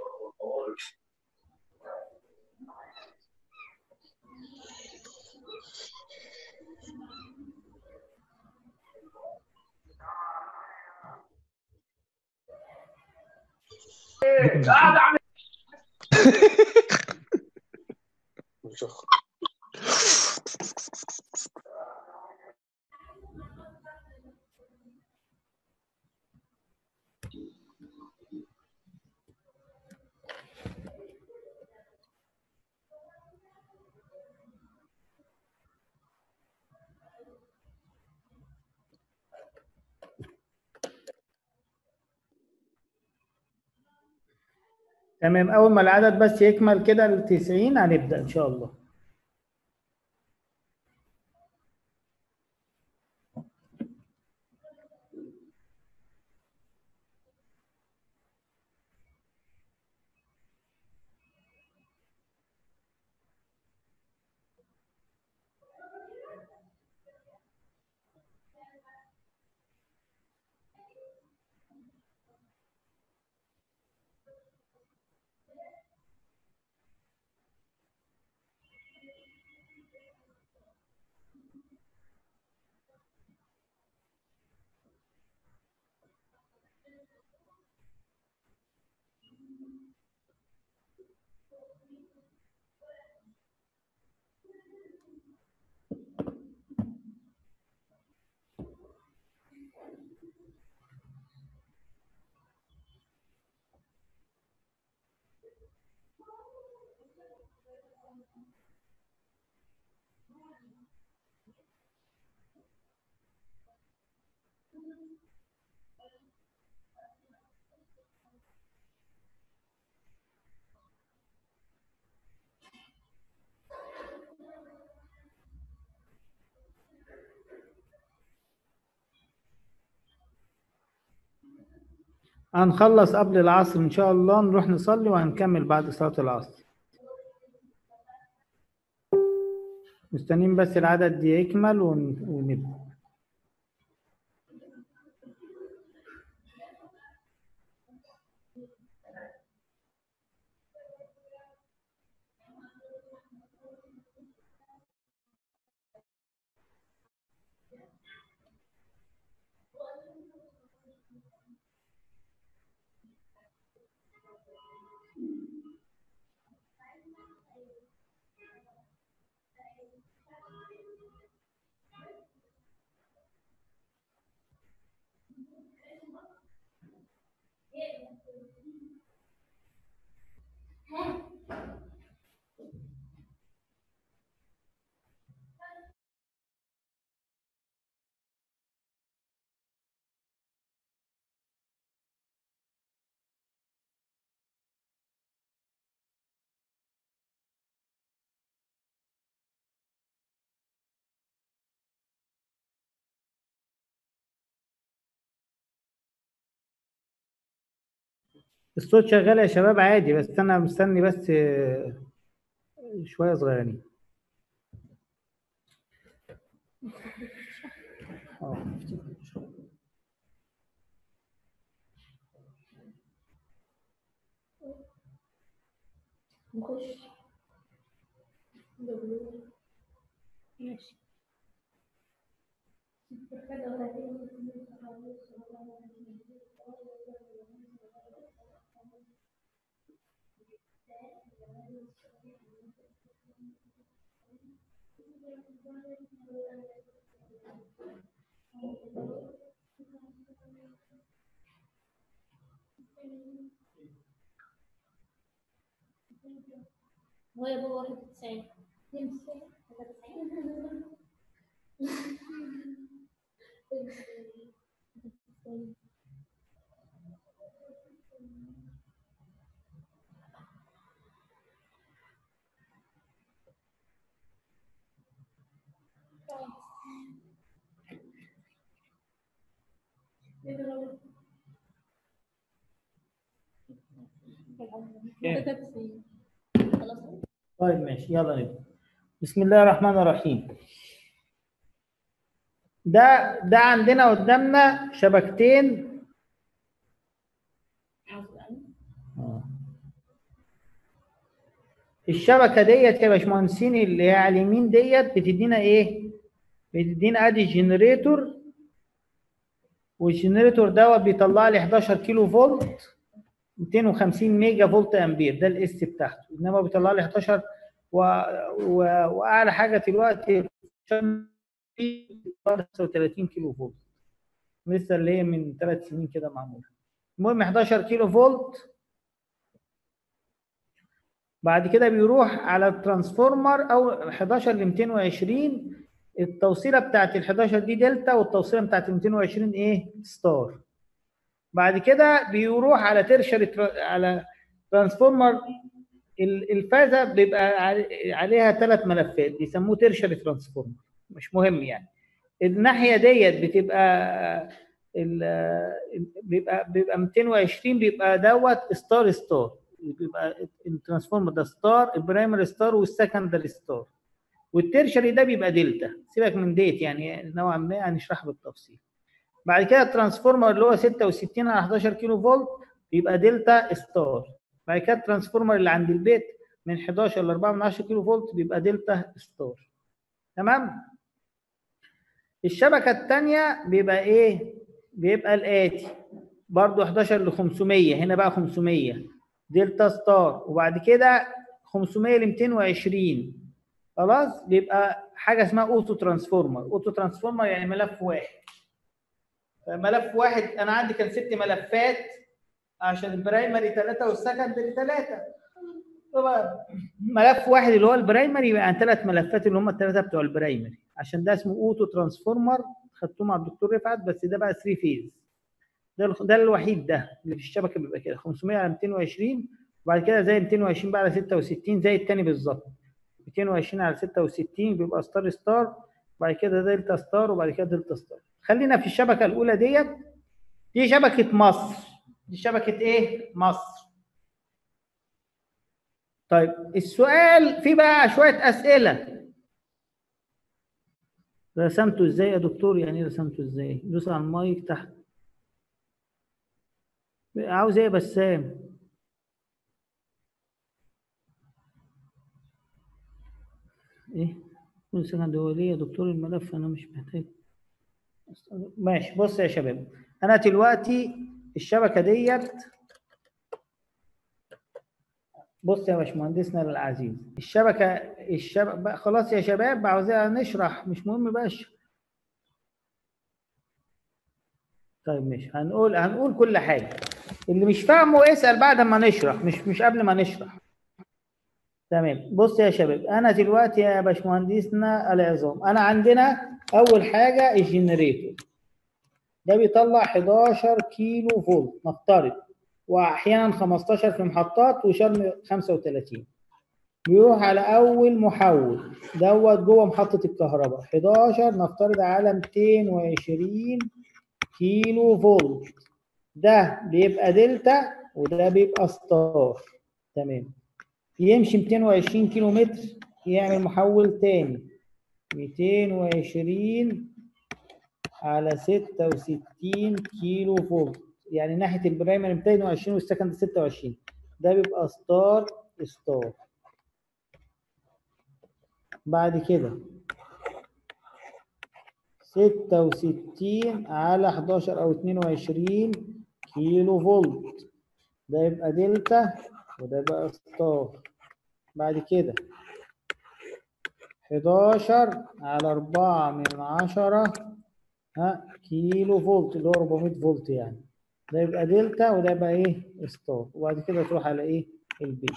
تمام. اول ما العدد بس يكمل كده ال تسعين هنبدا ان شاء الله. هنخلص قبل العصر ان شاء الله، نروح نصلي وهنكمل بعد صلاة العصر. مستنيين بس العدد يكمل ون- ونبدأ. الصوت شغال يا شباب عادي، بس انا مستني بس شويه صغيرين. نخش ماشي. هو يا بابا واحد وتسعين طيب ماشي، يلا نبدأ. بسم الله الرحمن الرحيم. ده ده عندنا قدامنا شبكتين. الشبكه ديت يا باشمهندسين اللي هي على اليمين ديت بتدينا ايه؟ بتدينا ادي جنريتور، والجنريتور دوت بيطلع لي حداشر كيلو فولت مئتين وخمسين ميجا فولت امبير، ده الاس بتاعته، انما بيطلع لي حداشر و... و... واعلى حاجه دلوقتي خمسة وثلاثين كيلو فولت، لسه اللي هي من ثلاث سنين كده معموله. المهم حداشر كيلو فولت. بعد كده بيروح على الترانسفورمر او حداشر ل مئتين وعشرين، التوصيله بتاعت ال حداشر دي دلتا، والتوصيله بتاعت ال مئتين وعشرين ايه؟ ستار. بعد كده بيروح على ترشري على ترانسفورمر، الفازه بيبقى عليها ثلاث ملفات بيسموه ترشري ترانسفورمر، مش مهم يعني. الناحيه ديت بتبقى بيبقى بيبقى مئتين وعشرين، بيبقى دوت ستار ستار، بيبقى الترانسفورمر ده ستار، البرايمري ستار والسكندري ستار، والترشري ده بيبقى دلتا. سيبك من ديت يعني نوعا ما هنشرحها بالتفصيل. بعد كده الترانسفورمر اللي هو ستة وستين على حداشر كيلو فولت بيبقى دلتا ستار. بعد كده الترانسفورمر اللي عند البيت من حداشر ل أربعة من عشرة كيلو فولت بيبقى دلتا ستار. تمام؟ الشبكه الثانيه بيبقى ايه؟ بيبقى الاتي برضه حداشر ل خمسمية، هنا بقى خمسمية دلتا ستار، وبعد كده خمسمية ل مئتين وعشرين. خلاص؟ بيبقى حاجه اسمها اوتو ترانسفورمر. اوتو ترانسفورمر يعني ملف واحد. ملف واحد، انا عندي كان ست ملفات عشان البرايمري ثلاثه والسكندري ثلاثه. طبعا ملف واحد اللي هو البرايمري يبقى عن ثلاث ملفات اللي هم الثلاثه بتوع البرايمري، عشان ده اسمه اوتو ترانسفورمر، خدتوه مع الدكتور رفعت، بس ده بقى ثلاثة فيز. ده ده الوحيد ده اللي في الشبكه بيبقى كده خمسمية على مئتين وعشرين، وبعد كده زي مئتين وعشرين بقى على ستة وستين زي الثاني بالظبط. مئتين وعشرين على ستة وستين بيبقى ستار ستار، وبعد كده دلتا ستار، وبعد كده دلتا ستار. خلينا في الشبكه الاولى ديت، دي شبكه مصر. دي شبكه ايه؟ مصر. طيب السؤال في بقى شويه اسئله. رسمته ازاي يا دكتور؟ يعني رسمته ازاي؟ دوس على المايك تحت. عاوز ايه يا بسام؟ ايه؟ كل سكند هو ليه يا دكتور الملف؟ انا مش محتاج. ماشي. بص يا شباب، انا دلوقتي الشبكه ديت، بص يا باشمهندسنا العزيز، الشبكه الشبكه خلاص يا شباب، عاوزين نشرح، مش مهم بقى. طيب ماشي، هنقول هنقول كل حاجه. اللي مش فاهمه اسال بعد ما نشرح، مش مش قبل ما نشرح. تمام. بص يا شباب، انا دلوقتي يا باشمهندسنا العظام، انا عندنا اول حاجه الجنريتور ده بيطلع حداشر كيلو فولت نفترض، واحيانا خمستاشر في محطات وشرم خمسة وثلاثين. بيروح على اول محول دوت جوه محطه الكهرباء، حداشر نفترض على مئتين وعشرين كيلو فولت، ده بيبقى دلتا وده بيبقى ستار. تمام. يمشي مئتين وعشرين كيلو متر، يعمل محول تاني مئتين وعشرين على ستة وستين كيلو فولت، يعني ناحيه البرايمري مئتين وعشرين والسكند ستة وعشرين، ده بيبقى ستار ستار. بعد كده ستة وستين على حداشر او اتنين وعشرين كيلو فولت، ده يبقى دلتا وده يبقى ستار. بعد كده حداشر على أربعة من عشرة ها كيلو فولت اللي هو أربعمية فولت، يعني ده يبقى دلتا وده يبقى ايه ستار. وبعد كده تروح على ايه البيت.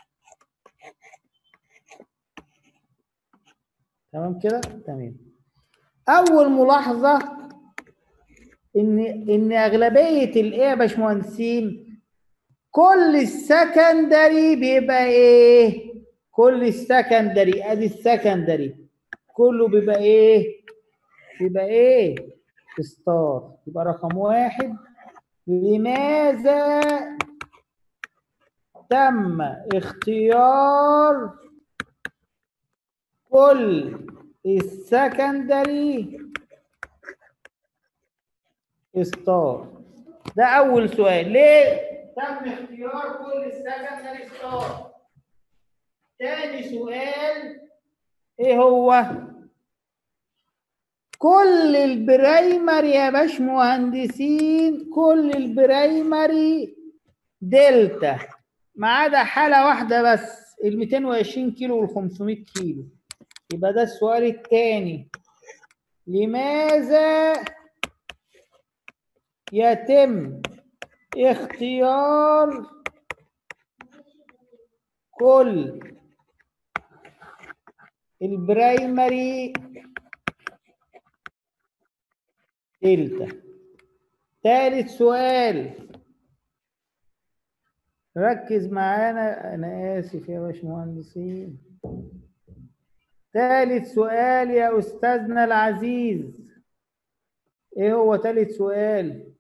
تمام كده. تمام. اول ملاحظه ان ان اغلبيه الايه يا باشمهندسين كل السكندري بيبقى ايه؟ كل السكندري ادي السكندري كله بيبقى ايه؟ بيبقى ايه؟ ستار. يبقى رقم واحد، لماذا تم اختيار كل السكندري ستار؟ ده اول سؤال. ليه تم اختيار كل السكندري ستار؟ تاني سؤال ايه هو؟ كل البرايمري يا باشمهندسين كل البرايمري دلتا ما عدا حاله واحده بس، ال مئتين وعشرين كيلو وال خمسمية كيلو. يبقى ده السؤال الثاني، لماذا يتم اختيار كل البرايمري دلتا؟ ثالث سؤال، ركز معانا، انا اسف يا باشمهندسين. ثالث سؤال يا استاذنا العزيز، ايه هو ثالث سؤال؟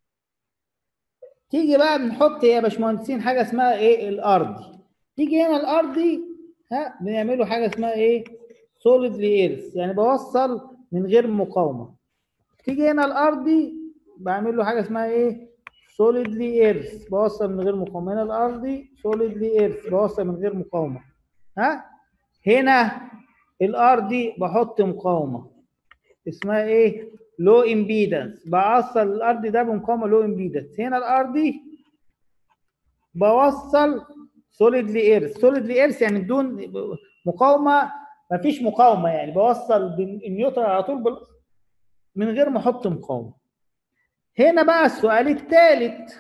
تيجي بقى بنحط يا باشمهندسين حاجه اسمها ايه الارضي. تيجي هنا الارضي ها بنعمله حاجه اسمها ايه سوليد ليرز، يعني بوصل من غير مقاومه. تيجي هنا الارضي بعمل له حاجه اسمها ايه سوليد ليرز، بوصل من غير مقاومه. هنا الارضي سوليد ليرز بوصل من غير مقاومه. ها هنا الارضي بحط مقاومه اسمها ايه لو امبيدنس، بوصل الارضي ده بمقاومه لو امبيدنس. هنا الارضي بوصل سوليد ليرز. سوليد ليرز يعني بدون مقاومه، مفيش مقاومه، يعني بوصل بالنيوترال على طول بال... من غير ما احط مقاومه. هنا بقى السؤال الثالث،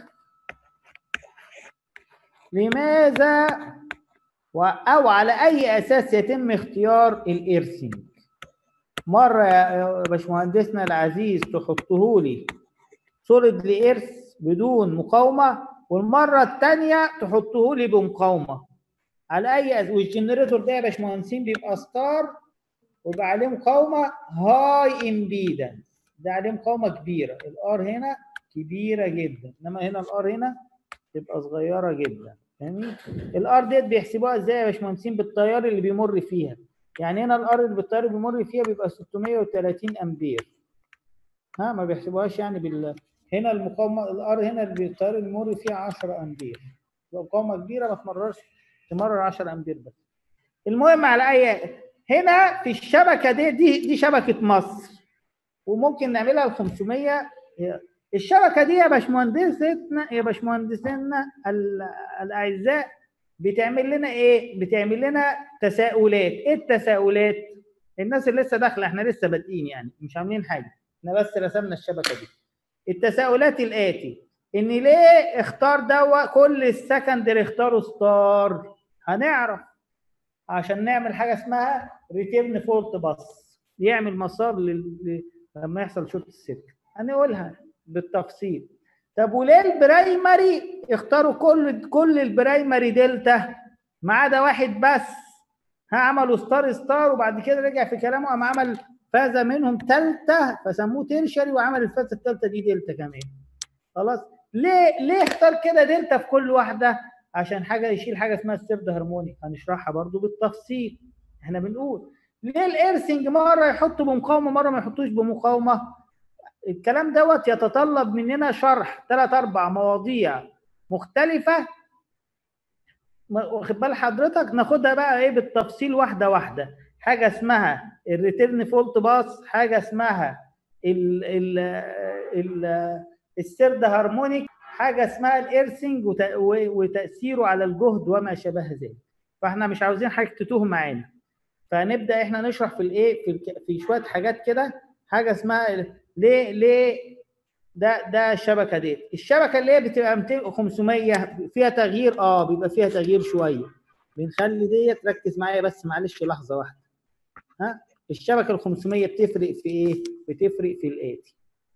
لماذا و... او على اي اساس يتم اختيار الارسنج؟ مره يا باشمهندسنا العزيز تحطه لي سوليد لإرث بدون مقاومه، والمره الثانيه تحطه لي بمقاومه. على اي اساس؟ والجنريتور ده يا باشمهندسين بيبقى ستار ويبقى عليه مقاومه هاي امبيدنس، ده عليه مقاومه كبيره. الار هنا كبيره جدا، انما هنا الار هنا تبقى صغيره جدا. فاهمين؟ الار ديت بيحسبوها ازاي يا باشمهندسين؟ بالتيار اللي بيمر فيها. يعني هنا الار اللي بالتيار اللي بيمر فيها بيبقى ستمية وتلاتين امبير. ها ما بيحسبوهاش يعني بال هنا المقاومه الار هنا اللي بالتيار اللي بيمر فيها عشرة امبير، مقاومه كبيره ما تمررش تمرر عشرة امبير بس. المهم على اي هنا في الشبكه دي دي دي شبكه مصر، وممكن نعملها ل خمسمية. الشبكه دي يا باشمهندسنا يا باشمهندسنا الاعزاء بتعمل لنا ايه؟ بتعمل لنا تساؤلات. ايه التساؤلات؟ الناس اللي لسه داخله، احنا لسه بادئين يعني مش عاملين حاجه، احنا بس رسمنا الشبكه دي. التساؤلات الاتي، ان ليه اختار دوا كل السكندري اختاروا ستار؟ هنعرف عشان نعمل حاجه اسمها ريتيرن فولت باص، يعمل مسار لل... لما يحصل شورت سيركت، هنقولها بالتفصيل. طب وليه البرايمري اختاروا كل كل البرايمري دلتا ما عدا واحد بس؟ ها عملوا ستار ستار وبعد كده رجع في كلامه قام عمل فازه منهم ثالثه فسموه تيرشري، وعمل الفازه الثالثه دي دلتا كمان. خلاص ليه ليه اختار كده دلتا في كل واحده؟ عشان حاجه يشيل حاجه اسمها السيرد هارمونيك، هنشرحها برضو بالتفصيل. احنا بنقول ليه الارسنج مره يحطوا بمقاومه مره ما يحطوش بمقاومه؟ الكلام دوت يتطلب مننا شرح ثلاث اربع مواضيع مختلفه، واخد بال حضرتك؟ ناخدها بقى ايه بالتفصيل واحده واحده. حاجه اسمها الريتيرن فولت باس، حاجه اسمها ال ال ال السيرد هارمونيك، حاجه اسمها الارسنج وتاثيره على الجهد وما شابه ذلك. فاحنا مش عاوزين حاجه تتوه معانا، فنبدا احنا نشرح في الايه في, في شويه حاجات كده. حاجه اسمها ليه ليه ده ده الشبكه ديت. الشبكه اللي هي بتبقى مئتين خمسمية فيها تغيير، اه بيبقى فيها تغيير شويه. بنخلي ديت، ركز معايا بس معلش لحظه واحده. ها الشبكه ال خمسمية بتفرق في ايه؟ بتفرق في الاتي.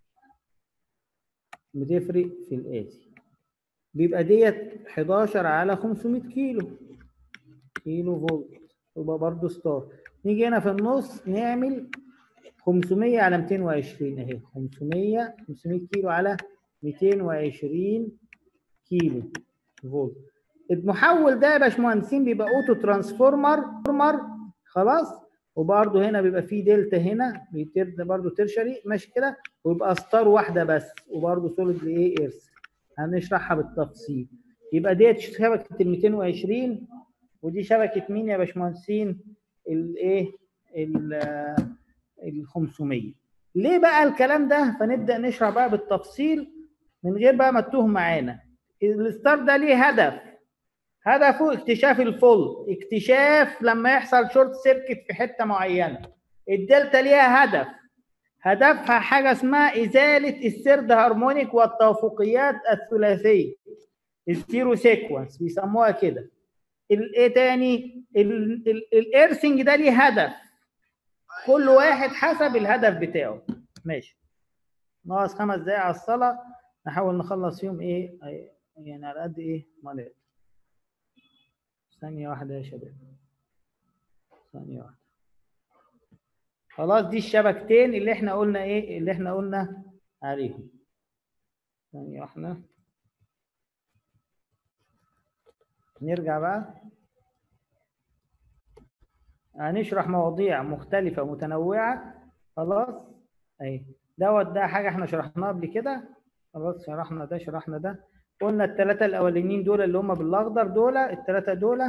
بتفرق في الاتي. بيبقى ديت حداشر على خمسمية كيلو كيلو فولت، يبقى برضه ستار. نيجي هنا في النص نعمل خمسمية على مئتين وعشرين اهي، خمسمية خمسمية كيلو على مئتين وعشرين كيلو فولت. المحول ده يا باشمهندسين بيبقى اوتو ترانسفورمر خلاص، وبرده هنا بيبقى فيه دلتا هنا بيتر برده ترشري ماشي كده، ويبقى ستار واحده بس، وبرده سوليد لايه ايرث. هنشرحها بالتفصيل. يبقى ديت شبكه ال مئتين وعشرين، ودي شبكه مين يا باشمهندسين؟ الايه ال خمسمية. ليه بقى الكلام ده؟ فنبدا نشرح بقى بالتفصيل من غير بقى ما تتوه معانا. الستار ده ليه هدف، هدفه اكتشاف الفولت، اكتشاف لما يحصل شورت سيركت في حته معينه. الدلتا ليها هدف، هدفها حاجه اسمها ازاله السيرد هارمونيك والتوافقيات الثلاثيه، الزيرو سيكونس بيسموها كده. الايه تاني؟ الارسنج ده ليه هدف، كل واحد حسب الهدف بتاعه. ماشي، ناقص خمس دقايق على الصلاه، نحاول نخلص فيهم ايه يعني على قد ايه ما نقدر. ثانيه واحده يا شباب، ثانيه واحده. خلاص دي الشبكتين اللي احنا قلنا ايه اللي احنا قلنا عليهم. ثانيه واحده نرجع بقى، هنشرح مواضيع مختلفة متنوعة. خلاص اهي دوت ده حاجة احنا شرحناها قبل كده. خلاص شرحنا ده شرحنا ده. قلنا الثلاثة الأولانيين دول اللي هم بالأخضر دول، الثلاثة دول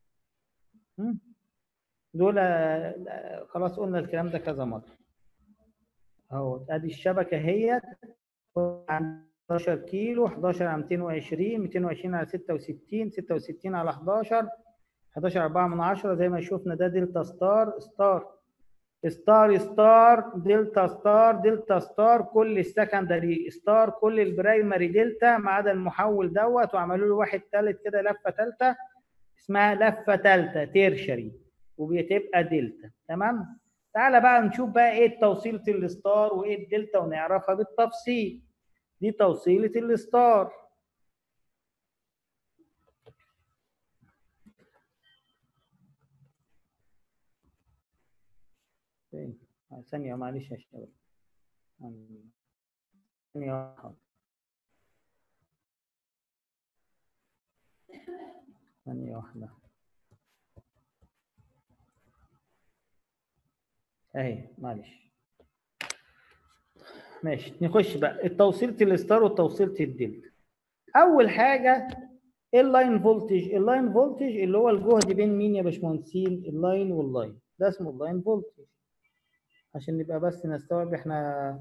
دول خلاص قلنا الكلام ده كذا مرة. اهو ادي الشبكة هي حداشر كيلو، حداشر على مئتين وعشرين، مئتين وعشرين على ستة وستين، ستة وستين على حداشر، حداشر أربعة من عشرة زي ما شفنا. ده دلتا ستار ستار ستار ستار دلتا ستار دلتا ستار، كل السكندري ستار، كل البرايمري دلتا ما عدا المحول دوت، وعملوا له واحد ثالث كده لفه ثالثه اسمها لفه ثالثه تيرشري، وبتبقى دلتا. تمام. تعالى بقى نشوف بقى ايه توصيله الستار وايه الدلتا ونعرفها بالتفصيل. دي توصيله الستار. ثانية معلش يا شباب، ثانية واحدة ثانية واحدة اهي معلش. ماشي نخش بقى التوصيلة الستار وتوصيلة الدلتا. أول حاجة اللاين فولتج. اللاين فولتج اللي هو الجهد بين مين يا باشمهندسين؟ اللاين واللاين، ده اسمه اللاين فولتج. عشان نبقى بس نستوعب، احنا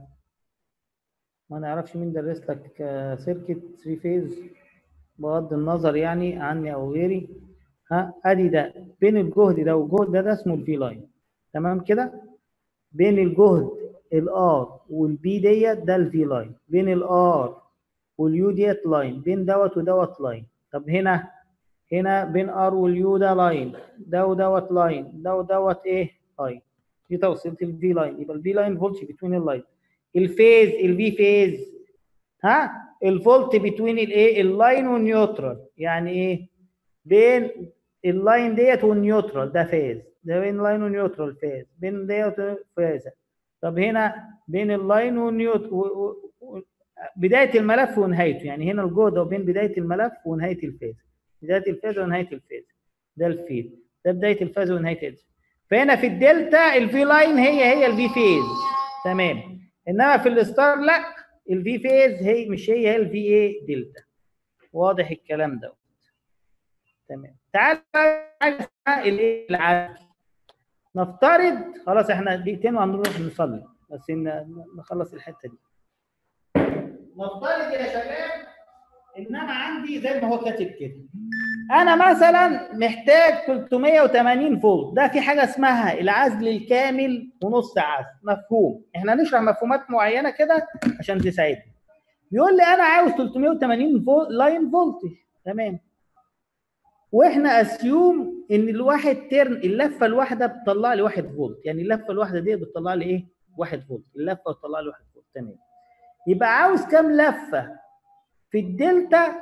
ما نعرفش مين درس لك سيركت ثري فيز بغض النظر يعني عني او غيري. ها ادي ده بين الجهد ده والجهد ده، ده اسمه الفي لاين. تمام كده. بين الجهد الار والبي ديت ده الفي لاين، بين الار واليو ديت لاين، بين دوت ودوت لاين. طب هنا هنا بين ار واليو ده لاين، ده ودوت لاين، ده ودوت ايه لاين. دي توصيله الفي لاين. يبقى الفي لاين فولت بتوين اللاين. الفيز الفي فيز ها الفولت بتوين الايه اللاين والنيوترال. يعني ايه؟ بين اللاين ديت والنيوترال ده فيز، ده بين اللاين والنيوترال فيز، بين ديت فيز. طب هنا بين اللاين والنيوترال بدايه الملف ونهايته، يعني هنا الجهد هو بين بدايه الملف ونهايه الفاز، بدايه الفاز ونهايه الفاز، ده الفيد، ده بدايه الفاز ونهايه الفاز. فهنا في الدلتا الفي لاين هي هي الفي فيز، تمام. انما في الستار لا، الفي فيز هي مش هي هي الفي ايه دلتا. واضح الكلام ده؟ تمام. تعال الايه العكس. نفترض خلاص احنا دقيقتين وهنروح نصلي، بس نخلص الحته دي. نفترض يا شباب ان انا عندي زي ما هو كاتب كده، انا مثلا محتاج ثلاثمائة وثمانين فولت، ده في حاجه اسمها العزل الكامل ونص عزل، مفهوم؟ احنا نشرح مفهومات معينه كده عشان تساعدنا. بيقول لي انا عاوز ثلاثمائة وثمانين فولت لاين فولتج، تمام. واحنا اسيوم ان الواحد ترن اللفه الواحده بتطلع لي واحد فولت، يعني اللفه الواحده دي بتطلع لي ايه؟ واحد فولت، اللفه بتطلع لي واحد فولت، تمام. يبقى عاوز كام لفه في الدلتا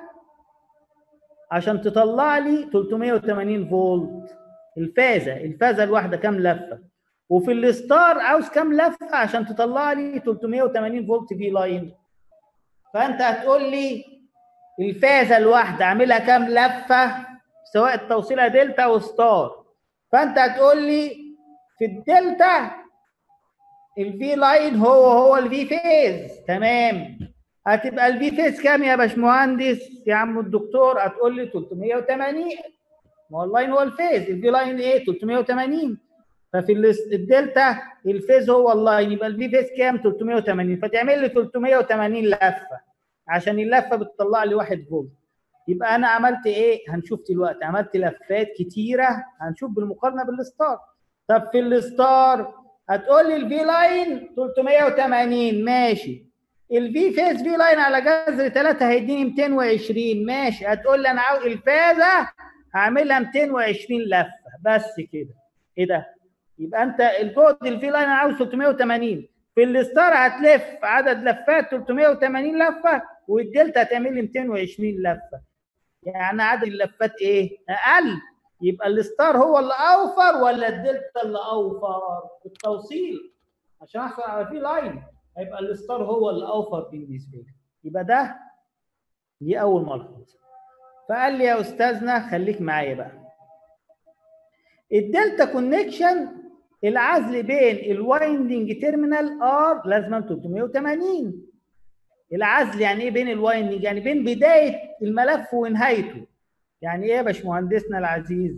عشان تطلع لي ثلاثمائة وثمانين فولت؟ الفازه الفازه الواحده كام لفه؟ وفي الستار عاوز كام لفه عشان تطلع لي ثلاثمائة وثمانين فولت في لاين؟ فانت هتقول لي الفازه الواحده اعملها كام لفه سواء التوصيله دلتا او ستار. فانت هتقول لي في الدلتا الفي لاين هو هو الفي فيز، تمام. هتبقى الفي فيز كام يا باشمهندس يا عم الدكتور؟ هتقول لي ثلاثمائة وثمانين، ما هو اللاين هو الفيز، الفي لاين ايه؟ ثلاثمائة وثمانين. ففي الدلتا الفيز هو اللاين، يبقى الفي فيز كام؟ ثلاثمائة وثمانين. فتعمل لي ثلاثمائة وثمانين لفه عشان اللفه بتطلع لي واحد فولت. يبقى انا عملت ايه؟ هنشوف دلوقتي. عملت لفات كتيره، هنشوف بالمقارنه بالستار. طب في الستار هتقول لي الفي لاين ثلاثمائة وثمانين، ماشي. الفي فيز في لاين على جذر ثلاثة هيديني مئتين وعشرين، ماشي. هتقول لي انا عاوز الفازه هعملها مئتين وعشرين لفه بس كده. ايه ده؟ يبقى انت الجهد الفي لاين انا عاوز ثلاثمائة وثمانين، في الستار هتلف عدد لفات ثلاثمائة وثمانين لفه، والدلتا هتعمل لي مئتين وعشرين لفه، يعني عدد اللفات ايه؟ اقل. يبقى الستار هو اللي اوفر ولا الدلتا اللي اوفر؟ التوصيل عشان احصل على في لاين هيبقى الستار هو اللي اوفر بالنسبه لي. يبقى ده دي اول ملحوظه. فقال لي يا استاذنا خليك معايا بقى، الدلتا كونكشن العزل بين الوايندنج تيرمينال ار لازم ثلاثمائة وثمانين. العزل يعني ايه بين الوايندنج؟ يعني بين بدايه الملف ونهايته. يعني ايه يا باشمهندسنا العزيز؟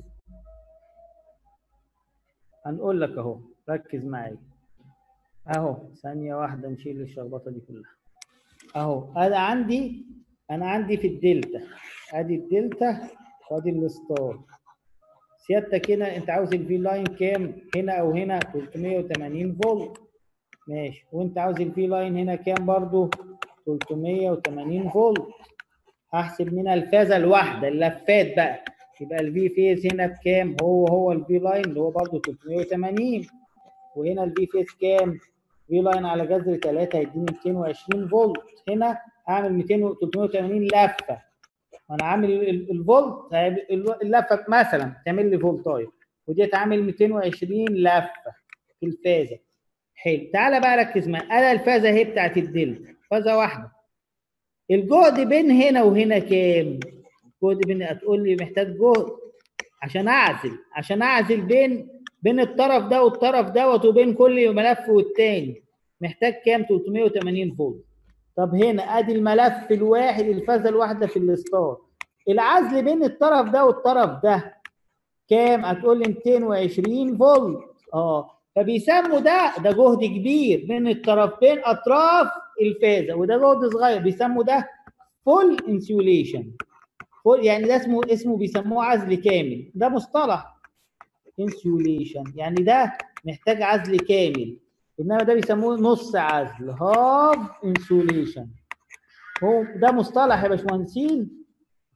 هنقول لك اهو، ركز معايا اهو، ثانيه واحده نشيل الشخبطه دي كلها اهو. انا عندي انا عندي في الدلتا، ادي الدلتا وادي الستار. سيادتك هنا انت عاوز الفي لاين كام؟ هنا او هنا ثلاثمائة وثمانين فولت، ماشي. وانت عاوز الفي لاين هنا كام برضو؟ ثلاثمائة وثمانين فولت. هحسب منها الفازه الواحده اللفات بقى، يبقى الفي فيز هنا بكام؟ هو هو الفي لاين اللي هو برضو ثلاثمائة وثمانين، وهنا الفي فيز كام؟ في لاين على جذر ثلاثة هيديني مئتين وعشرين فولت. هنا هعمل مئتين ثلاثمائة وثمانين لفه، وانا عامل الفولت اللفه مثلا تعمل لي فولتايه، ودي تعمل مئتين وعشرين لفه في الفازه. حلو، تعالى بقى ركز معايا. انا الفازه اهي بتاعت الدلتا فازه واحده، الجهد بين هنا وهنا كام؟ الجهد بين، هتقول لي محتاج جهد عشان اعزل عشان اعزل بين بين الطرف ده والطرف دوت وبين كل ملف والتاني، محتاج كام؟ ثلاثمائة وثمانين فولت. طب هنا ادي الملف الواحد الفازه الواحده في الستار، العزل بين الطرف ده والطرف ده كام؟ هتقول لي مئتين وعشرين فولت. اه فبيسموا ده ده جهد كبير بين الطرف، بين اطراف الفازه، وده جهد صغير بيسموا ده فول انسيوليشن. فول يعني ده اسمه اسمه بيسموه عزل كامل، ده مصطلح انسيوليشن، يعني ده محتاج عزل كامل، انما ده بيسموه نص عزل هاف انسيوليشن. هو ده مصطلح يا باشمهندسين.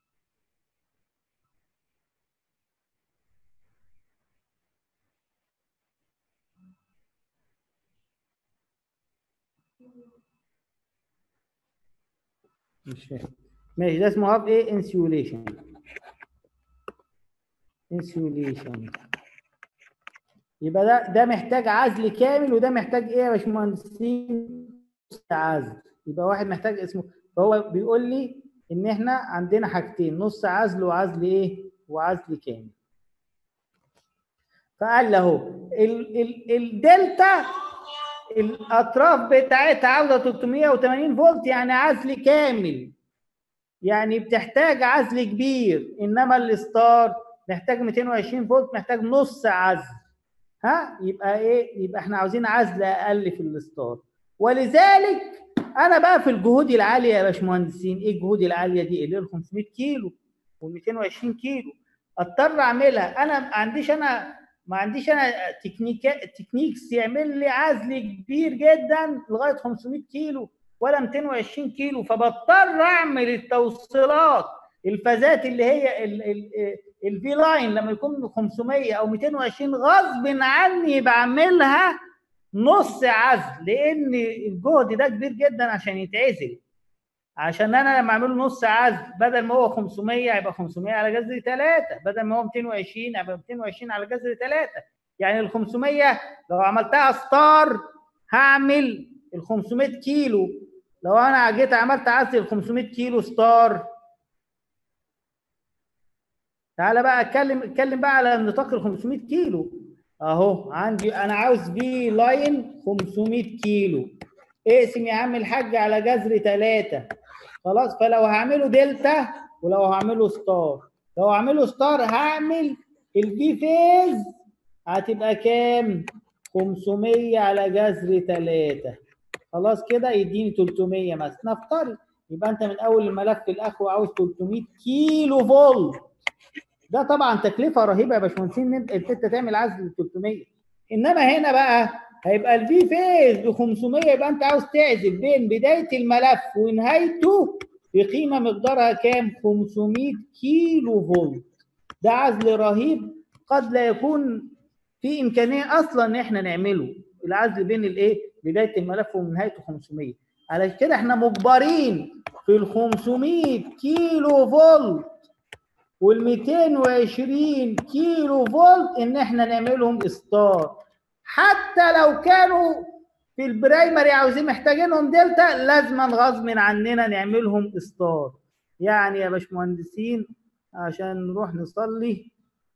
مش فاهم. ماشي، ده اسمه هاف ايه؟ انسيوليشن. انسيوليشن يبقى ده ده محتاج عزل كامل، وده محتاج ايه يا باشمهندسين؟ عزل. يبقى واحد محتاج اسمه. فهو بيقول لي ان احنا عندنا حاجتين، نص عزل وعزل ايه؟ وعزل كامل. فقال له الدلتا الاطراف بتاعتها عاوزه ثلاثمية وثمانين فولت، يعني عزل كامل، يعني بتحتاج عزل كبير. انما الستار محتاج مئتين وعشرين فولت، محتاج نص عزل. ها يبقى ايه؟ يبقى احنا عاوزين عزل اقل في الستار. ولذلك انا بقى في الجهود العاليه يا باشمهندسين، ايه الجهود العاليه دي؟ اللي هي ال خمسمية كيلو وال مئتين وعشرين كيلو، اضطر اعملها. انا ما عنديش انا ما عنديش انا تكنيك تكنيكس يعمل لي عزل كبير جدا لغايه خمسمية كيلو ولا مئتين وعشرين كيلو، فبضطر اعمل التوصيلات الفازات اللي هي الفي لاين لما يكون خمسمية او مئتين وعشرين غصب عني بعملها نص عزل، لان الجهد ده كبير جدا عشان يتعزل. عشان انا لما اعمله نص عزل بدل ما هو خمسمية هيبقى خمسمية على جذر ثلاثة، بدل ما هو مئتين وعشرين هيبقى مئتين وعشرين على جذر ثلاثة. يعني ال خمسمية لو عملتها ستار هعمل ال خمسمية كيلو، لو انا جيت عملت عزل ال خمسمية كيلو ستار. تعالى بقى اتكلم اتكلم بقى على نطاق ال خمسمية كيلو. اهو عندي انا عاوز بي لاين خمسمية كيلو، اقسم يا عم الحاج على جذر ثلاثة. خلاص، فلو هعمله دلتا ولو هعمله ستار، لو هعمله ستار هعمل البي فيز هتبقى كام؟ خمسمية على جذر ثلاثة. خلاص كده يديني ثلاثمية مثلا نفترض. يبقى انت من اول الملف لاخره عاوز ثلاثمية كيلو فولت. ده طبعا تكلفه رهيبه يا باشمهندسين ان انت تعمل عزل ثلاثمية. انما هنا بقى هيبقى الفي فيز ب خمسمية، يبقى انت عاوز تعزل بين بدايه الملف ونهايته بقيمه مقدارها كام؟ خمسمية كيلو فولت. ده عزل رهيب قد لا يكون في امكانيه اصلا ان احنا نعمله، العزل بين الايه؟ بدايه الملف ونهايته خمسمية. على كده احنا مجبرين في ال خمسمية كيلو فولت وال مئتين وعشرين كيلو فولت ان احنا نعملهم ستار. حتى لو كانوا في البرايمري عاوزين محتاجينهم دلتا، لازما غصب عننا نعملهم ستار. يعني يا باشمهندسين عشان نروح نصلي،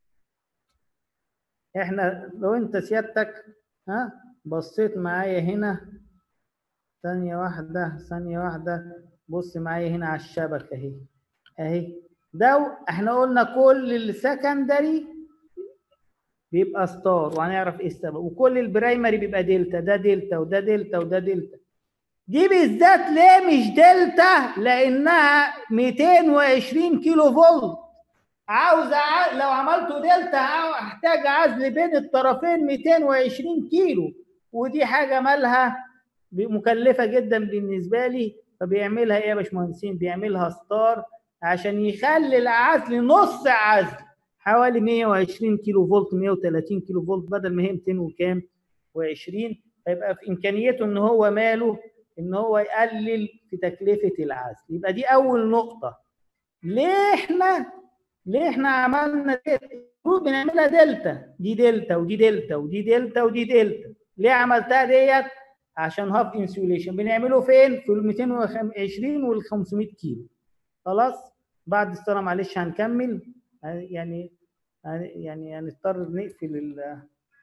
احنا لو انت سيادتك ها بصيت معايا هنا ثانية واحدة ثانية واحدة، بص معايا هنا على الشبكة اهي اهي. ده احنا قلنا كل السكندري بيبقى ستار وهنعرف ايه السبب، وكل البرايمري بيبقى دلتا. ده دلتا وده دلتا وده دلتا. دي بالذات ليه مش دلتا؟ لانها مئتين وعشرين كيلو فولت. عاوز ع... لو عملته دلتا هحتاج عزل بين الطرفين مئتين وعشرين كيلو، ودي حاجه مالها مكلفه جدا بالنسبه لي. فبيعملها ايه يا باشمهندسين؟ بيعملها ستار عشان يخلي العزل نص عزل، حوالي مئة وعشرين كيلو فولت مئة وثلاثين كيلو فولت بدل ما هي مئتين وكام وعشرين. فيبقى في امكانيته ان هو ماله ان هو يقلل في تكلفه العزل. يبقى دي اول نقطه. ليه احنا ليه احنا عملنا المفروض بنعملها دلتا؟ دي دلتا ودي دلتا ودي دلتا ودي دلتا. ليه عملتها ديت؟ عشان هاف انسيوليشن. بنعمله فين؟ في ال مئتين وعشرين وال خمسمية كيلو. خلاص، بعد الصلاه معلش هنكمل. يعني يعني هنضطر نقفل ال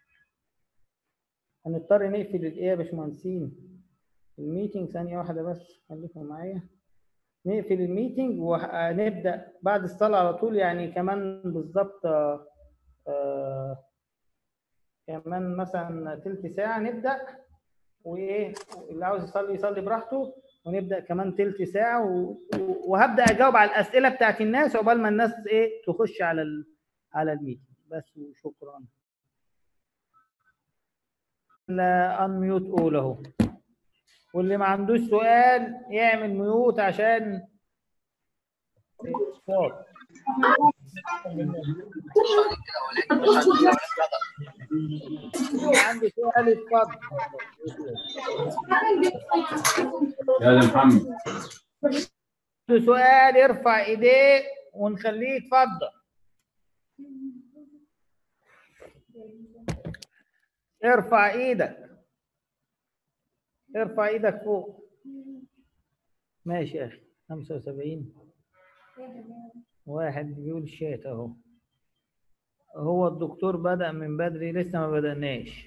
هنضطر نقفل الايه يا باشمهندسين؟ الميتنج. ثانيه واحده بس خليكم معايا. نقفل الميتنج ونبدا بعد الصلاه على طول، يعني كمان بالظبط آه كمان مثلا تلت ساعه نبدا. وايه اللي عاوز يصلي يصلي براحته، ونبدا كمان تلت ساعه و... وهبدا اجاوب على الاسئله بتاعت الناس عقبال ما الناس ايه تخش على ال... على الميتنج بس. وشكرا. لا انميوت اول اهو، واللي ما عندوش سؤال يعمل ميوت عشان صوت. عندي سؤال اتفضل يا محمد. سؤال يرفع ايديه ونخليه يتفضل. ارفع ايدك ارفع ايدك فوق. ماشي يا اخي. خمسة وسبعين واحد بيقول شات اهو. هو الدكتور بدأ من بدري، لسه ما بدأناش.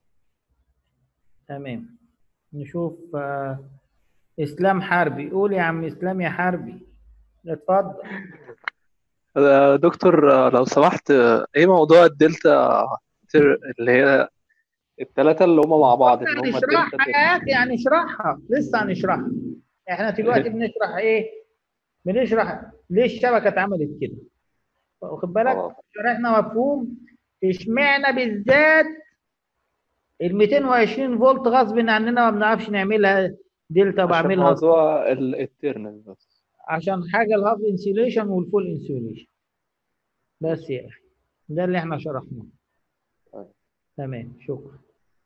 تمام. نشوف آه، اسلام حربي. قول يا عم اسلام يا حربي، اتفضل. آه، دكتور آه، لو سمحت، آه، ايه موضوع الدلتا تر- اللي هي الثلاثة اللي هم مع بعض، اللي هم الدلتا هنشرحها تر. يا اخي، هنشرحها لسه هنشرحها. احنا دلوقتي بنشرح ايه؟ بنشرح ليه الشبكه اتعملت كده، واخد بالك؟ شرحنا مفهوم اشمعنى بالذات ال مئتين وعشرين فولت غصب عننا ما بنعرفش نعملها دلتا، عشان بعملها موضوع ال- الترنال بس. عشان حاجه الهاف انسيوليشن والفول انسيوليشن بس يا اخي. ده اللي احنا شرحناه. تمام، شكرا.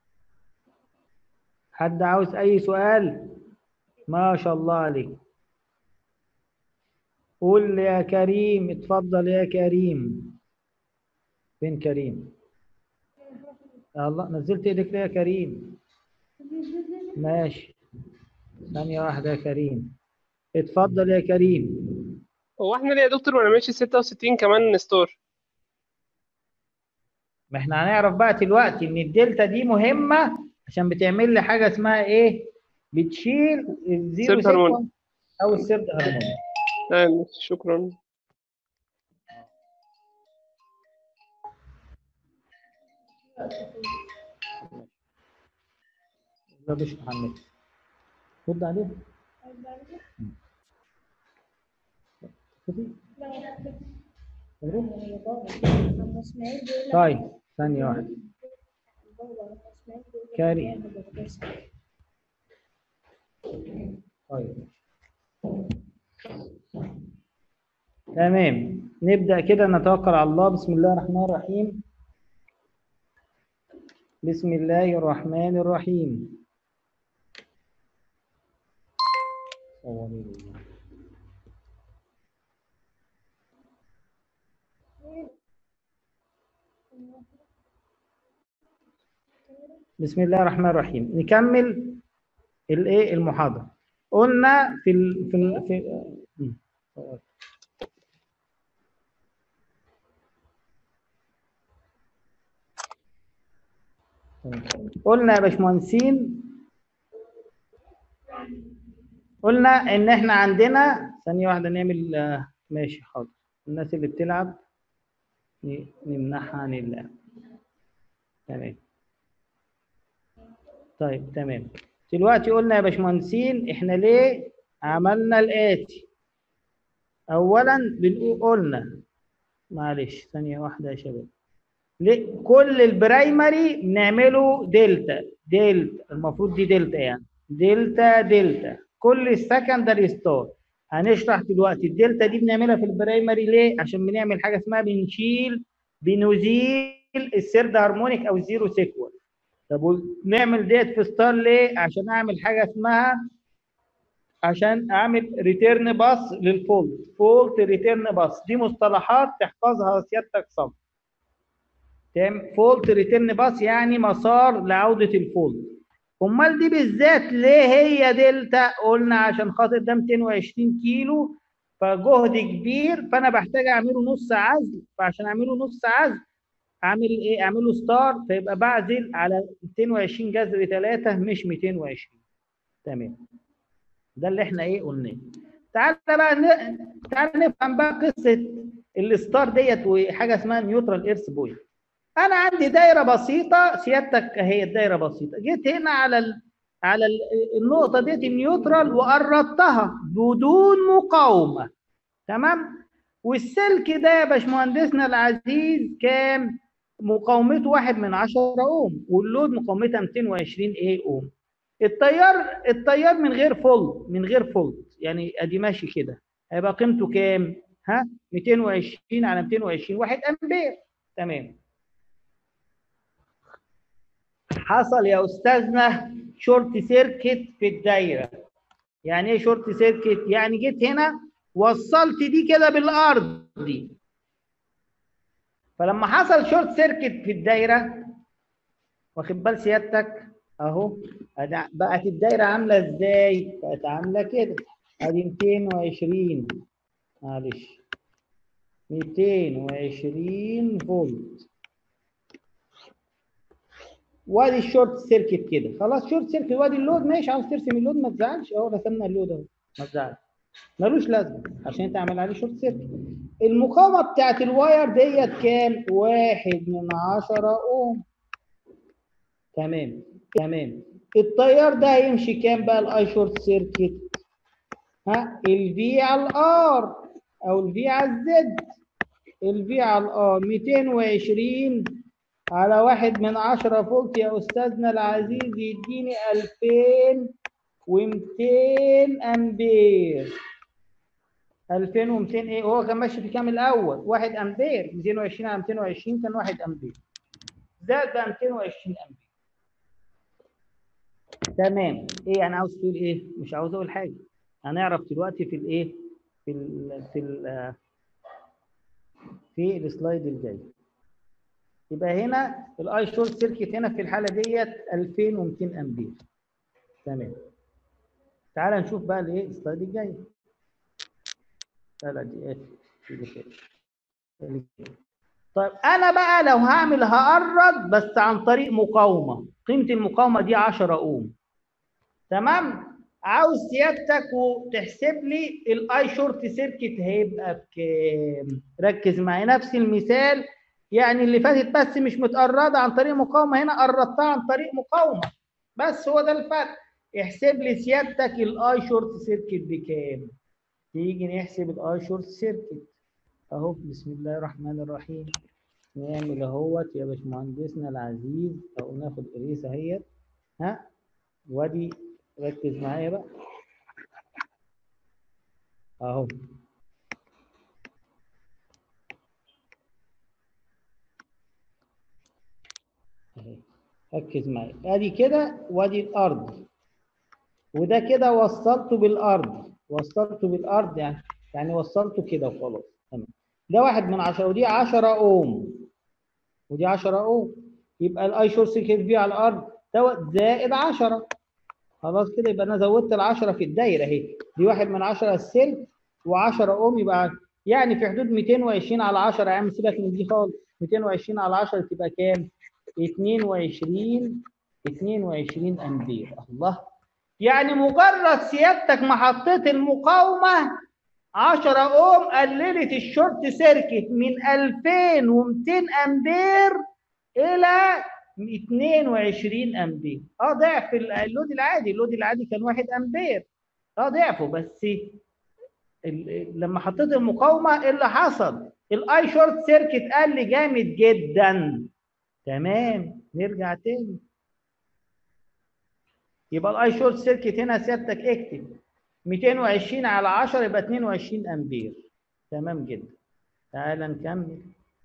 حد عاوز اي سؤال؟ ما شاء الله عليك. قول يا كريم، اتفضل يا كريم. فين كريم؟ الله، نزلت ايدك ليه يا كريم؟ ماشي، ثانية واحدة يا كريم. اتفضل يا كريم. هو احنا ليه يا دكتور ما نعملش ستة وستين كمان ستور؟ ما احنا هنعرف بقى دلوقتي ان الدلتا دي مهمة عشان بتعمل لي حاجة اسمها ايه؟ بتشيل الزيرو سيرد هارموني سيكونس او السيرد هارموني. تمام، شكرا. ده بيشرح عن النت. رد عليه. طيب ثانية واحدة. كاري. طيب تمام، نبدأ كده، نتوكل على الله. بسم الله الرحمن الرحيم. بسم الله الرحمن الرحيم. بسم الله الرحمن الرحيم. نكمل الايه المحاضرة. قلنا في ال في ال في قلنا يا باشمهندسين، قلنا ان احنا عندنا ثانية واحدة نعمل آه، ماشي حاضر. الناس اللي بتلعب ن- نمنعها عن اللعب. تمام. طيب تمام. دلوقتي قلنا يا باشمهندسين احنا ليه عملنا الآتي. أولا بنقول قلنا، معلش ثانية واحدة يا شباب، ليه كل البرايمري بنعمله دلتا دلتا، المفروض دي دلتا يعني دلتا دلتا. كل السكندري ستار هنشرح دلوقتي الدلتا دي بنعملها في البرايمري ليه؟ عشان بنعمل حاجة اسمها بنشيل بنزيل السيرد هارمونيك أو الزيرو سيكوال. طب نعمل ديت في ستار ليه؟ عشان اعمل حاجه اسمها، عشان اعمل ريتيرن باس للفولت، فولت ريتيرن باس. دي مصطلحات تحفظها سيادتك صم. تمام. فولت ريتيرن باس يعني مسار لعوده الفولت. امال دي بالذات ليه هي دلتا؟ قلنا عشان خاطر ده مئتين وعشرين كيلو فجهد كبير، فانا بحتاج اعمله نص عزل، فعشان اعمله نص عزل اعمل ايه؟ اعمله ستار، فيبقى بعزل على مئتين وعشرين جذر ثلاثة مش مئتين وعشرين. تمام. ده اللي احنا ايه قلناه. تعالى بقى ن... تعالى نفهم بقى قصه الستار ديت وحاجه اسمها نيوترال ايرث بوينت. انا عندي دايره بسيطه سيادتك اهي، الدايره بسيطه، جيت هنا على ال... على ال... النقطه ديت النيوترال وقربتها بدون مقاومه. تمام. والسلك ده يا باشمهندسنا العزيز كام؟ مقاومته واحد من عشرة اوم، واللود مقاومتها مئتين وعشرين ايه اوم. التيار التيار من غير فولت، من غير فولت يعني ادي ماشي كده، هيبقى قيمته كام؟ ها؟ مئتين وعشرين على مئتين وعشرين، واحد امبير. تمام. حصل يا استاذنا شورت سيركت في الدايره. يعني ايه شورت سيركت؟ يعني جيت هنا وصلت دي كده بالارض دي، فلما حصل شورت سيركت في الدايره، واخد بال سيادتك اهو، بقت الدايره عامله ازاي؟ بقت عامله كده. ادي مئتين وعشرين، معلش مئتين وعشرين فولت، وادي الشورت سيركت كده خلاص. شورت سيركت وادي اللود ماشي. عاوز ترسم اللود ما تزعلش، اهو رسمنا اللود اهو ما تزعلش، ملوش لازمه عشان تعمل عليه شورت سيركت. المقاومه بتاعت الواير ديت كام؟ واحد من عشرة اوم. تمام تمام. التيار ده هيمشي كام بقى الاي شورت سيركت؟ ها الفي على الار او الفي على الزد. الفي على الار مئتين وعشرين على واحد من عشرة فولت يا استاذنا العزيز يديني ألفين ومئتين امبير. ألفين ومئتين ايه؟ هو كان ماشي في كام الاول؟ واحد امبير. مئتين وعشرين على مئتين وعشرين كان واحد امبير، زاد بقى مئتين وعشرين امبير. تمام. ايه انا عاوز تقول ايه؟ مش عاوز اقول حاجه، هنعرف دلوقتي في الايه في ال في ال في السلايد الجاي. يبقى هنا الاي شورت سيركت هنا في الحاله ديت ألفين ومئتين امبير. تمام. تعال نشوف بقى الايه السلايد الجاي. لا دي ايه؟ طيب انا بقى لو هعمل هقرب بس عن طريق مقاومه، قيمه المقاومه دي عشرة اوم. تمام. عاوز سيادتك وتحسب لي الاي شورت سيركت هيبقى بكام. ركز معايا نفس المثال يعني اللي فاتت، بس مش متقرده عن طريق مقاومه، هنا قربتها عن طريق مقاومه بس، هو ده الفرق. احسب لي سيادتك الاي شورت سيركت بكام. تيجي نحسب الاي شورت سيركت اهو. بسم الله الرحمن الرحيم. نعمل اهوت يا باشمهندسنا العزيز، او ناخد قريصه اهيت. ها وادي ركز معايا بقى اهو. اهي ركز معايا، ادي كده وادي الارض، وده كده وصلته بالارض، وصلته بالارض يعني يعني وصلته كده وخلاص. تمام. ده واحد من عشرة ودي عشرة اوم ودي عشرة اوم. يبقى الاي شورت سيركت في على الارض دوت زائد عشرة. خلاص كده يبقى انا زودت ال عشرة في الدايره اهي. دي واحد من عشرة السلك و10 اوم، يبقى يعني في حدود مئتين وعشرين على عشرة. يا عم سيبك من دي خالص. مئتين وعشرين على عشرة تبقى كام؟ اتنين وعشرين اتنين وعشرين امبير. الله. يعني مجرد سيادتك ما حطيت المقاومه عشرة اوم قللت الشورت سيركت من ألفين ومئتين امبير الى اتنين وعشرين امبير. اه ضعف اللود العادي. اللود العادي كان واحد امبير، اه ضعفه. بس لما حطيت المقاومه ايه اللي حصل؟ الاي شورت سيركت قل جامد جدا. تمام. نرجع تاني. يبقى الاي شورت سيركت هنا سيادتك اكتب مئتين وعشرين على عشرة يبقى اتنين وعشرين امبير. تمام جدا. تعال نكمل.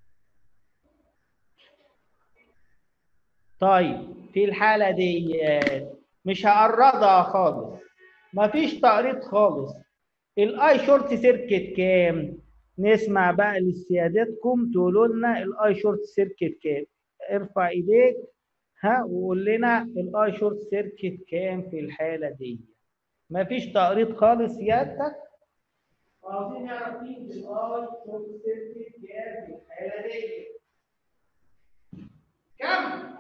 طيب في الحالة دي مش هقرضها خالص، مفيش تقريض خالص. الاي شورت سيركت كام؟ نسمع بقى لسيادتكم تقولوا لنا الاي شورت سيركت كام. ارفع ايديك ها وقول لنا الاي شورت سيركت كام في الحالة دي. مفيش تقريض خالص سيادتك. عاوزين نعرف مين الاي شورت سيركت كام في الحالة دي. كم؟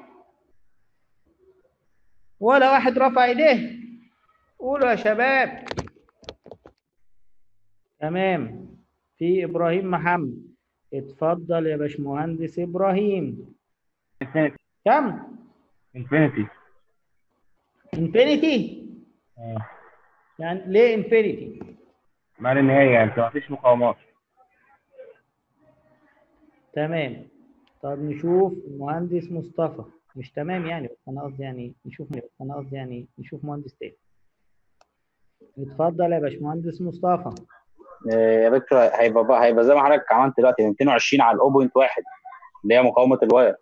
ولا واحد رفع ايديه. قولوا يا شباب. تمام. في ابراهيم محمد. اتفضل يا باشمهندس ابراهيم. انفينيتي. كم؟ انفينيتي. انفينيتي؟ اه يعني ليه انفينيتي؟ ما لا نهايه يعني ما فيش مقاومات. تمام. طب نشوف المهندس مصطفى. مش تمام يعني، انا قصدي يعني نشوف انا قصدي يعني نشوف مهندس تاني. اتفضل يا باشمهندس مصطفى. يا دكتور هيبقى بقى هيبقى زي ما حضرتك عملت دلوقتي مئتين وعشرين على صفر فاصلة واحد اللي هي مقاومه الواير.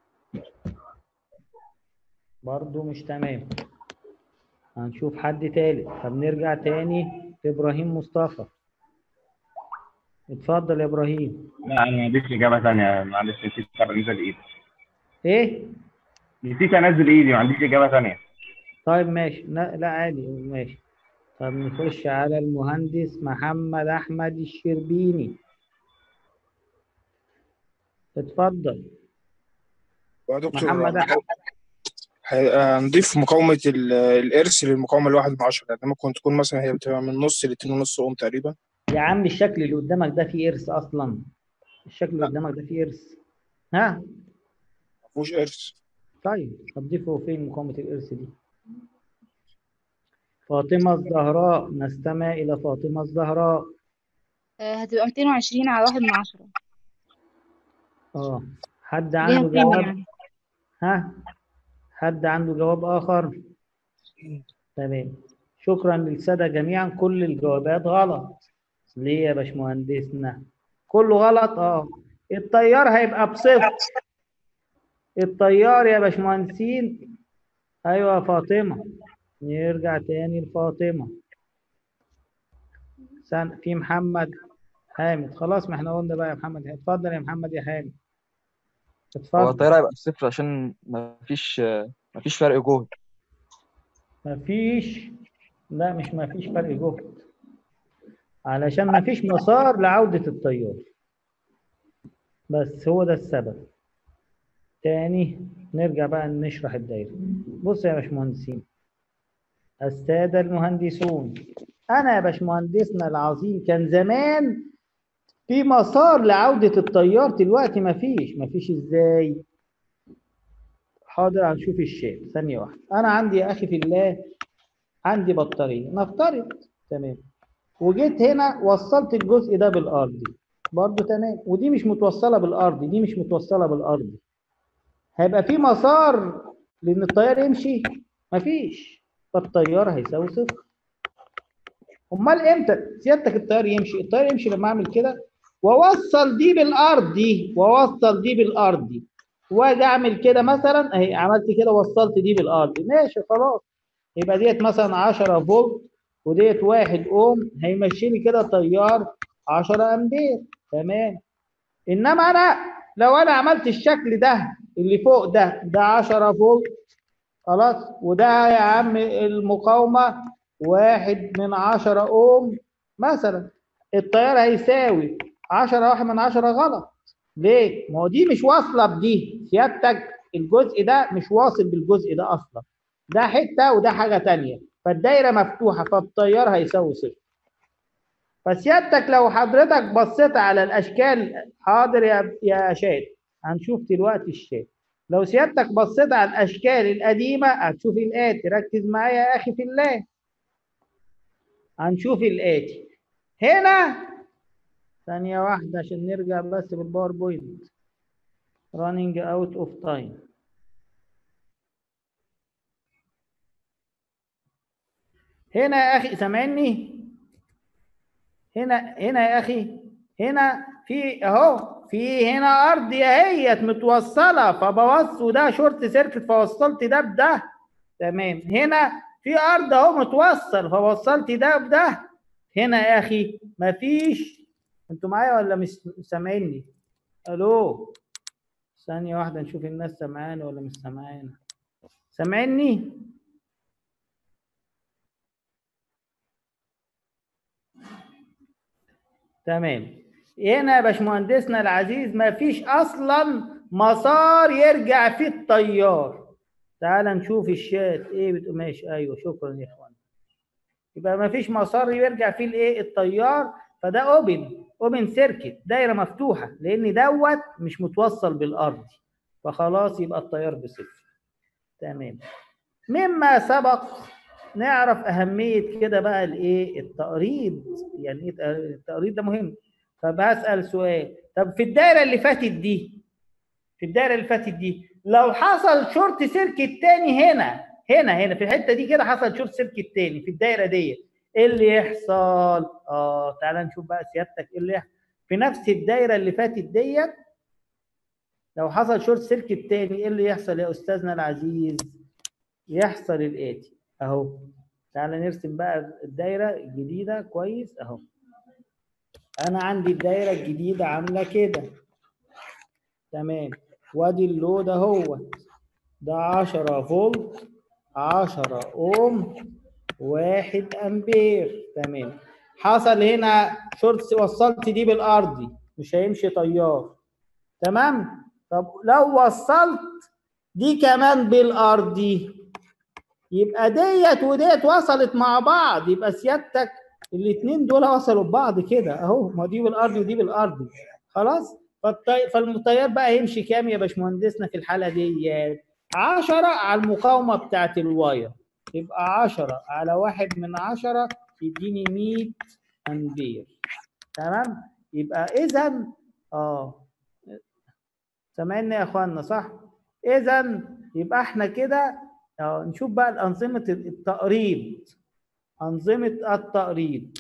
برضه مش تمام. هنشوف حد تالت. طب نرجع تاني لابراهيم مصطفى. اتفضل يا ابراهيم. لا انا ما عنديش اجابه ثانيه، معلش نسيت انزل ايدي. ايه؟ نسيت انزل ايدي، ما عنديش اجابه ثانيه. طيب ماشي. لا لا عادي ماشي. طب نخش على المهندس محمد احمد الشربيني. اتفضل يا دكتور محمد احمد. هنضيف مقاومة ال- الإرث للمقاومة الواحد من عشرة، يعني ممكن تكون مثلا هي بتبقى من نص لاتنين ونص أوم تقريبا. يا عم الشكل اللي قدامك ده فيه إرث أصلا، الشكل اللي قدامك ده فيه إرث. ها؟ مفيهوش إرث. طيب هتضيفه فين مقاومة الإرث دي؟ فاطمة الزهراء، نستمع إلى فاطمة الزهراء. آه، هتبقى ميتين وعشرين على واحد من عشرة. اه حد ليها عنده قيمة جواب؟ يعني. ها؟ حد عنده جواب آخر؟ تمام، شكرا للسادة جميعا. كل الجوابات غلط. ليه يا باشمهندسنا؟ كله غلط. اه التيار هيبقى بصفر. التيار يا باشمهندسين. ايوه يا فاطمة، نرجع تاني لفاطمة. سن... في محمد حامد. خلاص ما احنا قلنا بقى يا محمد. اتفضل يا محمد يا حامد. هو اتفضل. الطيارة هيبقى بصفر عشان مفيش مفيش فرق جهد. مفيش، لا مش مفيش فرق جهد، علشان مفيش مسار لعودة التيار، بس هو ده السبب. تاني نرجع بقى نشرح الدايرة. بص يا باشمهندسين، السادة المهندسون، أنا يا باشمهندسنا العظيم كان زمان في مسار لعودة التيار، دلوقتي مفيش. مفيش إزاي؟ حاضر هنشوف الشيء ثانية واحدة. أنا عندي يا أخي في الله عندي بطارية نفترض، تمام، وجيت هنا وصلت الجزء ده بالأرض برضه، تمام، ودي مش متوصلة بالأرض، دي مش متوصلة بالأرض. هيبقى في مسار لأن التيار يمشي؟ مفيش، فالتيار هيساوي صفر. أمال إمتى سيادتك التيار يمشي؟ التيار يمشي لما أعمل كده وأوصل دي بالأرض دي، وأوصل دي بالأرض دي، وأجي أعمل كده مثلا أهي، عملت كده وصلت دي بالأرض، ماشي خلاص. يبقى ديت مثلا عشرة فولت وديت واحد اوم، هيمشي لي كده تيار عشرة امبير، تمام. انما انا لو انا عملت الشكل ده اللي فوق ده، ده عشرة فولت خلاص، وده يا عم المقاومه واحد من عشرة اوم مثلا، التيار هيساوي عشرة واحد من عشرة. غلط. ليه؟ ما هو دي مش واصله بدي سيادتك، الجزء ده مش واصل بالجزء ده اصلا، ده حته وده حاجه ثانيه، فالدايره مفتوحه، فالتيار هيساوي صفر. فسيادتك لو حضرتك بصيت على الاشكال، حاضر يا يا شاد، هنشوف دلوقتي الشاد. لو سيادتك بصيت على الاشكال القديمه هتشوف الاتي، ركز معايا يا اخي في الله. هنشوف الاتي هنا، ثانيه واحده عشان نرجع بس بالباوربوينت. running out of time. هنا يا اخي سامعني؟ هنا هنا يا اخي، هنا في اهو، في هنا ارض اهيت متوصله، فبوص وده شورت سيركت فوصلت ده بده، تمام. هنا في ارض اهو متوصل فوصلت ده بده. هنا يا اخي مفيش. انتوا معايا ولا مش سامعيني؟ الو، ثانيه واحده نشوف الناس سامعاني ولا مش سامعاني. سامعيني؟ تمام. هنا يا باشمهندسنا العزيز مفيش اصلا مسار يرجع فيه التيار. تعال نشوف الشات ايه بتقول. ماشي، ايوه شكرا يا اخوان. يبقى مفيش مسار يرجع فيه الايه التيار، فده اوبن اوبن سيركت، دايره مفتوحه، لان دوت مش متوصل بالارض، فخلاص يبقى التيار بصفر. تمام. مما سبق نعرف اهميه كده بقى الايه التقريض. يعني ايه التقريض؟ ده مهم. فبسال سؤال، طب في الدايره اللي فاتت دي، في الدايره اللي فاتت دي لو حصل شورت سيركت تاني هنا هنا هنا في الحته دي كده، حصل شورت سيركت تاني في الدايره دي، ايه اللي يحصل؟ اه تعال نشوف بقى سيادتك ايه اللي يحصل في نفس الدايره اللي فاتت ديت. لو حصل شورت سيركت تاني ايه اللي يحصل يا استاذنا العزيز؟ يحصل الاتي اهو. تعالى نرسم بقى الدايره الجديده كويس اهو. انا عندي الدايره الجديده عامله كده، تمام، وادي اللود اهو، ده عشرة فولت عشرة اوم، واحد امبير. تمام. حصل هنا شورت، وصلت دي بالارضي مش هيمشي تيار. تمام. طب لو وصلت دي كمان بالارضي يبقى ديت وديت وصلت مع بعض، يبقى سيادتك الاثنين دول وصلوا ببعض كده اهو، ما دي بالارض ودي بالارض. خلاص. فالطي... فالتيار بقى يمشي كام يا باشمهندسنا في الحاله ديت؟ عشرة على المقاومه بتاعت الواير، يبقى عشرة على واحد من عشرة يديني مية امبير. تمام. يبقى اذا اه سامعني يا اخوانا صح؟ اذا يبقى احنا كده اه نشوف بقى الانظمه التقريب. انظمه التقريب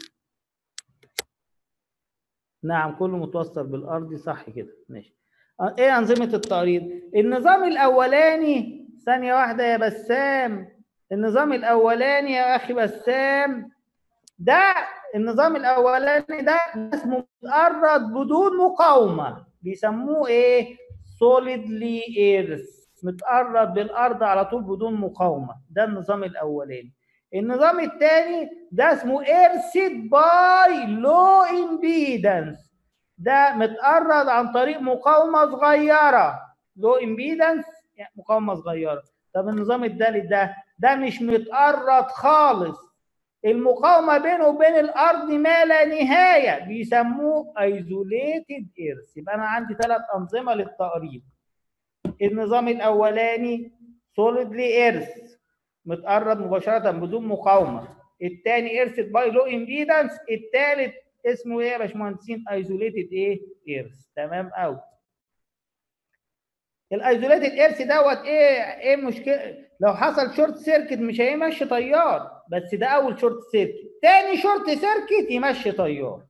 نعم كله متوصل بالارضي صح كده. ماشي. ايه انظمه التقريب؟ النظام الاولاني، ثانيه واحده يا بسام، النظام الاولاني يا اخي بسام ده، النظام الاولاني ده اسمه متقرض بدون مقاومه، بيسموه ايه؟ سوليدلي ايرث، متقرب للارض على طول بدون مقاومه. ده النظام الاولاني. النظام الثاني ده اسمه ايرثد باي لو امبيدنس، ده متقرب عن طريق مقاومه صغيره، لو امبيدنس يعني مقاومه صغيره. طب النظام الثالث ده ده مش متقرب خالص، المقاومه بينه وبين الارض ما لا نهايه، بيسموه ايزوليتد ايرث. يبقى انا عندي ثلاث انظمه للتقريب. النظام الاولاني سوليدلي ايرث، متقرب مباشره بدون مقاومه. الثاني ايرثد باي لو امبيدنس. الثالث اسمه ايه يا باشمهندسين؟ ايزوليتد ايه؟ ايرث. تمام قوي. الايزوليتد ايرث دوت ايه ايه مشكله؟ لو حصل شورت سيركت مش هيمشي تيار، بس ده اول شورت سيركت. تاني شورت سيركت يمشي تيار،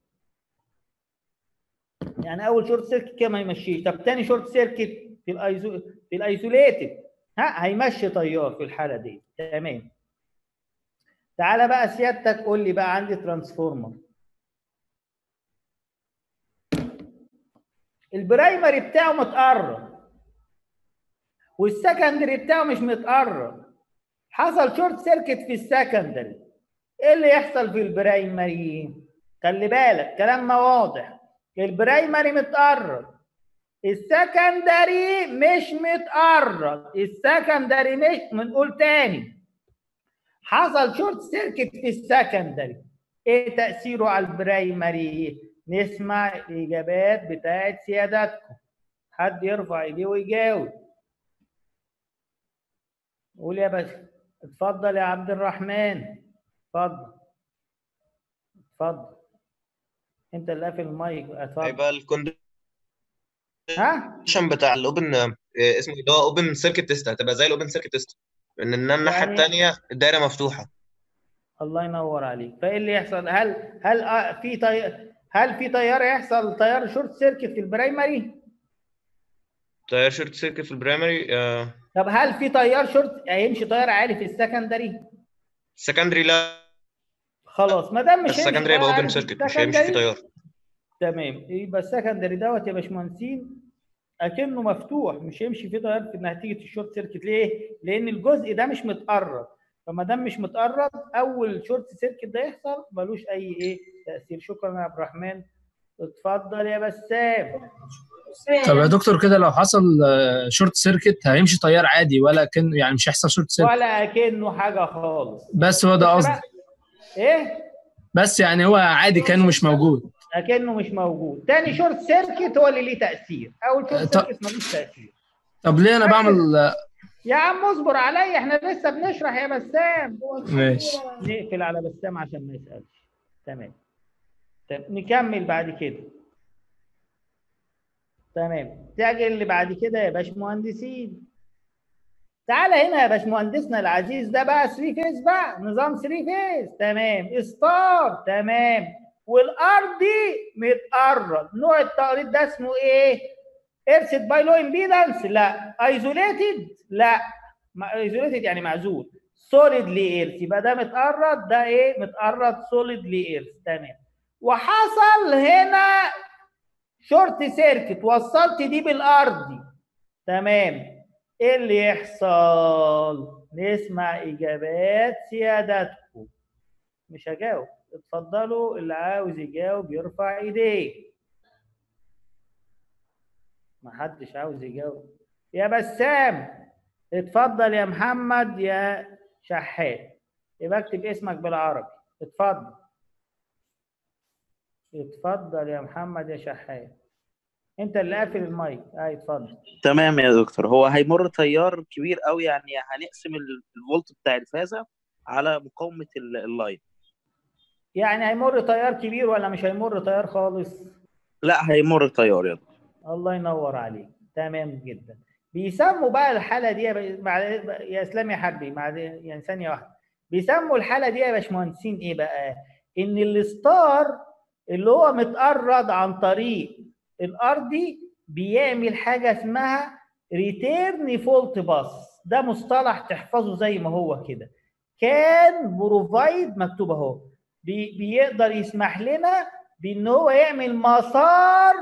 يعني اول شورت سيركت كده ما يمشيش. طب تاني شورت سيركت في الايزو في الايزوليتد ها هيمشي تيار في الحاله دي. تمام. تعالى بقى سيادتك قول لي بقى، عندي ترانسفورمر البرايمري بتاعه متقرب والسكندري بتاعه مش متقرب. حصل شورت سيركت في السكندري، ايه اللي يحصل في البرايمري؟ خلي بالك كلام ما واضح. البرايمري متقرب، السكندري مش متقرب. السكندري مش، بنقول تاني، حصل شورت سيركت في السكندري، ايه تأثيره على البرايمري؟ نسمع الاجابات بتاعت سيادتكم. حد يرفع ايديه ويجاوب. قول يا باشا. اتفضل يا عبد الرحمن. اتفضل اتفضل. انت اللي قافل المايك. اتفضل. هيبقى الكونديشن ها بتاع الاوبن اسمه اللي هو اوبن سيركت تيست، هتبقى زي الاوبن سيركت تيست، ان الناحيه يعني الثانيه الدايره مفتوحه. الله ينور عليك. فايه اللي يحصل؟ هل هل آه في طي... هل في تيار يحصل تيار شورت سيركت في البرايمري؟ تيار شورت سيركت في البرايمري آه. طب هل في تيار شورت هيمشي تيار عالي في السكندري؟ السكندري لا. خلاص ما دام مش هيمشي السكندري تيار يبقى اوبن عالي في سيركت، مش هيمشي فيه السكندري. تيار. تمام. يبقى السكندري دوت يا باشمهندسين اكنه مفتوح، مش هيمشي فيه تيار في نتيجه الشورت سيركت. ليه؟ لان الجزء ده مش متقرب، فما دام مش متقرب اول شورت سيركت ده يحصل ملوش اي ايه تاثير. شكرا يا عبد الرحمن. اتفضل يا بسام. طب يا دكتور كده لو حصل شورت سيركت هيمشي تيار عادي ولا كان يعني مش هيحصل شورت سيركت؟ ولا اكنه حاجه خالص. بس هو ده قصدي. ايه؟ بس يعني هو عادي كانه مش موجود. اكنه مش موجود. تاني شورت سيركت هو اللي ليه تاثير، اول شورت سيركت ملوش تاثير. طب ليه انا بعمل؟ يا عم اصبر عليا، احنا لسه بنشرح يا بسام. ماشي. نقفل على بسام عشان ما يسالش. تمام. طب نكمل بعد كده. تمام. تاجي اللي بعد كده يا باشمهندسين. تعالى هنا يا باشمهندسنا العزيز، ده بقى ثري فيز بقى، نظام ثري فيز. تمام. ستار. تمام. والارضي متقرب. نوع التقريب ده اسمه ايه؟ ايرثد باي لو امبيدنس؟ لا. ايزوليتد؟ لا. ايزوليتد يعني معزول. سوليدلي ايرث. يبقى ده متقرب، ده ايه؟ متقرب سوليدلي ايرث. تمام. وحصل هنا شورت سيركت، وصلت دي بالارضي. تمام. ايه اللي يحصل؟ نسمع اجابات سيادتكم. مش هجاوب. اتفضلوا اللي عاوز يجاوب يرفع ايديه. محدش عاوز يجاوب. يا بسام اتفضل، يا محمد، يا شحات. يبقى اكتب اسمك بالعربي. اتفضل اتفضل يا محمد يا شحات. انت اللي قافل المايك. اه اتفضل. تمام يا دكتور. هو هيمر تيار كبير قوي، يعني هنقسم ال- الفولت بتاع الفازة على مقاومة ال- اللاين. يعني هيمر تيار كبير ولا مش هيمر تيار خالص؟ لا هيمر تيار يا دكتور. الله ينور عليك. تمام جدا. بيسموا بقى الحالة دي يا ب- مع يا اسلام يا حبي، مع يعني ثانية واحدة. بيسموا الحالة دي يا باشمهندسين ايه بقى؟ ان الستار اللي هو متقرض عن طريق الارضي بيعمل حاجة اسمها ريتيرن فولت باس. ده مصطلح تحفظه زي ما هو كده. كان بروفايد مكتوب اهو، بي بيقدر يسمح لنا بان هو يعمل مسار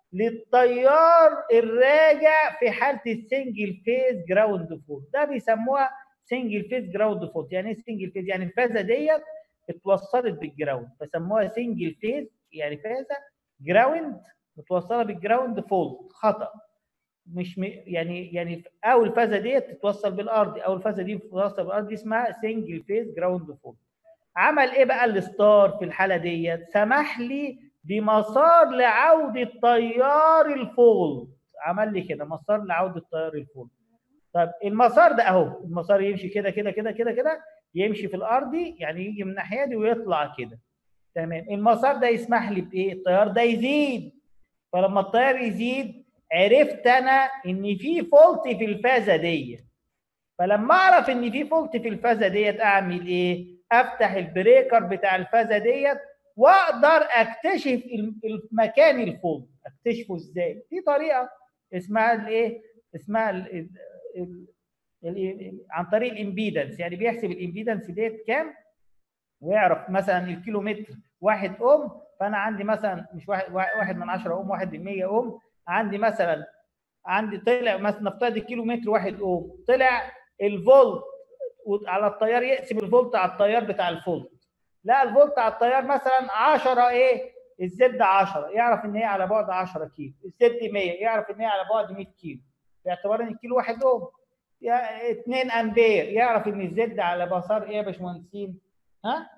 للتيار الراجع في حاله السنجل فيز جراوند فولت. ده بيسموها سنجل فيز جراوند فولت. يعني ايه سنجل فيز؟ يعني الفازه ديت اتوصلت بالجراوند، فسموها سنجل فيز، يعني فازه جراوند متوصله بالجراوند فولت. خطا. مش م... يعني يعني اول فازه ديت تتوصل بالارض، اول فازه دي تتوصل بالارض، دي اسمها سنجل فيز جراوند فولت. عمل ايه بقى الستار في الحاله ديت؟ سمح لي بمسار لعوده تيار الفولت. عمل لي كده مسار لعوده تيار الفولت. طب المسار ده اهو، المسار يمشي كده كده كده كده كده، يمشي في الارضي، يعني يجي من الناحيه دي ويطلع كده. تمام. المسار ده يسمح لي بايه؟ التيار ده يزيد. فلما التيار يزيد عرفت انا ان في فولت في الفازه ديت. فلما اعرف ان في فولت في الفازه ديت اعمل ايه؟ افتح البريكر بتاع الفازه ديت واقدر اكتشف المكان الفولت. اكتشفه ازاي؟ في طريقه اسمها الايه؟ اسمها ال ال ال عن طريق الامبيدنس. يعني بيحسب الامبيدنس ديت كام ويعرف مثلا الكيلو متر واحد اوم، فانا عندي مثلا مش واحد واحد من عشرة اوم، واحد من مية اوم. عندي مثلا عندي طلع مثلا نفترض الكيلو متر واحد اوم، طلع الفولت على التيار، يقسم الفولت على التيار بتاع الفولت. لا الفولت على التيار مثلا عشرة ايه؟ الزد عشرة، يعرف ان هي على بعد عشرة كيلو. الزد مية، يعرف ان هي على بعد مية كيلو، باعتبار ان الكيلو واحد اوم. يا اتنين امبير، يعرف ان الزد على مسار ايه يا باشمهندسين؟ ها؟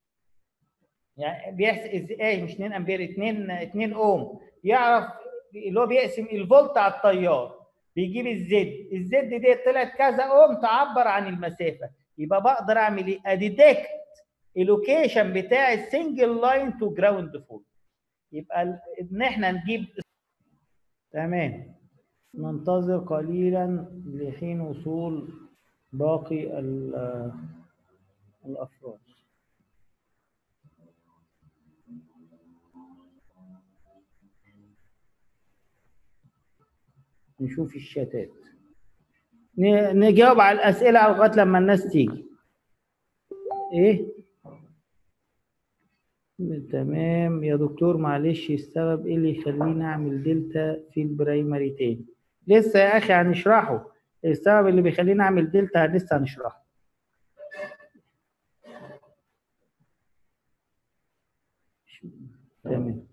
يعني بيحسب ايه؟ مش اتنين امبير، اتنين اتنين اوم. يعرف اللي هو بيقسم الفولت على التيار، بيجيب الزد. الزد دي طلعت كذا اوم تعبر عن المسافه. يبقى بقدر اعمل ايه؟ اديتكت اللوكيشن بتاع السنجل لاين تو جراوند فولت. يبقى ان احنا نجيب. تمام. ننتظر قليلا لحين وصول باقي الافراد. نشوف الشتات، نجاوب على الاسئله لغايه لما الناس تيجي. ايه تمام يا دكتور. معلش السبب ايه اللي يخليني اعمل دلتا في البرايمري تاني؟ لسه يا اخي هنشرحه. السبب اللي بيخليني اعمل دلتا لسه هنشرحه. تمام.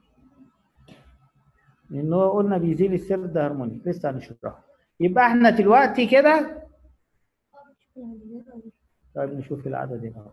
لان هو قلنا بيزيل السيرد هارمونيك، لسه هنشرحه. يبقى احنا دلوقتي كده. طيب نشوف العدد هنا.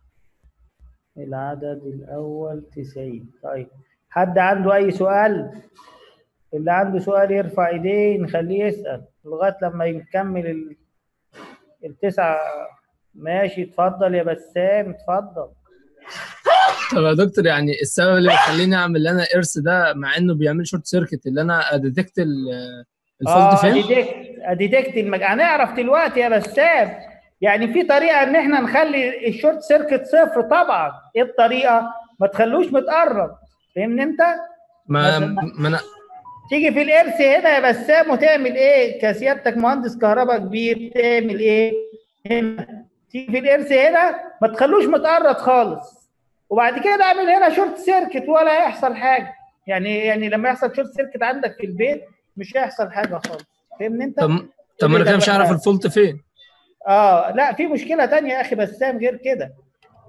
العدد الاول تسعين. طيب حد عنده اي سؤال؟ اللي عنده سؤال يرفع ايديه نخليه يسال لغايه لما يكمل ال... التسعه. ماشي اتفضل يا بسام اتفضل. طب يا دكتور، يعني السبب اللي بيخليني اعمل لنا ارث ده مع انه بيعمل شورت سيركت، اللي انا اديتكت الفولت فين؟ اه اديتكت اديتكت المج... هنعرف دلوقتي يا بسام. يعني في طريقه ان احنا نخلي الشورت سيركت صفر. طبعا ايه الطريقه؟ ما تخلوش متقرب. فهمني انت؟ ما ما انا تيجي في الارث هنا يا بسام وتعمل ايه؟ كسيادتك مهندس كهرباء كبير تعمل ايه؟ هنا تيجي في الارث هنا ما تخلوش متقرب خالص، وبعد كده اعمل هنا شورت سيركت ولا هيحصل حاجه. يعني يعني لما يحصل شورت سيركت عندك في البيت مش هيحصل حاجه خالص. فهمني انت؟ طب طب ما انا كده مش هعرف الفولت فين. اه لا في مشكله ثانيه يا اخي بسام غير كده.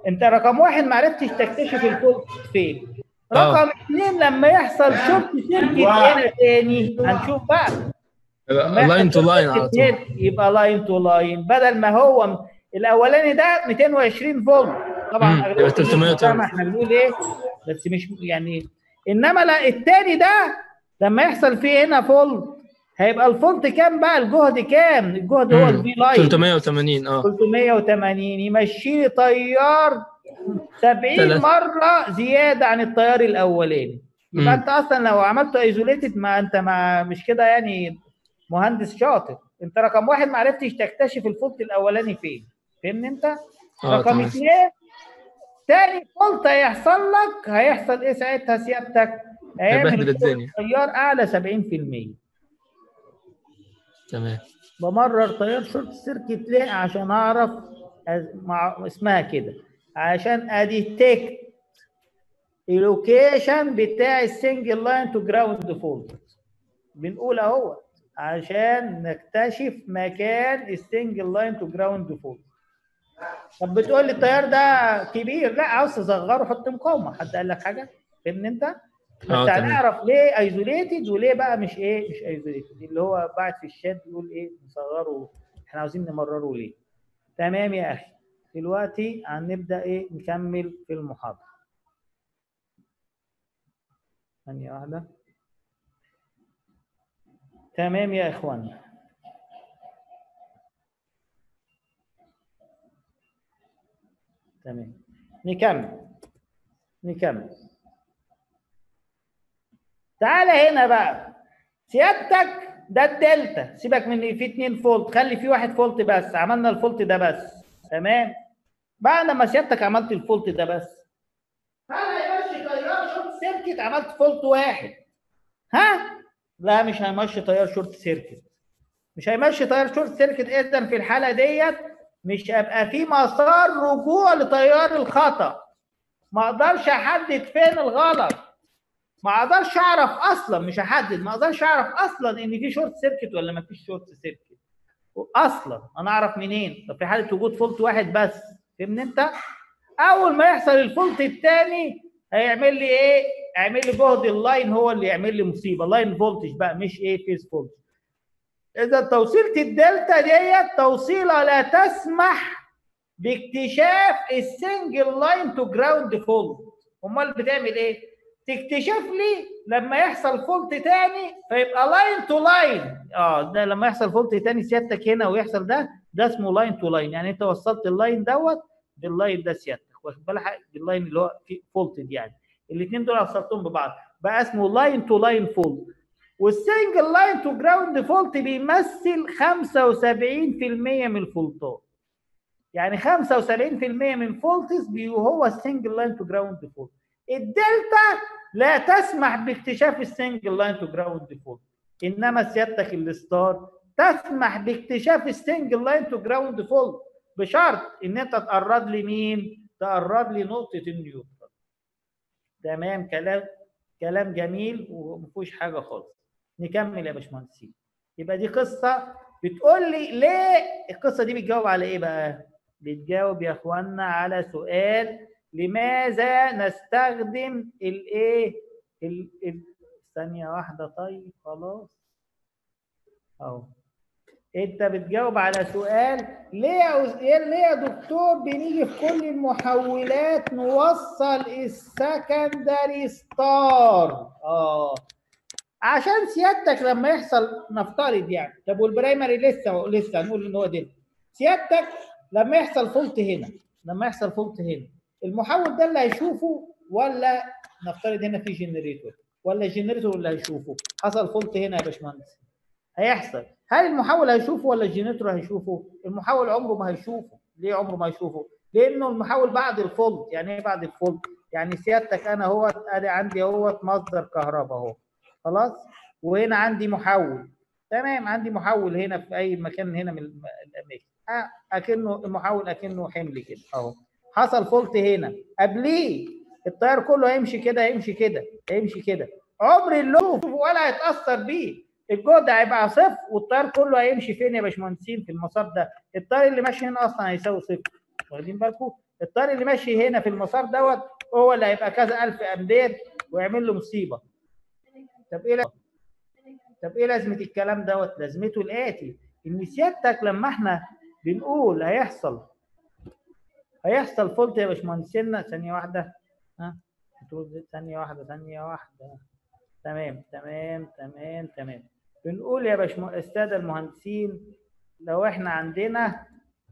انت رقم واحد ما عرفتش تكتشف الفولت فين. رقم اثنين لما يحصل شورت سيركت هنا تاني هنشوف بقى لاين تو لاين على طول، يبقى لاين تو لاين بدل ما هو الاولاني ده مئتين وعشرين فولت طبعا يبقى ثلاثمية وتمانين. احنا بنقول ايه بس مش يعني، انما لا التاني ده لما يحصل فيه هنا فولت هيبقى الفولت كام بقى؟ الجهد كام؟ الجهد هو الفي لاين ثلاثمية وثمانين. اه ثلاثمية وثمانين يمشي لي تيار سبعين مره زياده عن التيار الاولاني. يبقى انت اصلا لو عملته ايزوليتد ما انت ما مش كده يعني مهندس شاطر. انت رقم واحد ما عرفتش تكتشف الفولت الاولاني فين، فهمني انت؟ آه رقم تمام. اثنين تاني فولت هيحصل لك هيحصل ايه ساعتها سيادتك؟ هيبهدل هيعمل الدنيا. تيار اعلى سبعين في المية. تمام. بمرر تيار شورت سيركت ليه؟ عشان اعرف أز- مع اسمها كده عشان اديتكت اللوكيشن بتاع السنجل لاين تو جراوند فولت. بنقول اهو عشان نكتشف مكان السنجل لاين تو جراوند فولت. طب بتقول لي التيار ده كبير، لا عاوز تصغره حط مقاومه، حد قال لك حاجه؟ فهمني انت؟ بس اه تمام. هنعرف ليه ايزوليتد وليه بقى مش ايه مش ايزوليتد، اللي هو بعد في الشات بيقول ايه نصغره، احنا عاوزين نمرره ليه. تمام يا اخي. دلوقتي هنبدا ايه نكمل في المحاضره. ثانيه واحده. تمام يا اخوانا. تمام نكمل نكمل. تعالى هنا بقى سيادتك ده الدلتا، سيبك من ان في اتنين فولت، خلي في واحد فولت بس، عملنا الفولت ده بس. تمام. بعد ما سيادتك عملت الفولت ده بس هل هيمشي تيار شورت سيركت؟ عملت فولت واحد، ها؟ لا مش هيمشي تيار شورت سيركت، مش هيمشي تيار شورت سيركت. اذا في الحاله ديت مش هيبقى في مسار رجوع لتيار الخطا، ما اقدرش احدد فين الغلط، ما اقدرش اعرف اصلا، مش هحدد، ما اقدرش اعرف اصلا ان في شورت سيركت ولا ما فيش شورت سيركت اصلا. انا اعرف منين؟ طب في حاله وجود فولت واحد بس، فهمني انت؟ اول ما يحصل الفولت الثاني هيعمل لي ايه؟ هيعمل لي جهد اللاين هو اللي يعمل لي مصيبه، لاين فولتج بقى مش ايه فيز فولتج. اذا توصيله الدلتا ديت توصيله لا تسمح باكتشاف السنجل لاين تو جراوند فولت. امال بتعمل ايه؟ تكتشف لي لما يحصل فولت تاني فيبقى لاين تو لاين. اه ده لما يحصل فولت تاني سيادتك هنا ويحصل ده ده اسمه لاين تو لاين، يعني انت وصلت اللاين دوت باللاين ده سيادتك، واخد بالك؟ باللاين اللي هو فولتد، يعني الاثنين دول وصلتهم ببعض بقى اسمه لاين تو لاين فولت. والسنجل لاين تو جراوند فولت بيمثل خمسة وسبعين في المية من الفولتات، يعني خمسة وسبعين في المية من فولتس هو السنجل لاين تو جراوند فولت. الدلتا لا تسمح باكتشاف السنجل لاين تو جراوند فولت، انما سيادتك الستار تسمح باكتشاف السنجل لاين تو جراوند فولت بشرط ان انت تقرب لي مين؟ تقرب لي نقطه النيوترال. تمام. كلام كلام جميل وما فيهوش حاجه خالص. نكمل يا باشمهندسين. يبقى دي قصه بتقول لي ليه القصه دي بتجاوب على ايه بقى؟ بتجاوب يا اخوانا على سؤال لماذا نستخدم الايه؟ ثانيه واحده. طيب خلاص اهو. انت بتجاوب على سؤال ليه يا ليه يا دكتور بنيجي في كل المحولات نوصل السكندري ستار؟ اه عشان سيادتك لما يحصل نفترض يعني، طب والبرايمري لسه لسه هنقول ان هو ده سيادتك لما يحصل فولت هنا، لما يحصل فولت هنا المحول ده اللي هيشوفه ولا نفترض هنا في جنريتور، ولا الجنريتور اللي هيشوفه؟ حصل فولت هنا يا باشمهندس هيحصل، هل المحول هيشوفه ولا الجنريتور هيشوفه؟ المحول عمره ما هيشوفه. ليه عمره ما هيشوفه؟ لانه المحول بعد الفولت. يعني ايه بعد الفولت؟ يعني سيادتك انا هو ادي عندي اهو مصدر كهرباء اهو خلاص، وهنا عندي محول. تمام. عندي محول هنا في اي مكان هنا من الاماكن، اه اكنه المحول اكنه حمل كده اهو. حصل فولت هنا قبليه التيار كله هيمشي كده هيمشي كده هيمشي كده، عمر اللوب ولا هيتاثر بيه، الجهد هيبقى صفر والتيار كله هيمشي فين يا باشمهندسين؟ في المسار ده. التيار اللي ماشي هنا اصلا هيساوي صفر، واخدين بالكم؟ التيار اللي ماشي هنا في المسار دوت هو اللي هيبقى كذا ألف أمبير ويعمل له مصيبة. طب إيه طب إيه لازمة الكلام دوت؟ لازمته الآتي، إن سيادتك لما إحنا بنقول هيحصل هيحصل فولت يا باشمهندسنا. ثانية واحدة، ها ثانية واحدة ثانية واحدة تمام تمام تمام تمام. بنقول يا باشمهندس السادة المهندسين لو إحنا عندنا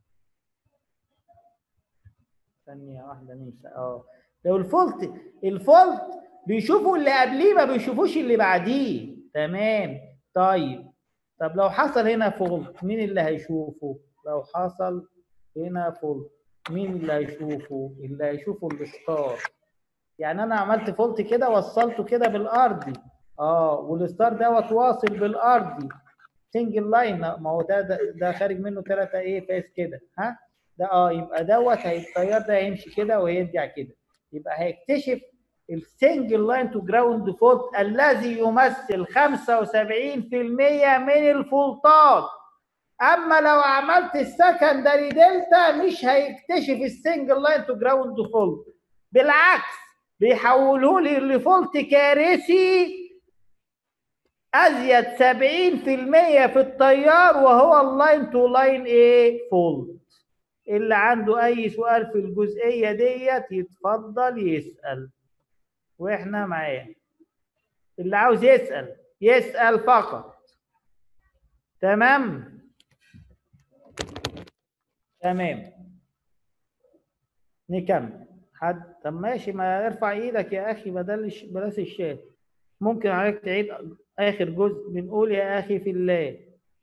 ثانية واحدة نمسح اه لو الفولت الفولت بيشوفوا اللي قبليه ما بيشوفوش اللي بعديه. تمام. طيب طب لو حصل هنا فولت مين اللي هيشوفه؟ لو حصل هنا فولت مين اللي هيشوفه؟ اللي هيشوفه الستار. يعني انا عملت فولت كده وصلته كده بالارضي اه والستار دوت واصل بالارضي سنجل لاين، ما هو ده ده, ده خارج منه ثلاثة ايه فاس كده ها ده اه يبقى دوت التيار ده هيمشي كده ويرجع كده، يبقى هيكتشف السنجل لاين تو جراوند فولت الذي يمثل خمسة وسبعين بالمئة من الفولتات. اما لو عملت السكندري دلتا مش هيكتشف السنجل لاين تو جراوند فولت، بالعكس بيحولوه لي لفولت كارثي ازيد سبعين بالمئة في التيار وهو اللاين تو لاين ايه فولت. اللي عنده اي سؤال في الجزئيه ديت يتفضل يسال واحنا معاه. اللي عاوز يسال يسال فقط. تمام تمام نكمل. حد طب ماشي ما ارفع ايدك يا اخي بدل بلاش الشات. ممكن عليك تعيد اخر جزء بنقول يا اخي في الله.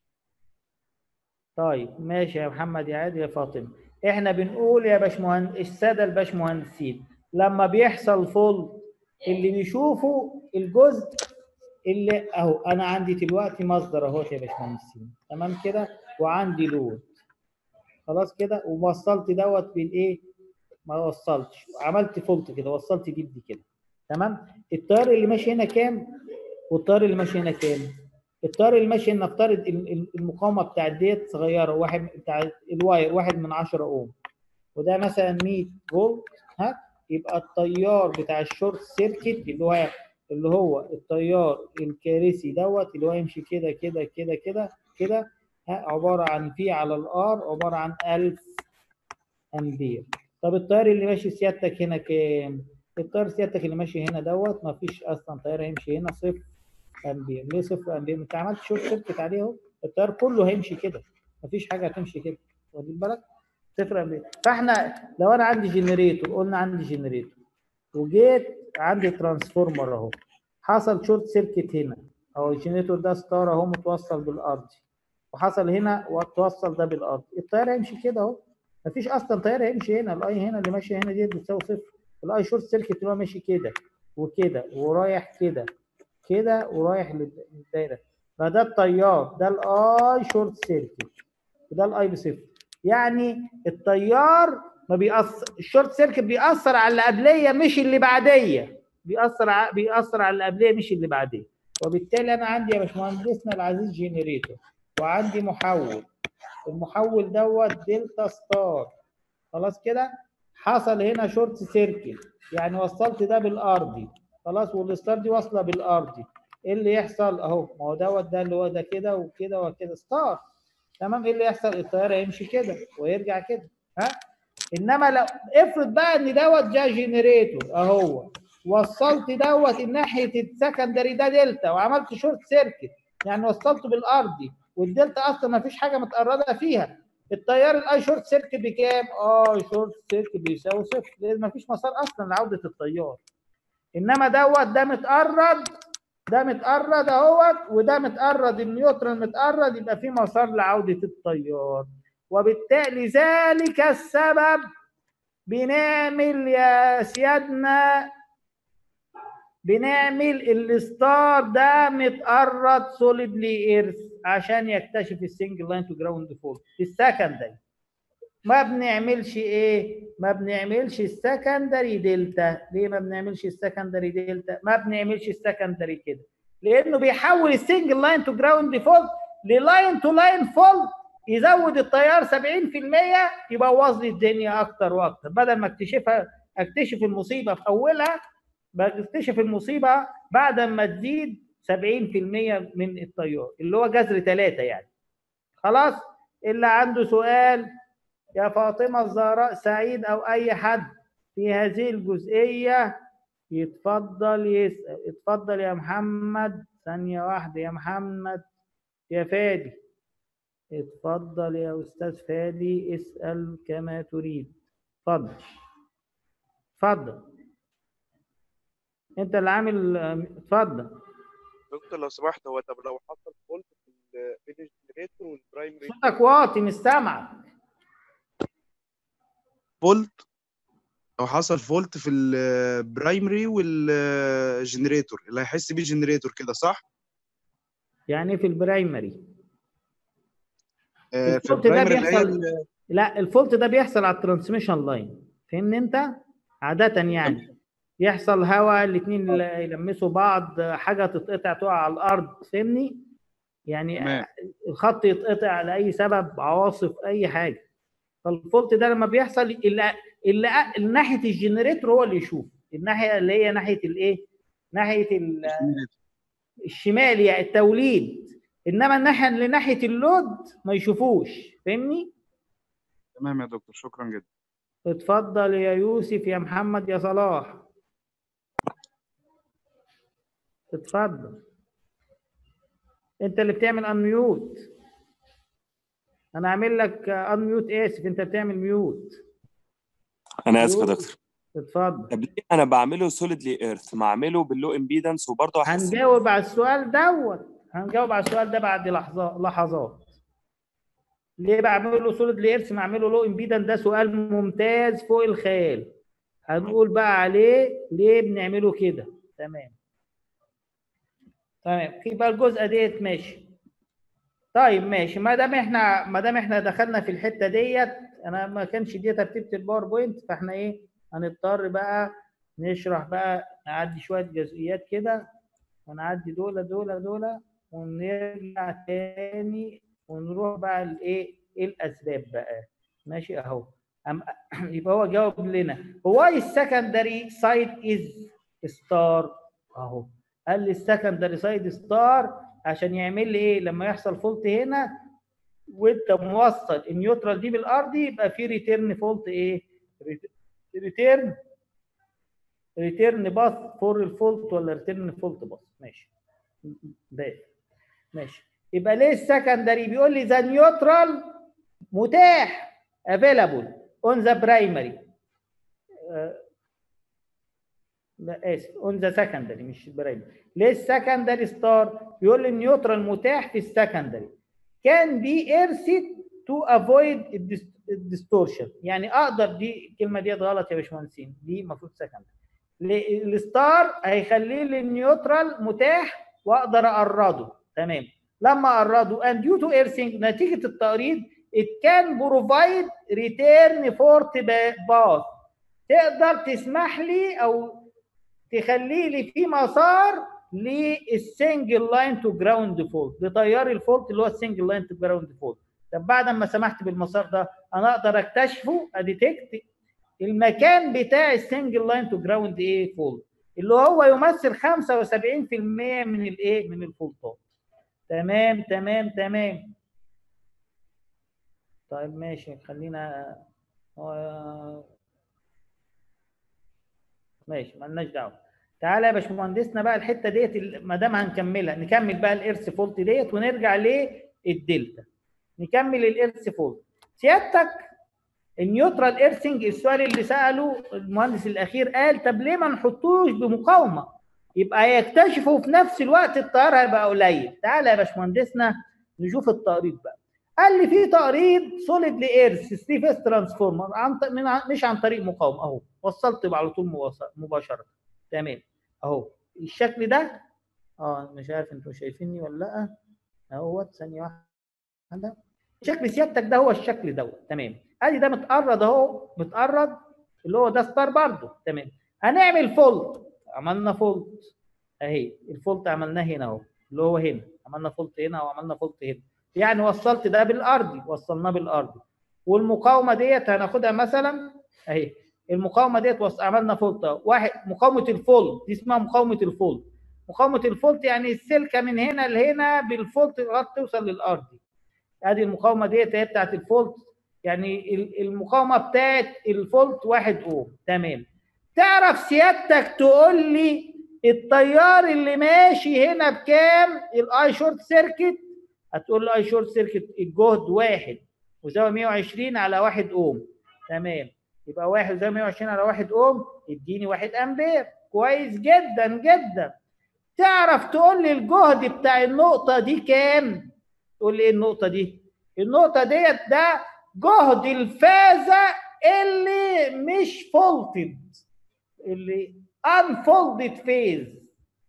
طيب ماشي يا محمد يا عادل يا فاطمه. احنا بنقول يا باشمهندس الساده الباشمهندسين لما بيحصل فولت اللي بيشوفوا الجزء اللي اهو انا عندي دلوقتي مصدر اهو يا باشمهندسين تمام كده وعندي لود خلاص كده ووصلت دوت بالايه ما وصلتش عملت فولت كده وصلت دي بدي كده تمام. التيار اللي ماشي هنا كام والتيار اللي ماشي هنا كام؟ التيار اللي ماشي هنا نفترض المقاومه بتاعت ديت صغيره واحد بتاع الواير واحد من عشرة اوم وده مثلا مية فولت ها يبقى التيار بتاع الشورت سيركت اللي هو اللي هو التيار الكارثي دوت اللي هو يمشي كده كده كده كده كده عباره عن في على الار عباره عن ألف امبير. طب التيار اللي ماشي سيادتك هنا كام؟ التيار سيادتك اللي ماشي هنا دوت ما فيش اصلا تيار هيمشي هنا صفر امبير. ليه صفر امبير؟ انت عملت شورت سيركت عليه اهو التيار كله هيمشي كده ما فيش حاجه هتمشي كده واخد بالك؟ صفر امبير. فاحنا لو انا عندي جنريتور قلنا عندي جنريتور وجيت عندي ترانسفورمر اهو حصل شورت سيركت هنا اهو الجنريتور ده ستار اهو متوصل بالارض وحصل هنا وتوصل ده بالارض التيار هيمشي كده اهو مفيش اصلا تيار هيمشي هنا. الاي هنا اللي ماشي هنا دي بتساوي صفر. الاي شورت سيركت اللي هو ماشي كده وكده ورايح كده كده ورايح للدايره فده التيار ده الاي شورت سيركت وده الاي بصفر. يعني التيار ما بيأثر الشورت سيركت بيأثر على اللي قبليه مش اللي بعديه بيأثر ع... بيأثر على اللي قبليه مش اللي بعديه. وبالتالي انا عندي يا باشمهندسنا العزيز جنريتور وعندي محول المحول دوت دلتا ستار خلاص كده حصل هنا شورت سيركت يعني وصلت ده بالارضي خلاص والستار دي واصله بالارضي. ايه اللي يحصل اهو ما هو دوت ده اللي هو ده كده وكده وكده ستار تمام. ايه اللي يحصل التيار هيمشي كده ويرجع كده ها. انما لو افرض بقى ان دوت جا جنريتور اهو وصلت دوت ناحيه السكندري ده دلتا وعملت شورت سيركت يعني وصلته بالارضي والدلتا اصلا ما فيش حاجه متقرده فيها التيار الاي شورت سيركت بكام؟ اه شورت سيركت بيساوي صفر لان ما فيش مسار اصلا لعوده التيار. انما دوت ده متقرد ده متقرد اهوت وده متقرد النيوترال متقرد يبقى في مسار لعوده التيار. وبالتالي ذلك السبب بنعمل يا سيادنا بنعمل الستار ده متقرد سوليدلي ايرث عشان يكتشف السنجل لاين تو جراوند فولت. السكندري ما بنعملش ايه؟ ما بنعملش السكندري دلتا. ليه ما بنعملش السكندري دلتا؟ ما بنعملش السكندري كده لانه بيحول السنجل لاين تو جراوند فولت للاين تو لاين فولت يزود التيار سبعين في المية يبوظ لي الدنيا اكتر واكتر، بدل ما اكتشفها اكتشف المصيبه في اولها بكتشف المصيبه بعد ما تزيد سبعين في المية من التيار اللي هو جذر ثلاثة يعني. خلاص، اللي عنده سؤال يا فاطمه الزهراء سعيد او اي حد في هذه الجزئيه يتفضل يسأل. اتفضل يا محمد، ثانيه واحده يا محمد. يا فادي اتفضل يا استاذ فادي، اسال كما تريد. اتفضل اتفضل انت اللي عامل. اتفضل دكتور لو سمحت، هو طب لو حصل فولت في بين الجنريتور والبرايمري، صوتك واطي مش سامعك. فولت لو حصل فولت في البرايمري والجنريتور اللي هيحس بيه الجنريتور كده صح؟ يعني في البرايمري آه في الفولت ده البرايمري اللي هي بيحصل، لا الفولت ده بيحصل على الترانسميشن لاين، فهمني انت؟ عادة يعني يحصل هواء الاثنين يلمسوا بعض، حاجه تتقطع تقع على الارض، فهمني؟ يعني تمام. الخط يتقطع لاي سبب، عواصف، اي حاجه. فالفولت ده لما بيحصل اللي اللي ناحيه الجنريتور هو اللي يشوف، الناحيه اللي هي ناحيه الايه؟ ناحيه الشمال يعني التوليد، انما الناحيه اللي ناحيه اللود ما يشوفوش، فهمني؟ تمام يا دكتور، شكرا جدا. اتفضل يا يوسف، يا محمد، يا صلاح، اتفضل. انت اللي بتعمل انميوت، انا اعمل لك انميوت. اسف، انت بتعمل ميوت. انا اسف يا دكتور. اتفضل. طب ليه انا بعمله سوليدلي ايرث ما اعمله باللو امبيدنس وبرضه احس؟ هنجاوب على السؤال دوت، هنجاوب على السؤال ده بعد لحظات لحظات. ليه بعمله سوليدلي ايرث ما اعمله لو امبيدنس؟ ده سؤال ممتاز فوق الخيال، هنقول بقى عليه ليه بنعمله كده. تمام تمام، في بقى الجزء ديت ماشي. طيب ماشي، ما دام احنا ما دام احنا دخلنا في الحته ديت، انا ما كانش دي ترتيبه الباوربوينت، فاحنا ايه هنضطر بقى نشرح بقى، نعدي شويه جزئيات كده ونعدي دول دول دول ونرجع تاني ونروح بقى لايه ايه الاسباب بقى. ماشي اهو. يبقى هو جاوب لنا هو السكندري سايد از ستار اهو. قال لي السكندري سايد ستار عشان يعمل لي ايه لما يحصل فولت هنا وانت موصل النيوترال دي بالارضي، يبقى في ريتيرن فولت ايه؟ ريتيرن ريتيرن باث فور الفولت ولا ريتيرن فولت باث. ماشي ده ماشي. يبقى ليه السكندري؟ بيقول لي ذا نيوترال متاح افيلابل اون ذا برايمري، لا اسف اون ذا سكندري مش البرايمري. ليه السكندري ستار؟ بيقول لي النيوترال متاح في السكندري كان بي ايرسيد تو افويد الديستورشن. يعني اقدر، دي الكلمه ديت غلط يا باشمهندسين، دي المفروض سكندري. الستار هيخلي لي النيوترال متاح واقدر اقرضه. تمام. لما اقرضه and due to earthing نتيجه التقريض it can provide return fault path، تقدر تسمح لي او تخلي لي في مسار للسنجل لاين تو جراوند فولت، لتيار الفولت اللي هو السنجل لاين تو جراوند فولت. طب بعد ما سمحت بالمسار ده انا اقدر اكتشفه، اديتكت المكان بتاع السنجل لاين تو جراوند ايه فولت اللي هو يمثل خمسة وسبعين في المية من الايه من الفولتات. تمام تمام تمام. طيب ماشي، خلينا ماشي مالناش دعوه. تعالى يا باشمهندسنا بقى الحته ديت ما دام هنكملها، نكمل بقى الارث فولت ديت ونرجع للدلتا. نكمل الارث فولت. سيادتك النيوترال ايرثنج، السؤال اللي ساله المهندس الاخير قال طب ليه ما نحطوش بمقاومه يبقى يكتشفوا في نفس الوقت التيار هيبقى قليل. تعالى يا باشمهندسنا نشوف التقريض بقى. قال لي في تقريض سوليد لايرث ثري فيز ترانسفورمر عن مش عن طريق مقاومه اهو، وصلت على طول مباشره. تمام اهو الشكل ده. اه مش عارف انتوا شايفيني ولا لا اهوت، ثانيه واحده. شكل سيادتك ده هو الشكل دوت. تمام. ادي ده متقرض اهو، متقرض اللي هو ده ستار برضه. تمام. هنعمل فولت، عملنا فولت اهي، الفولت عملناه هنا اهو اللي هو هنا، عملنا فولت هنا وعملنا فولت هنا. يعني وصلت ده بالارضي، وصلناه بالارضي. والمقاومه ديت هناخدها مثلا اهي، المقاومه ديت وص... عملنا فولت واحد، مقاومه الفولت دي اسمها مقاومه الفولت. مقاومه الفولت يعني السلكه من هنا لهنا بالفولت لغايه توصل للارضي. ادي المقاومه ديت هي بتاعت الفولت، يعني المقاومه بتاعت الفولت واحد اوم. تمام. تعرف سيادتك تقول لي التيار اللي ماشي هنا بكام؟ الاي شورت سيركت. هتقول لي اي شورت سيركت الجهد واحد وزاويه مية وعشرين على واحد اوم. تمام. يبقى واحد وزاويه مية وعشرين على واحد اوم يديني واحد امبير. كويس جدا جدا. تعرف تقول لي الجهد بتاع النقطه دي كام؟ تقول لي ايه النقطه دي؟ النقطه ديت ده جهد الفازه اللي مش فولتد، اللي unfolded phase،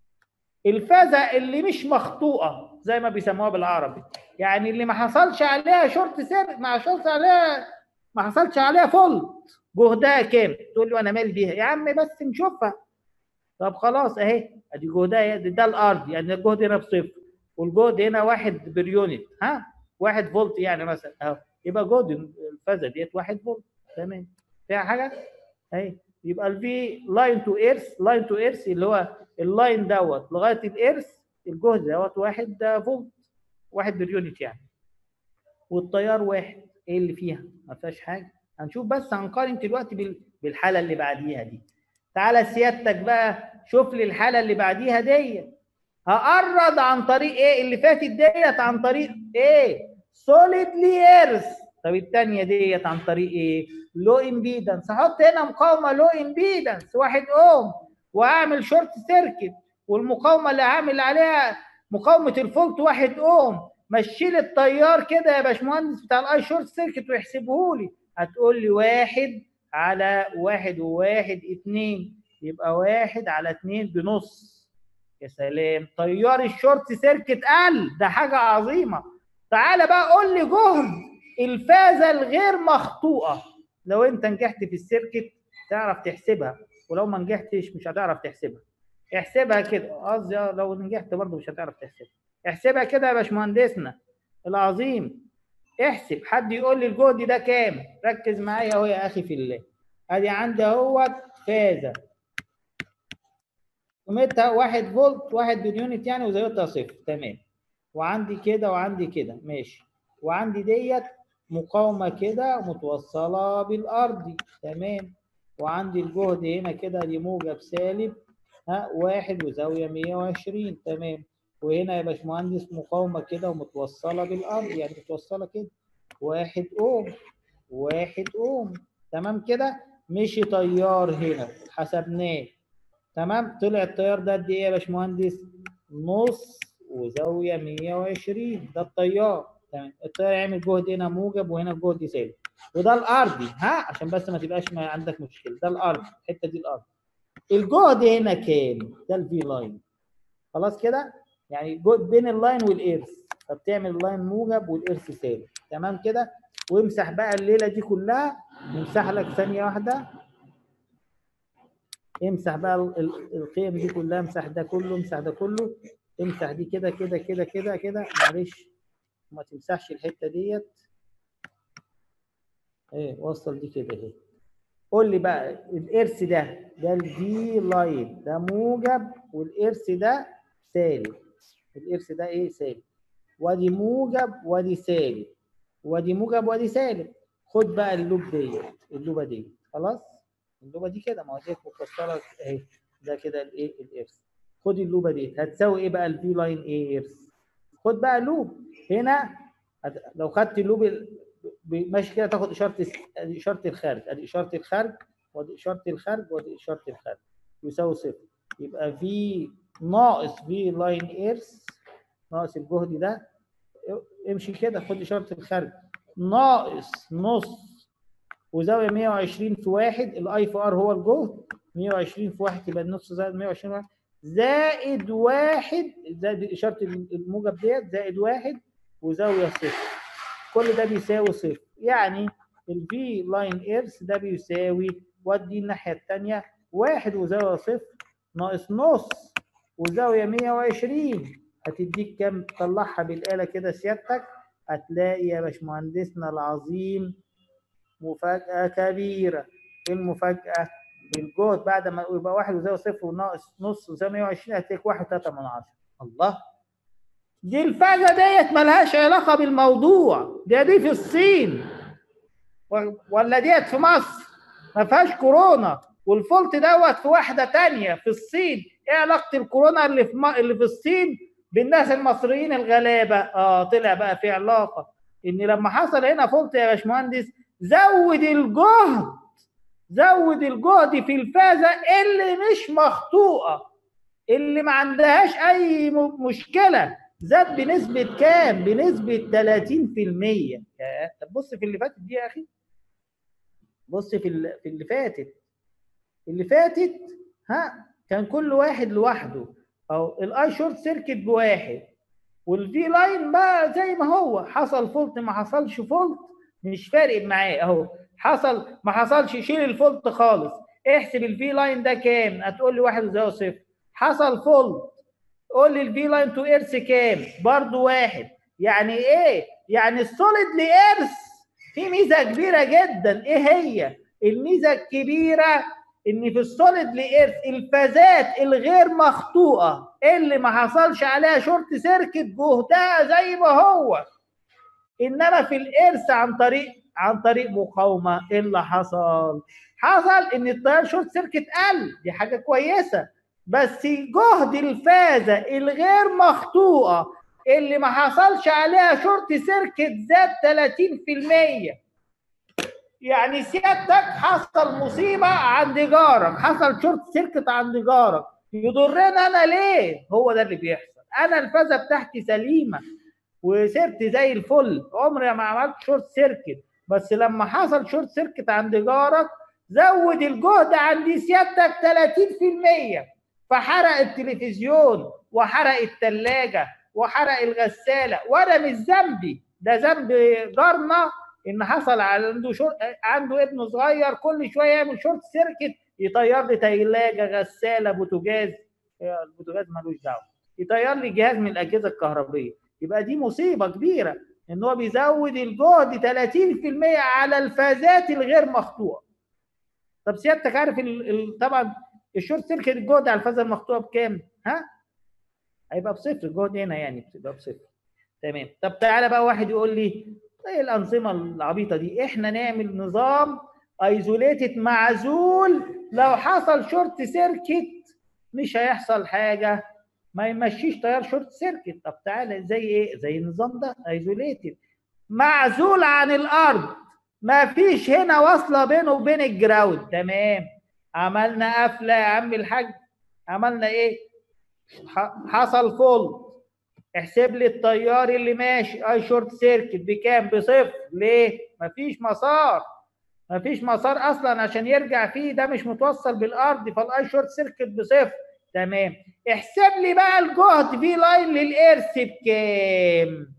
الفازه اللي مش مخطوطه زي ما بيسموها بالعربي، يعني اللي ما حصلش عليها شورت سيركت، ما حصلش عليها ما حصلش عليها فولت. جهدها كام؟ تقول له انا مالي بيها يا عم بس نشوفها. طب خلاص اهي، ادي جهدها ده الارض، يعني الجهد هنا بصفر والجهد هنا واحد بريونت، ها واحد فولت يعني مثلا اهو، يبقى جهد الفازه ديت واحد فولت. تمام. فيها حاجه؟ اهي. يبقى الفي لاين تو ايرث، لاين تو ايرث اللي هو اللاين دوت لغايه الايرث الجهد دوت واحد فولت، واحد بريونت يعني. والتيار واحد، ايه اللي فيها؟ ما فيهاش حاجه. هنشوف بس، هنقارن دلوقتي بالحاله اللي بعديها دي. تعالى سيادتك بقى شوف لي الحاله اللي بعديها دي. هقرض عن طريق ايه؟ اللي فاتت ديت عن طريق ايه؟ سوليدلي ايرث. طب الثانيه ديت عن طريق ايه؟ لو امبيدنس. هحط هنا مقاومه لو امبيدنس واحد اوم واعمل شورت سيركت، والمقاومه اللي هعمل عليها مقاومه الفولت واحد اوم. مشي لي التيار كده يا باشمهندس بتاع الاي شورت سيركت واحسبه لي. هتقول لي واحد على واحد وواحد اتنين، يبقى واحد على اتنين بنص. يا سلام، تيار الشورت سيركت قل، ده حاجه عظيمه. تعالى بقى قول لي جهد الفازه الغير مخطوطه. لو انت نجحت في السيركت تعرف تحسبها، ولو ما نجحتش مش هتعرف تحسبها. احسبها كده، قصدي لو نجحت برضه مش هتعرف تحسبها. احسبها كده يا باشمهندسنا العظيم. احسب. حد يقول لي الجهد ده كام؟ ركز معايا اهو يا اخي في الله. ادي عندي اهوت فازه قيمتها واحد فولت، واحد باليونت يعني، وزاويتها صفر. تمام. وعندي كده وعندي كده، ماشي. وعندي ديت مقاومه كده متوصله بالارضي. تمام. وعندي الجهد هنا كده دي موجب سالب ها واحد وزاويه مية وعشرين. تمام. وهنا يا باشمهندس مقاومه كده ومتوصله بالارض، يعني متوصله كده واحد اوم، واحد اوم. تمام كده. مشي تيار هنا حسبناه. تمام. طلع التيار ده قد ايه يا باشمهندس؟ نص وزاويه مية وعشرين، ده التيار. تمام. التيار يعمل جهد هنا موجب وهنا جهد سالب، وده الارضي ها، عشان بس ما تبقاش ما عندك مشكله. ده الارض، الحته دي الارض. الجهد هنا كام؟ ده الفي لاين. خلاص كده؟ يعني الجهد بين اللاين والإيرث، فبتعمل اللاين موجب والإيرث سالب. تمام كده؟ وامسح بقى الليله دي كلها. نمسح لك ثانيه واحده. امسح بقى القيم دي كلها، امسح ده كله، امسح ده كله، امسح دي كده كده كده كده كده، معلش ما تمسحش الحته ديت. ايه وصل دي كده اهي. قول لي بقى الإيرث ده، ده الفي لاين، ده موجب والإيرث ده سالب. الإيرث ده ايه؟ سالب. وادي موجب وادي سالب، وادي موجب وادي سالب. خد بقى اللوب ديت، اللوبه دي خلاص، اللوبه دي كده ما هو ديت مفصله اهي، ده كده الايه؟ الإيرث. خد اللوبه دي هتساوي ايه بقى؟ الفي لاين ايه؟ إيرث. خد بقى لوب هنا، لو خدت اللوب ماشي كده تاخد اشاره ادي اشاره الخارج، ادي اشاره الخارج وادي اشاره الخارج وادي اشاره الخارج يساوي صفر. يبقى في ناقص في لاين إيرث ناقص الجهد ده، امشي كده خد اشاره الخارج، ناقص نص وزاويه مية وعشرين في واحد، الاي في ار هو الجهد، مية وعشرين في واحد يبقى النص زائد مية وعشرين واحد زائد واحد، زائد اشاره الموجب ديت زائد واحد وزاويه صفر. كل ده بيساوي صفر. يعني الفي لاين إيرث ده بيساوي، ودي الناحيه الثانيه، واحد وزاويه صفر ناقص نص وزاويه مية وعشرين. هتديك كام؟ طلعها بالاله كده سيادتك. هتلاقي يا باشمهندسنا العظيم مفاجأة كبيرة. ايه المفاجأة؟ الجهد بعد ما يبقى واحد وزاوية صفر وناقص نص وزاوية مية وعشرين هتلاقيك واحد وتلاتة من عشرة. الله، دي الفازة ديت ملهاش علاقة بالموضوع، دي دي في الصين ولا ديت في مصر ما فيهاش كورونا، والفولت دوت في واحدة تانية في الصين. ايه علاقة الكورونا اللي في م... اللي في الصين بالناس المصريين الغلابة؟ اه طلع بقى في علاقة، ان لما حصل هنا فولت يا باشمهندس زود الجهد، زود الجهد في الفازة اللي مش مخطوطة، اللي ما عندهاش اي مشكلة، زاد بنسبة كام؟ بنسبة ثلاثين في المية. طب بص في اللي فاتت دي يا اخي، بص في اللي, في اللي فاتت اللي فاتت ها كان كل واحد لوحده، او الاي شورت سيركت بواحد والفي لاين بقى زي ما هو، حصل فولت ما حصلش فولت مش فارق معاه اهو، حصل ما حصلش شيل الفولت خالص، احسب الفي لاين ده كام؟ هتقول لي واحد وزاوية صفر. حصل فولت، قول لي الفي لاين تو ايرث كام؟ برضه واحد. يعني ايه؟ يعني السوليد لايرث في ميزه كبيره جدا. ايه هي الميزه الكبيره؟ ان في السوليد لايرث الفازات الغير مخطوطه اللي ما حصلش عليها شورت سيركت جهدها زي ما هو، انما في الايرث عن طريق عن طريق مقاومه. ايه اللي حصل؟ حصل ان التيار شورت سيركت قل، دي حاجه كويسه، بس جهد الفازه الغير مخطوطه اللي ما حصلش عليها شورت سيركت زاد ثلاثين في المية. يعني سيادتك حصل مصيبه عند جارك، حصل شورت سيركت عند جارك، يضرنا انا ليه؟ هو ده اللي بيحصل. انا الفازه بتاعتي سليمه وسبت زي الفل، عمري ما عملت شورت سيركت، بس لما حصل شورت سيركت عند جارك زود الجهد عند سيادتك ثلاثين في المية، فحرق التلفزيون وحرق الثلاجه وحرق الغساله، وانا مش ذنبي، ده ذنب جارنا ان حصل عنده شور... عنده ابن صغير كل شويه يعمل شورت سيركت يطير لي ثلاجه غساله بوتاجاز، البوتاجاز ملوش دعوه، يطير لي جهاز من الاجهزه الكهربائيه. يبقى دي مصيبه كبيره ان هو بيزود الجهد ثلاثين في المية على الفازات الغير مخطوطه. طب سيادتك عارف ال... ال... طبعا الشورت سيركت الجهد على الفازه المخطوطه بكام؟ ها؟ هيبقى بصفر الجهد هنا، يعني بتبقى بصفر. تمام. طب تعالى بقى واحد يقول لي ايه الانظمه العبيطه دي؟ احنا نعمل نظام ايزوليتد معزول، لو حصل شورت سيركت مش هيحصل حاجه، ما يمشيش تيار شورت سيركت. طب تعالى زي ايه؟ زي النظام ده ايزوليتد معزول عن الارض، ما فيش هنا واصله بينه وبين الجراوند. تمام. عملنا قفله يا عم الحاج، عملنا ايه؟ حصل فولت، احسب لي التيار اللي ماشي اي شورت سيركت بكام؟ بصفر. ليه؟ مفيش مسار، مفيش مسار اصلا عشان يرجع فيه، ده مش متوصل بالارض، فالاي شورت سيركت بصفر. تمام. احسب لي بقى الجهد في لاين للارث بكام؟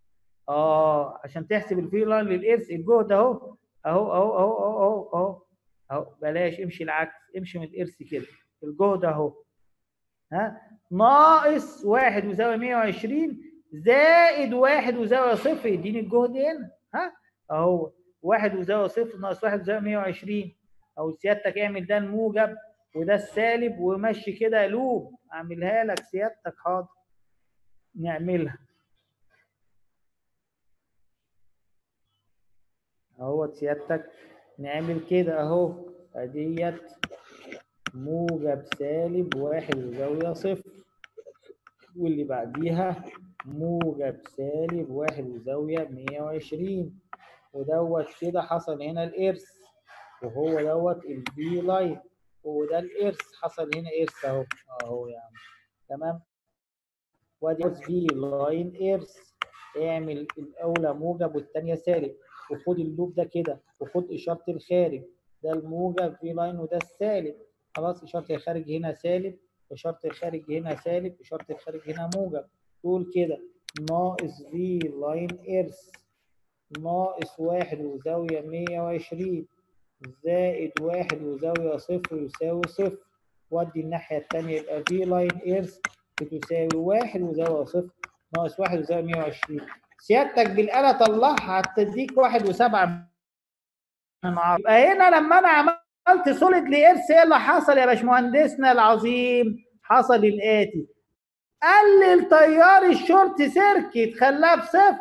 اه عشان تحسب الفي لاين للارث الجهد اهو اهو اهو اهو اهو اهو اهو بلاش امشي العكس، امشي من الارث كده، الجهد اهو ها ناقص واحد وزاوية مية وعشرين زائد واحد وزاوية صفر يديني الجهد هنا. ها اهو واحد وزاوية صفر ناقص واحد وزاوية مية وعشرين، او سيادتك اعمل ده الموجب وده السالب ومشي كده لوب، اعملها لك سيادتك. حاضر نعملها اهو سيادتك، نعمل كده اهو، اديت موجب سالب واحد وزاوية صفر، واللي بعديها موجب سالب واحد وزاوية مية وعشرين، ودوت كده حصل هنا الإرث، وهو دوت الفي لاين، وده الإرث حصل هنا إرث أهو أهو يا عم. تمام. وادي في لاين إرث، اعمل الأولى موجب والثانية سالب، وخد اللوب ده كده وخد إشارة الخارج، ده الموجب في لاين وده السالب، خلاص إشارة الخارج هنا سالب، إشارة الخارج هنا سالب، إشارة الخارج هنا موجب، تقول كده ناقص في لاين إرث ناقص واحد وزاوية مية وعشرين زائد واحد وزاوية صفر يساوي صفر، ودي الناحية التانية يبقى في لاين إرث بتساوي واحد وزاوية صفر ناقص واحد وزاوية مية وعشرين، سيادتك بالاله طلعها هتديك واحد وسبعة من عشرة. يبقى هنا لما انا عملت سوليد لإرث ايه اللي حصل يا باشمهندسنا العظيم؟ حصل الاتي: قلل تيار الشورت سيركت خلاه بصفر،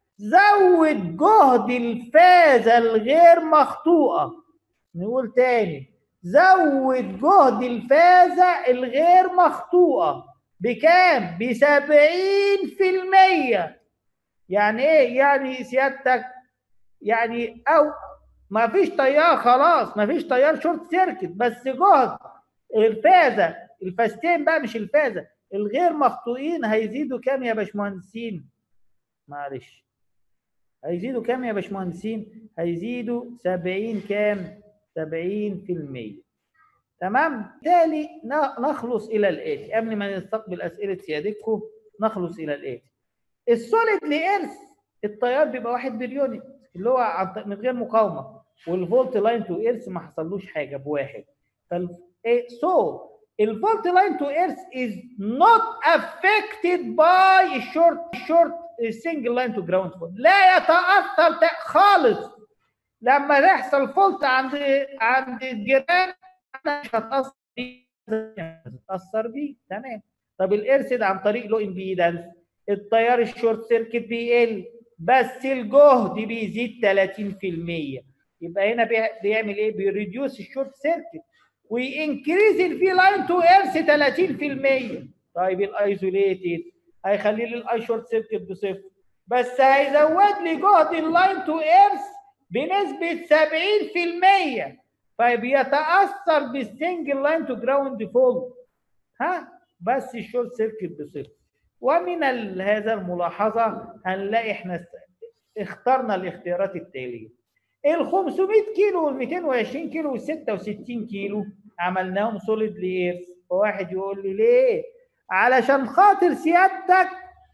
زود جهد الفازه الغير مخطوءه. نقول تاني: زود جهد الفازه الغير مخطوءه بكام؟ ب سبعين في المية. يعني ايه؟ يعني سيادتك يعني او ما فيش تيار، خلاص ما فيش تيار شورت سيركت، بس جهد الفازه، الفازتين بقى مش الفازه الغير مخطوئين هيزيدوا كام يا باشمهندسين؟ معلش هيزيدوا كام يا باشمهندسين؟ هيزيدوا سبعين كام؟ سبعين في المية. تمام؟ بالتالي نخلص الى الاتي قبل ما نستقبل اسئله سيادتكم. نخلص الى الاتي: السوليد لإرث التيار بيبقى واحد باليونت اللي هو من غير مقاومه، والفولت لاين تو إرث ما حصلوش حاجه بواحد. فال سو الفولت لاين تو إرث is not affected by short short single line to ground fault. لا يتأثر خالص لما يحصل فولت عند عند الجيران، مش هتأثر بيه، هتتأثر بيه. تمام. طب الإرث ده عن طريق لو امبيدنس، التيار الشورت سيركت بيقل بس الجهد بيزيد ثلاثين في المية. يبقى هنا بيعمل ايه؟ بيريديوس الشورت سيركت وينكريز الفي لاين تو إرث ثلاثين في المية. طيب الايزوليتد هيخلي لي الاي شورت سيركت بصفر، بس هيزود لي جهد اللاين تو إرث بنسبه سبعين في المية، فبيتاثر بالسنجل لاين تو جراوند فولت ها، بس الشورت سيركت بصفر. ومن هذا الملاحظه هنلاقي احنا اخترنا الاختيارات التاليه: ال خمسمية كيلو وال مئتين وعشرين كيلو وال ستة وستين كيلو عملناهم سوليد لإرث. فواحد يقول لي ليه؟ علشان خاطر سيادتك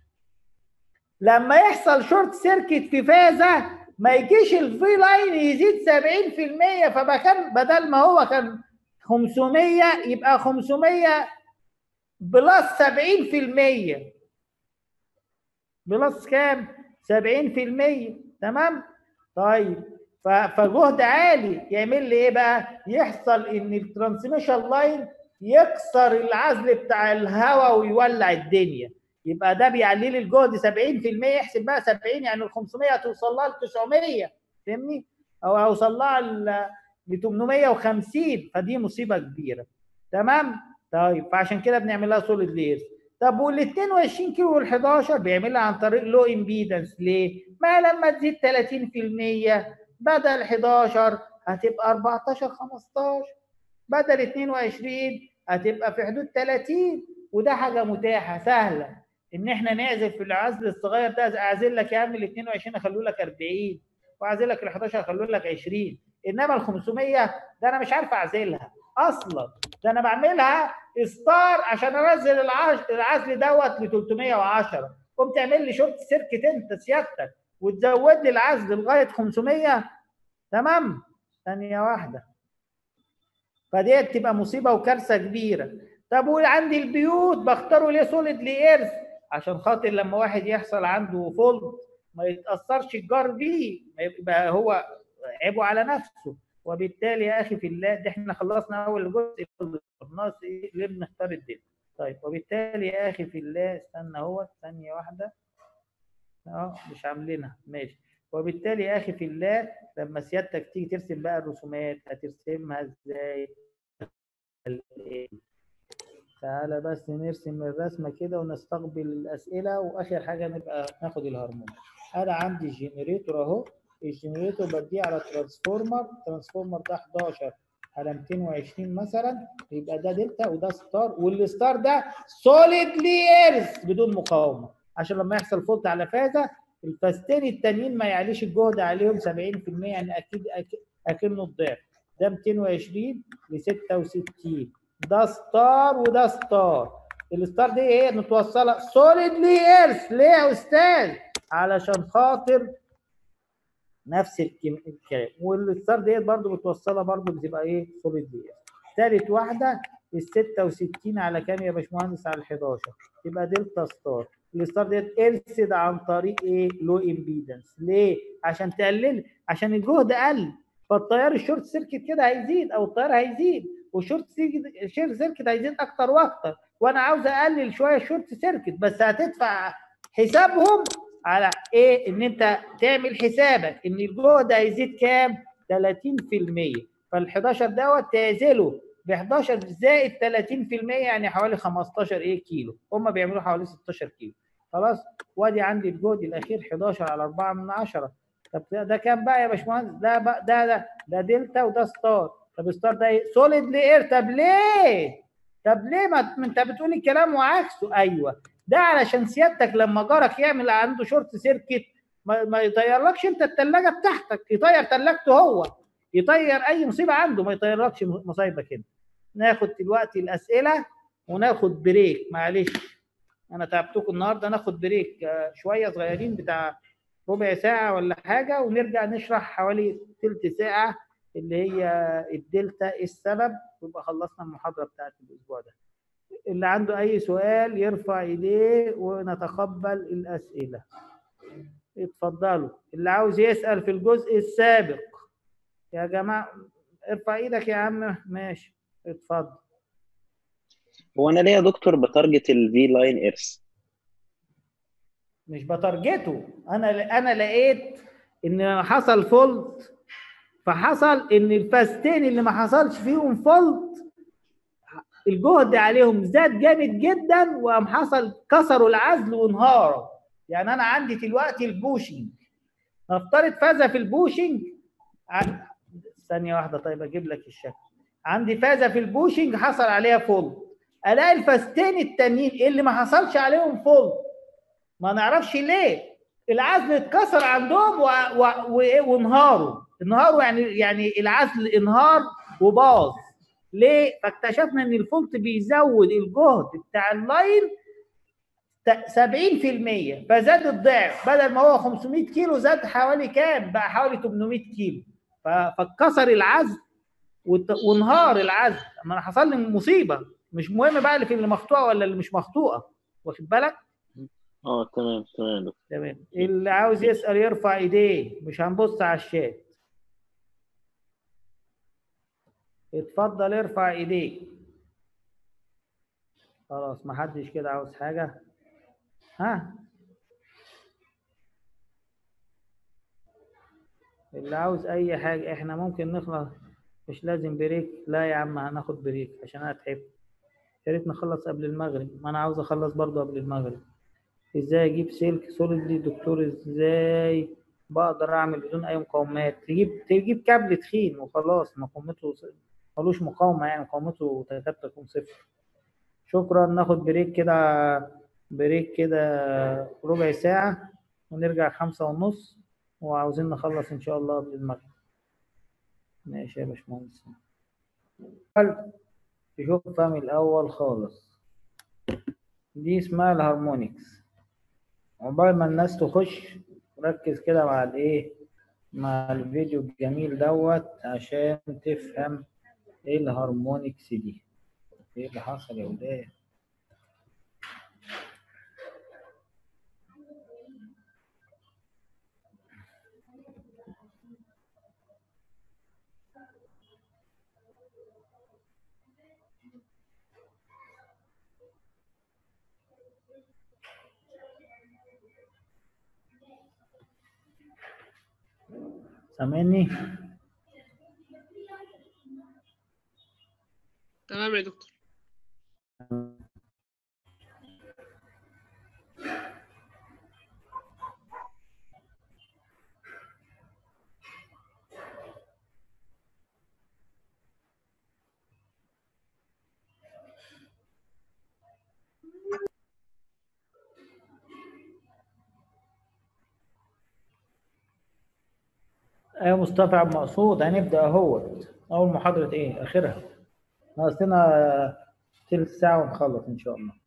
لما يحصل شورت سيركت في فازه ما يجيش الفي لاين يزيد سبعين في المية، فبكان بدل ما هو كان خمسمية يبقى خمسمية بلس سبعين في المية. بلس كام؟ سبعين في المية. تمام؟ طيب فجهد عالي يعمل لي ايه بقى؟ يحصل ان الترانسميشن لاين يكسر العزل بتاع الهواء ويولع الدنيا، يبقى ده بيعلي لي الجهد سبعين في المية. احسب بقى سبعين يعني ال خمسمية هتوصل لها ل تسعمية، فاهمني؟ او هوصل لها ل ثمانمية وخمسين، فدي مصيبه كبيره. تمام؟ طيب فعشان كده بنعملها سوليد ليرز. طب وال اتنين وعشرين كيلو وال حداشر بيعملها عن طريق لو امبيدنس. ليه؟ ما لما تزيد ثلاثين في المية بدل حداشر هتبقى أربعتاشر خمستاشر، بدل اتنين وعشرين هتبقى في حدود ثلاثين، وده حاجه متاحه سهله ان احنا نعزل في العزل الصغير ده. اعزل لك يا عم ال اتنين وعشرين اخلوا لك أربعين، واعزل لك ال حداشر اخلوا لك عشرين، انما ال خمسمية ده انا مش عارف اعزلها اصلا، ده انا بعملها ستار عشان انزل العزل دوت ل تلتمية وعشرة. قمت تعمل لي شورت سيركت انت سيادتك وتزود لي العزل لغايه خمسمية. تمام؟ ثانيه واحده. فدي تبقى مصيبه وكارثه كبيره. طب وعندي البيوت بختاره ليه سوليد لإرث؟ عشان خاطر لما واحد يحصل عنده فولت ما يتاثرش الجار بيه، ما يبقى هو عيبه على نفسه. وبالتالي يا اخي في الله، ده احنا خلصنا اول جزء، ناقص ايه؟ ليه بنختار الدلتا. طيب وبالتالي يا اخي في الله، استنى اهو ثانيه واحده، اه مش عاملينها ماشي. وبالتالي يا اخي في الله لما سيادتك تيجي ترسم بقى الرسومات هترسمها ازاي؟ تعالى بس نرسم الرسمه كده ونستقبل الاسئله، واخر حاجه نبقى ناخد الهرمون. انا عندي الجنريتور اهو، الجنريتور بديه على ترانسفورمر، الترانسفورمر ده حداشر على مئتين وعشرين مثلا، يبقى ده دلتا وده ستار، والستار ده سوليد لإرث بدون مقاومه، عشان لما يحصل فولت على فازه الفازتين التانيين ما يعليش الجهد عليهم سبعين في المية، يعني اكيد اكنه الضعف. ده مئتين وعشرين ل ستة وستين، ده ستار وده ستار. الستار دي ايه؟ متوصله سوليد لإرث. ليه يا استاذ؟ علشان خاطر نفس الكلام. والستار ديت برضو متوصله برضو بتبقى ايه؟ سوليد لإرث. ثالث واحده ال ستة وستين على كام يا باشمهندس؟ على ال حداشر، يبقى دلتا ستار. الستار ديت ارسد عن طريق ايه؟ لو امبيدنس. ليه؟ عشان تقلل، عشان الجهد قل، فالتيار الشورت سيركت كده هيزيد او التيار هيزيد، والشورت سيركت هيزيد اكتر واكتر، وانا عاوز اقلل شويه الشورت سيركت، بس هتدفع حسابهم على ايه؟ ان انت تعمل حسابك ان الجهد هيزيد كام؟ ثلاثين في المية، فال حداشر دوت تعزله ب حداشر زائد ثلاثين في المية، يعني حوالي خمستاشر ايه كيلو، هم بيعملوا حوالي ستاشر كيلو. خلاص، وادي عندي الجهد الاخير حداشر على أربعة من عشرة. طب ده كام بقى يا باشمهندس؟ ده بقى ده ده ده دلتا وده ستار. طب ستار ده ايه؟ سوليد لاير. طب ليه؟ طب ليه ما انت بتقول الكلام وعكسه؟ ايوه، ده علشان سيادتك لما جارك يعمل عنده شورت سيركت ما, ما يطيرلكش انت الثلاجه بتاعتك، يطير ثلاجته هو، يطير اي مصيبه عنده، ما يطيرلكش مصايبك انت. ناخد دلوقتي الاسئله وناخد بريك. معلش انا تعبتكم النهارده، ناخد بريك شويه صغيرين بتاع ربع ساعه ولا حاجه، ونرجع نشرح حوالي ثلث ساعه اللي هي الدلتا ايه السبب، ويبقى خلصنا المحاضره بتاعت الاسبوع ده. اللي عنده اي سؤال يرفع ايديه ونتقبل الاسئله. اتفضلوا، اللي عاوز يسال في الجزء السابق يا جماعه ارفع ايدك يا عم. ماشي، اتفضل. هو انا ليه يا دكتور بتارجت الفي لاين ايرث؟ مش بتارجته، انا انا لقيت ان حصل فولت، فحصل ان الفاستين اللي ما حصلش فيهم فولت الجهد عليهم زاد جامد جدا، وقام حصل كسروا العزل وانهاروا. يعني انا عندي دلوقتي البوشنج، نفترض فازه في البوشنج، ثانيه واحده طيب اجيب لك الشكل. عندي فازه في البوشنج حصل عليها فولت، الاقي الفاستين التانيين اللي ما حصلش عليهم فولت ما نعرفش ليه العزل اتكسر عندهم وانهاروا. انهاروا يعني يعني العزل انهار وباظ. ليه؟ فاكتشفنا ان الفولت بيزود الجهد بتاع اللاين سبعين في المية، فزاد الضعف، بدل ما هو خمسمية كيلو زاد حوالي كام؟ بقى حوالي ثمانمية كيلو، فاتكسر العزل وانهار العزل. اما انا حصل لي مصيبه، مش مهم بقى اللي في اللي مقطوعه ولا اللي مش مقطوعه، واخد بالك؟ اه تمام تمام تمام. اللي عاوز يسال يرفع ايديه، مش هنبص على الشات. اتفضل ارفع ايديك. خلاص ما حدش كده عاوز حاجه. ها، اللي عاوز اي حاجه احنا ممكن نخلص، مش لازم بريك. لا يا عم هناخد بريك عشان انا تعبت. يا ريت نخلص قبل المغرب، ما انا عاوز اخلص برضه قبل المغرب. ازاي اجيب سلك سوليدلي دكتور؟ ازاي بقدر اعمل بدون اي مقاومات؟ تجيب تجيب كابل تخين وخلاص، مقاومته ملوش مقاومه، يعني مقاومته تكاد تكون صفر. شكرا. ناخد بريك كده، بريك كده ربع ساعه ونرجع خمسة ونص، وعاوزين نخلص ان شاء الله قبل المغرب. ماشي يا باشمهندس. تشوف فهم الاول خالص، دي اسمها الهارمونيكس. عقبال ما الناس تخش ركز كده مع الايه، مع الفيديو الجميل دوت عشان تفهم ايه الهارمونيكس دي، ايه اللي حصل يا ولاد. سامعني؟ تمام يا دكتور. ايوه مصطفى عبد المقصود، هنبدا اهوت. اول محاضره ايه؟ اخرها. ناقصنا تلت ساعه ونخلص ان شاء الله.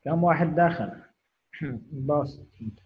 كم واحد دخل؟ باص.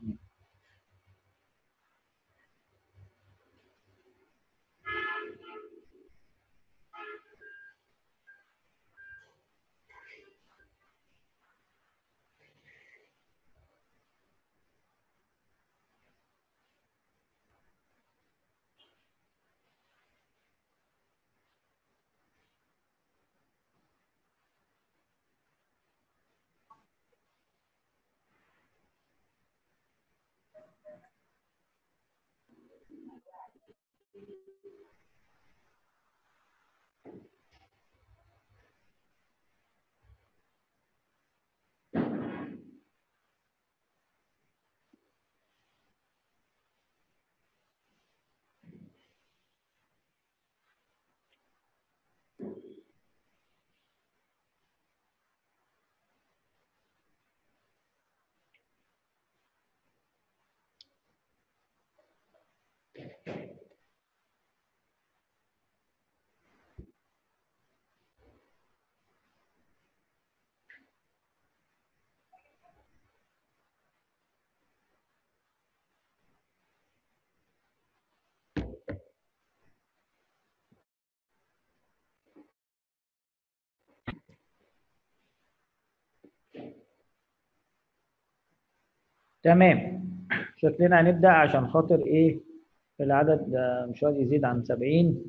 تمام. شكلنا هنبدأ عشان خاطر ايه العدد مش راضي يزيد عن سبعين.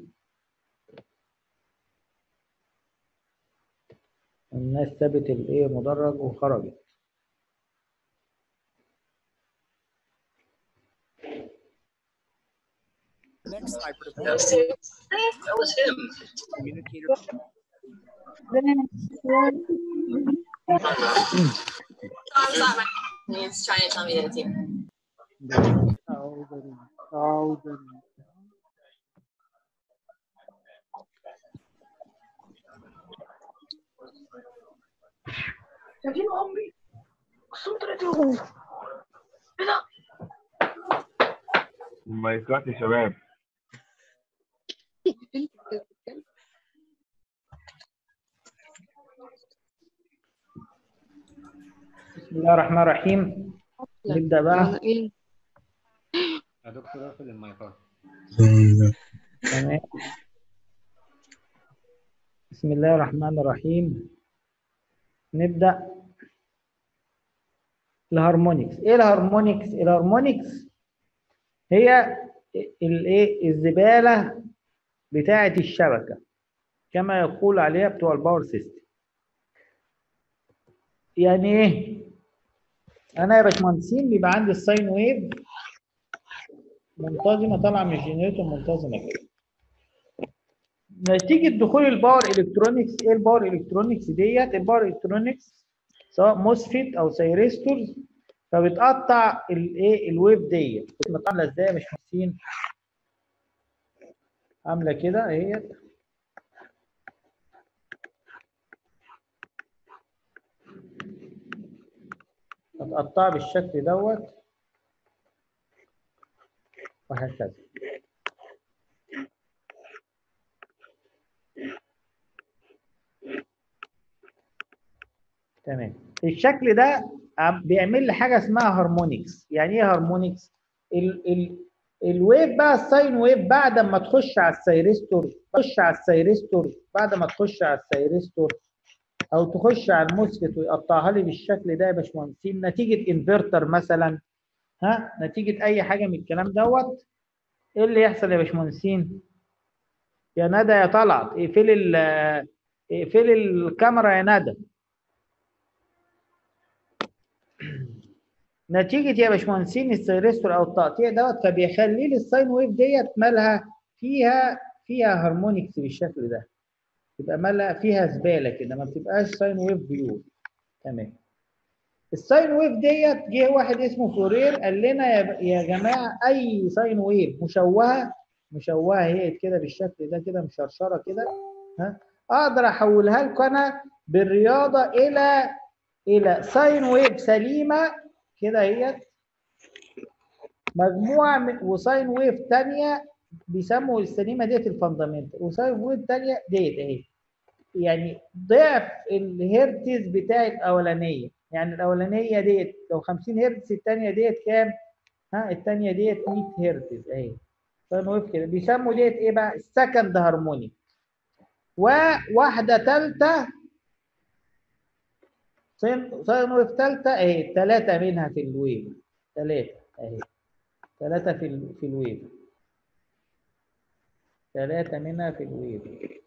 الناس سابت الايه مدرج وخرجت. Next sniper to pass. That was him. Communicator. Tom's not my he's trying to tell me that too. شايفين امي اقسم بالله ايه ده المايكات يا شباب. بسم الله الرحمن الرحيم. نبدأ بقى. يا دكتور اقفل المايكات. تمام. بسم الله الرحمن الرحيم. نبدأ. الهارمونكس. ايه الهارمونكس؟ الهارمونكس هي الايه الزبالة بتاعة الشبكة كما يقول عليها بتوع الباور سيستم. يعني ايه؟ انا يا باشمهندسين بيبقى عندي الساين ويف منتظمه طالعه من الجنريتور منتظمه كده. نتيجه دخول الباور الكترونكس. ايه الباور الكترونكس ديت؟ الباور الكترونكس سواء موسفيت او سيريستورز فبتقطع الايه الويف ديت. عامله ازاي يا باشمهندسين؟ عامله كده اهيت. هتقطعها بالشكل دوت وهكذا. تمام. الشكل ده بيعمل لي حاجه اسمها هارمونكس. يعني ايه هارمونكس؟ ال ال الويف بقى الساين ويف بعد ما تخش على السيريستور تخش على السيريستور بعد ما تخش على السيريستور او تخش على الموسفيت ويقطعها لي بالشكل ده يا باشمهندسين نتيجه انفرتر مثلا، ها نتيجه اي حاجه من الكلام دوت. ايه اللي يحصل يا باشمهندسين؟ يا ندى يا طلعت اقفلي ال اقفلي الكاميرا يا ندى. نتيجه يا باشمهندسين السيريستور او التقطيع دوت فبيخلي لي الساين ويف ديت مالها فيها فيها هارمونكس بالشكل ده. تبقى مالها فيها زباله كده ما بتبقاش ساين ويف بيور. تمام. الساين ويف ديت جه واحد اسمه فورير قال لنا يا يا جماعه اي ساين ويف مشوهه مشوهه هي كده بالشكل ده كده مشرشره كده، ها اقدر احولها لكم انا بالرياضه الى الى ساين ويف سليمه كده اهيت مجموعه من وساين ويف ثانيه بيسموا السليمه ديت الفاندامنتال وساين ويف ثانيه ديت اهي يعني ضعف الهرتز بتاع الاولانيه. يعني الاولانيه ديت لو خمسين هرتز، الثانيه ديت كام؟ ها الثانيه ديت مية هرتز اهي. ساين ويف كده بيسموا ديت ايه بقى؟ السكند هارمونيك. وواحده ثالثه ساين ساين ويف ثالثه اهي، ثلاثه منها في الويف، ثلاثه اهي، ثلاثه في ال... في الويف، ثلاثه منها في الويف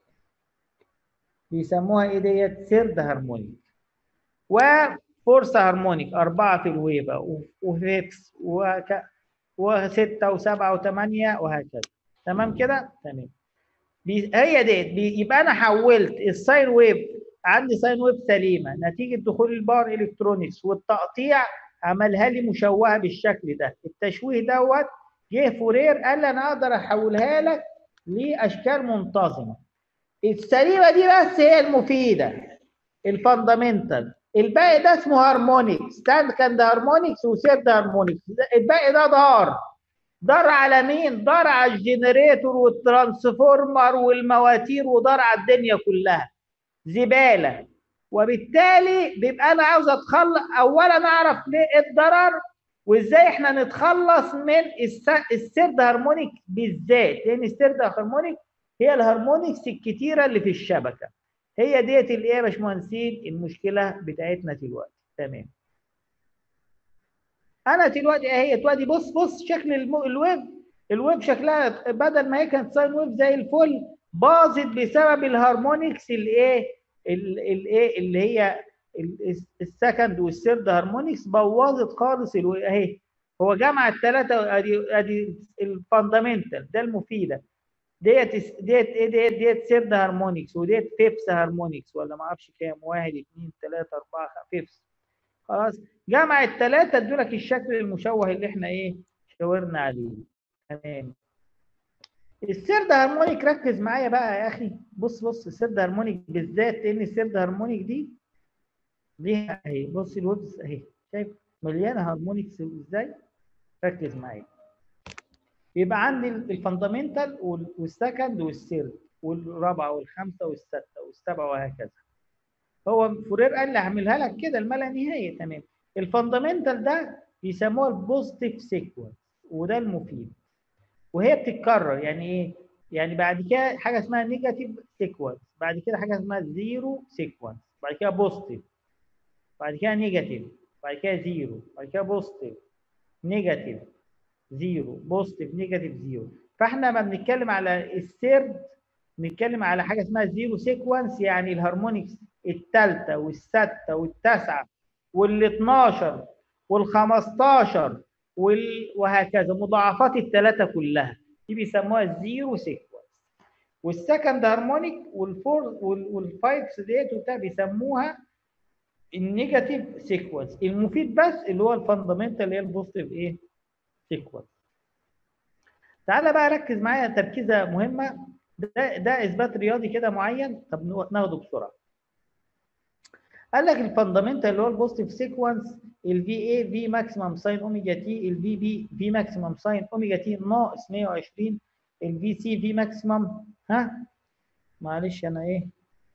بيسموها ايه ديت؟ سيرد هارمونيك. وفورس هارمونيك أربعة في الويفة وفيكس وك... وستة وسبعة وثمانية وهكذا. تمام كده؟ تمام. بي... هي ديت بي... يبقى أنا حولت الساين ويف، عندي ساين ويف سليمة نتيجة دخول الباور إلكترونكس والتقطيع عملها لي مشوهة بالشكل ده. التشويه دوت جه فورير قال لي أنا أقدر أحولها لك لأشكال منتظمة. السليمة دي بس هي المفيدة، الفاندامنتال. الباقي ده اسمه هارمونيكس، سكند هارمونيكس وثيرد هارمونيكس. الباقي ده دار دار على مين؟ دار على الجنريتور والترانسفورمر والمواتير، ودار على الدنيا كلها زباله. وبالتالي بيبقى انا عاوز اتخلص، اولا اعرف ليه الضرر وازاي احنا نتخلص من الثيرد هارمونيك بالذات، لان الثيرد هارمونيك هي الهارمونيكس الكتيره اللي في الشبكه. هي ديت الايه يا باشمهندسين المشكله بتاعتنا دلوقتي. تمام. انا دلوقتي اهي دلوقتي بص بص شكل الويب، الويب شكلها بدل ما هي كانت ساين ويب زي الفل باظت بسبب الهارمونيكس الايه الايه اللي هي السكند والثيرد هارمونيكس بوظت خالص اهي. هو جمع الثلاثه، ادي ادي الفاندامنتال ده المفيده ديت ديت ايه ديت ديت ثيرد هارمونيكس، وديت فيفث هارمونيكس ولا ما اعرفش كام، واحد اثنين ثلاثه اربعه فيفث. خلاص جمع الثلاثه ادوا لك الشكل المشوه اللي احنا ايه شاورنا عليه. تمام. الثيرد هارمونيك ركز معايا بقى يا اخي، بص بص الثيرد هارمونيك بالذات، لان الثيرد هارمونيك دي ليها اهي، بص الويبس اهي شايف مليانه هارمونيكس ازاي؟ ركز معايا. يبقى عندي الفاندامنتال والسكند والثيرد والرابعه والخامسه والسادسه والسابعه وهكذا. هو فورير قال لي هعملها لك كده الما نهايه. تمام. الفاندامنتال ده بيسموها البوزيتيف سيكونس، وده المفيد، وهي بتتكرر. يعني ايه؟ يعني بعد كده حاجه اسمها نيجاتيف سيكونس، بعد كده حاجه اسمها زيرو سيكونس، بعد كده بوزيتيف، بعد كده نيجاتيف، بعد كده زيرو، بعد كده بوزيتيف نيجاتيف زيرو، بوزيتيف نيجاتيف زيرو. فاحنا لما بنتكلم على الثيرد بنتكلم على حاجه اسمها زيرو سيكونس، يعني الهارمونيكس الثالثه والسادسه والتاسعه والاثناشر والخمستاشر وهكذا، مضاعفات الثلاثه كلها دي بيسموها الزيرو سيكونس. والسكند هارمونيك والفور والفايفث ديت وبتاع بيسموها النيجاتيف سيكونس. المفيد بس اللي هو الفاندامنتال اللي هي البوزيتيف ايه سيكونس. تعالى بقى ركز معايا تركيزه مهمه، ده ده اثبات رياضي كده معين. طب ناخده بسرعه. قال لك الفاندامنتال اللي هو البوزيتيف سيكونس، الفي اي في ماكسيمم ساين اوميجا تي، الفي بي في ماكسيمم ساين اوميجا تي ناقص مية وعشرين، الفي سي في ماكسيمم ها معلش انا ايه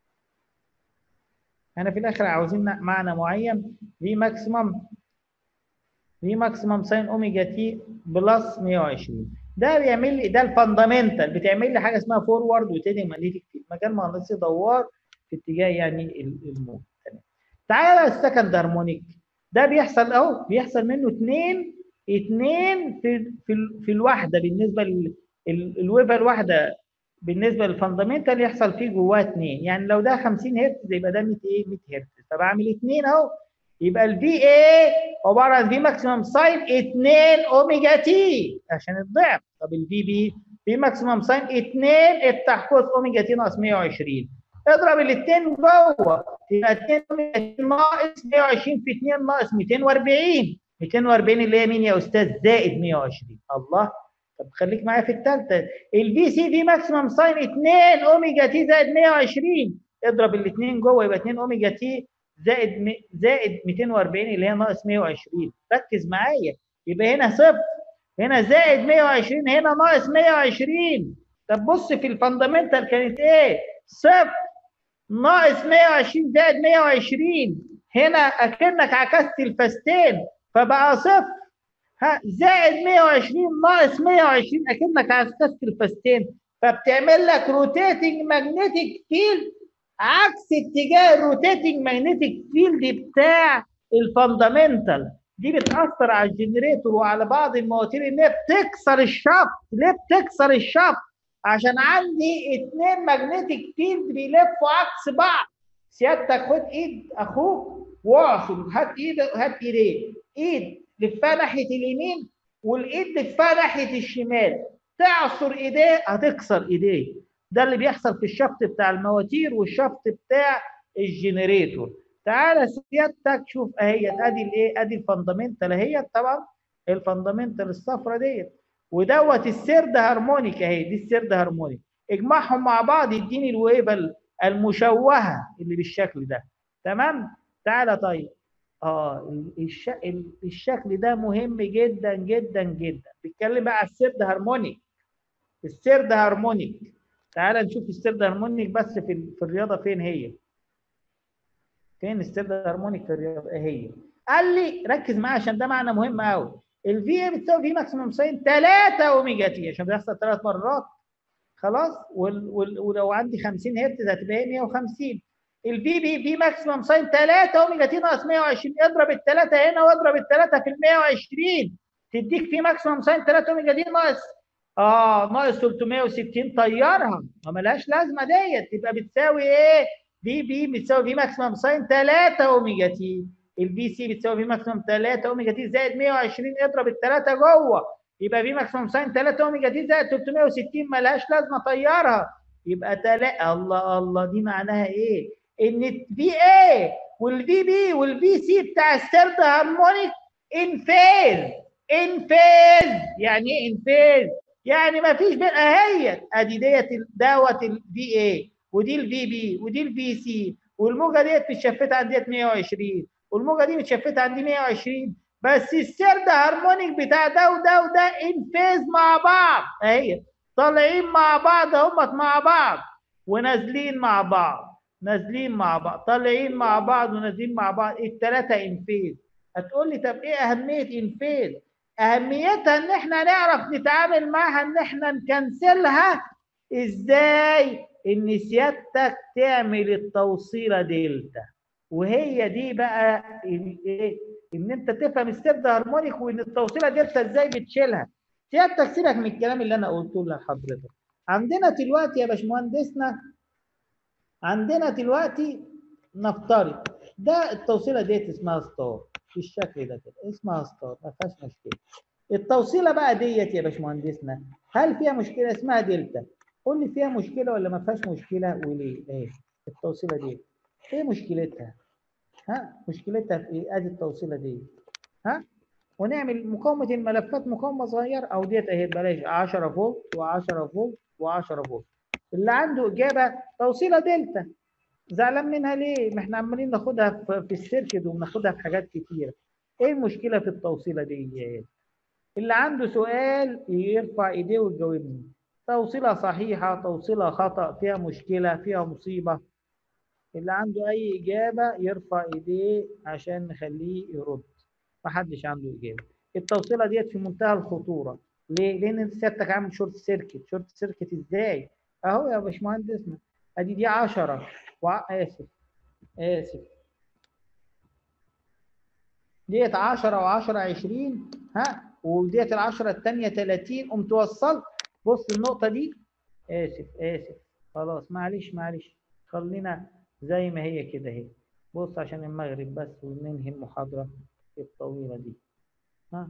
انا في الاخر عاوزين معنى معين، في ماكسيمم في ماكسيمم ساين اوميجا تي بلس مية وعشرين. ده بيعمل لي ده الفاندامنتال، بتعمل لي حاجه اسمها فورورد وتيدنج ماجنتيك في مجال مغناطيسي دوار في اتجاه يعني الموج. تمام. تعالى بقى السكند هارمونيك ده بيحصل اهو، بيحصل منه اثنين اثنين في في في الواحده بالنسبه للويفه الواحده، بالنسبه للفاندامنتال يحصل فيه جواه اثنين. يعني لو ده خمسين هرتز يبقى ده مية ايه مية هرتز، فبعمل اثنين اهو، يبقى الفي اي عباره عن في ماكسيمم ساين اثنين اوميجا تي عشان الضعف. طب الفي بي في ماكسيمم ساين اثنين افتح قوس اوميجا تي ناقص مية وعشرين، اضرب الاثنين جوه يبقى اثنين اوميجا تي ناقص مية وعشرين في اثنين ناقص ميتين واربعين، ميتين واربعين اللي هي مين يا استاذ؟ زائد مية وعشرين. الله. طب خليك معايا في الثالثه، الفي سي في ماكسيمم ساين اثنين اوميجا تي زائد مية وعشرين، اضرب الاثنين جوه يبقى اثنين اوميجا تي زائد م... زائد ميتين واربعين اللي هي ناقص مية وعشرين. ركز معايا، يبقى هنا صفر، هنا زائد مية وعشرين، هنا ناقص مية وعشرين. طب بص في الفاندامنتال كانت ايه؟ صفر ناقص مية وعشرين زائد مية وعشرين، هنا اكنك عكست الفاستين فبقى صفر، ها زائد مية وعشرين ناقص مية وعشرين اكنك عكست الفاستين، فبتعمل لك روتيتنج ماجنتيك فيلد عكس اتجاه الروتيتنج ماجنتيك فيلد بتاع الفاندامنتال. دي بتاثر على الجنريتور وعلى بعض المواتير ان هي بتكسر الشفط. ليه بتكسر الشفط؟ عشان عندي اتنين ماجنتيك فيلد بيلفوا عكس بعض. سيادتك خد ايد اخوك واعصر، هات ايد هات ايديه، ايد لفها ناحيه اليمين والايد لفها ناحيه الشمال، تعصر ايديه هتكسر ايديه. ده اللي بيحصل في الشفط بتاع المواتير والشفط بتاع الجنريتور. تعالى سيادتك شوف اهي ادي الايه، ادي الفاندامنتال اهي، طبعا الفاندامنتال الصفرا ديت، ودوت السيرد هارمونيك اهي، دي السيرد هارمونيك. اجمعهم مع بعض يديني الويفه المشوهه اللي بالشكل ده. تمام؟ تعالى طيب اه الش... الشكل ده مهم جدا جدا جدا. بيتكلم بقى على السيرد هارمونيك. السيرد هارمونيك تعالى نشوف السيرد هارمونيك بس في ال... في الرياضه فين هي؟ فين السيرد هارمونيك في الرياضه؟ ايه هي؟ قال لي ركز معايا عشان ده معنى مهم قوي. الفي اي بتساوي في ماكسيموم ساين ثلاثة اوميجا تي عشان بيحصل ثلاث مرات. خلاص؟ وال... وال... ولو عندي خمسين هرتز هتبقى مية وخمسين. الفي بي في ماكسيموم ساين ثلاثة اوميجا تي ناقص مية وعشرين، اضرب الثلاثه هنا واضرب الثلاثه في ال مية وعشرين تديك في ماكسيموم ساين ثلاثة اوميجا تي ناقص اه ناقص ثلاثمية وستين. طيرها ما ملهاش لازمه ديت، تبقى بتساوي ايه؟ في بي بتساوي في ماكسيموم ساين ثلاثة اوميجا تي، الفي سي بتساوي في ماكسيموم ثلاثة اوميجا تي زائد مية وعشرين، اضرب الثلاثه جوه يبقى في ماكسيموم ساين ثلاثة اوميجا تي زائد ثلاثمية وستين، ملهاش لازمه طيرها. يبقى تلا الله الله دي معناها ايه؟ ان الفي اي والفي بي والفي سي بتاع السيرد هارمونيك ان فيز. ان فيز يعني ايه ان فيز؟ يعني ما فيش بين اهيت ادي ديت دوت الفي اي ودي الفي بي ودي الفي سي، والموجه ديت متشفته عند ديت مية وعشرين والموجه دي متشفته عند مية وعشرين، بس السيرد هارمونيك بتاع ده وده وده ان فيز مع بعض اهي، طالعين مع بعض اهمت مع بعض ونازلين مع بعض، نازلين مع بعض، طالعين مع بعض ونازلين مع بعض، الثلاثه ان فيز. هتقول لي طب ايه اهميه ان فيز؟ اهميتها ان احنا نعرف نتعامل معاها، ان احنا نكنسلها ازاي؟ ان سيادتك تعمل التوصيله دلتا، وهي دي بقى ايه؟ ان انت تفهم السيرد هارمونيك وان التوصيله دلتا ازاي بتشيلها. سيادتك سيبك من الكلام اللي انا قلته لحضرتك. عندنا دلوقتي يا باشمهندسنا، عندنا دلوقتي نفترض ده التوصيله ديت اسمها ستار بالشكل ده كده، اسمها ستار ما فيهاش مشكله. التوصيله بقى ديت يا باشمهندسنا هل فيها مشكله؟ اسمها دلتا. قول لي فيها مشكله ولا ما فيهاش مشكله وليه؟ ايه التوصيله دي؟ ايه مشكلتها؟ ها مشكلتها في ايه؟ ادي التوصيله دي ها، ونعمل مقاومه الملفات مقاومه صغيره او ديت اهي بلاش عشرة فولت و10 فولت و10 فولت. اللي عنده اجابه توصيله دلتا زعلان منها ليه؟ ما احنا عمالين ناخدها في السيركت وبناخدها في حاجات كتيره. ايه المشكله في التوصيله دي؟ اللي عنده سؤال يرفع ايديه ويجاوبني. توصيله صحيحه، توصيله خطا، فيها مشكله، فيها مصيبه. اللي عنده اي اجابه يرفع ايديه عشان نخليه يرد. ما حدش عنده اجابه. التوصيله ديت في منتهى الخطوره. ليه؟ لان انت سيادتك عامل شورت سيركت. شورت سيركت ازاي؟ اهو يا باشمهندسنا ادي دي عشرة وع... اسف اسف ديت عشرة وعشرة عشرين ها، وديت العشرة الثانيه ثلاثين. قمت وصلت. بص النقطه دي، اسف اسف خلاص معلش معلش خلينا زي ما هي كده اهي. بص عشان المغرب بس وننهي المحاضره الطويله دي. ها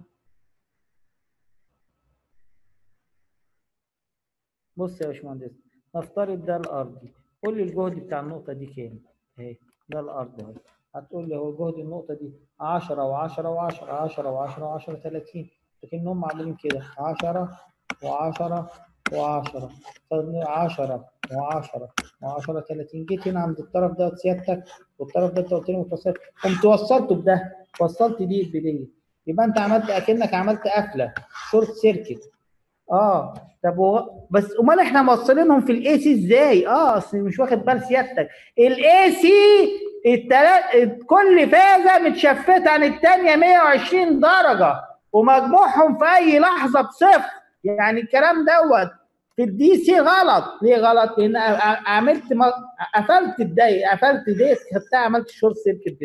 بص يا باشمهندس، نفترض ده الارضي. قول لي الجهد بتاع النقطه دي كام؟ اهي ده الارض اهو. هتقول لي هو جهد النقطه دي عشرة وعشرة وعشرة، عشرة وعشرة وعشرة ثلاثين، لكنهم عاملين كده عشرة وعشرة وعشرة، عشرة وعشرة وعشرة ثلاثين. جيت هنا عند الطرف ده سيادتك والطرف ده انت قلت لي متوصل، قمت وصلته بده، وصلت دي بدي، يبقى انت عملت اكنك عملت قفله شورت سيركت. اه طب هو بس امال احنا موصلينهم في الاي سي ازاي؟ اه اصل مش واخد بال سيادتك. الاي سي التلات كل فازه متشفته عن الثانيه مية وعشرين درجه ومجموعهم في اي لحظه بصفر. يعني الكلام دوت في الدي سي غلط. ليه غلط؟ لان عملت قفلت الدايره، قفلت ديت خدتها عملت شورت سيركت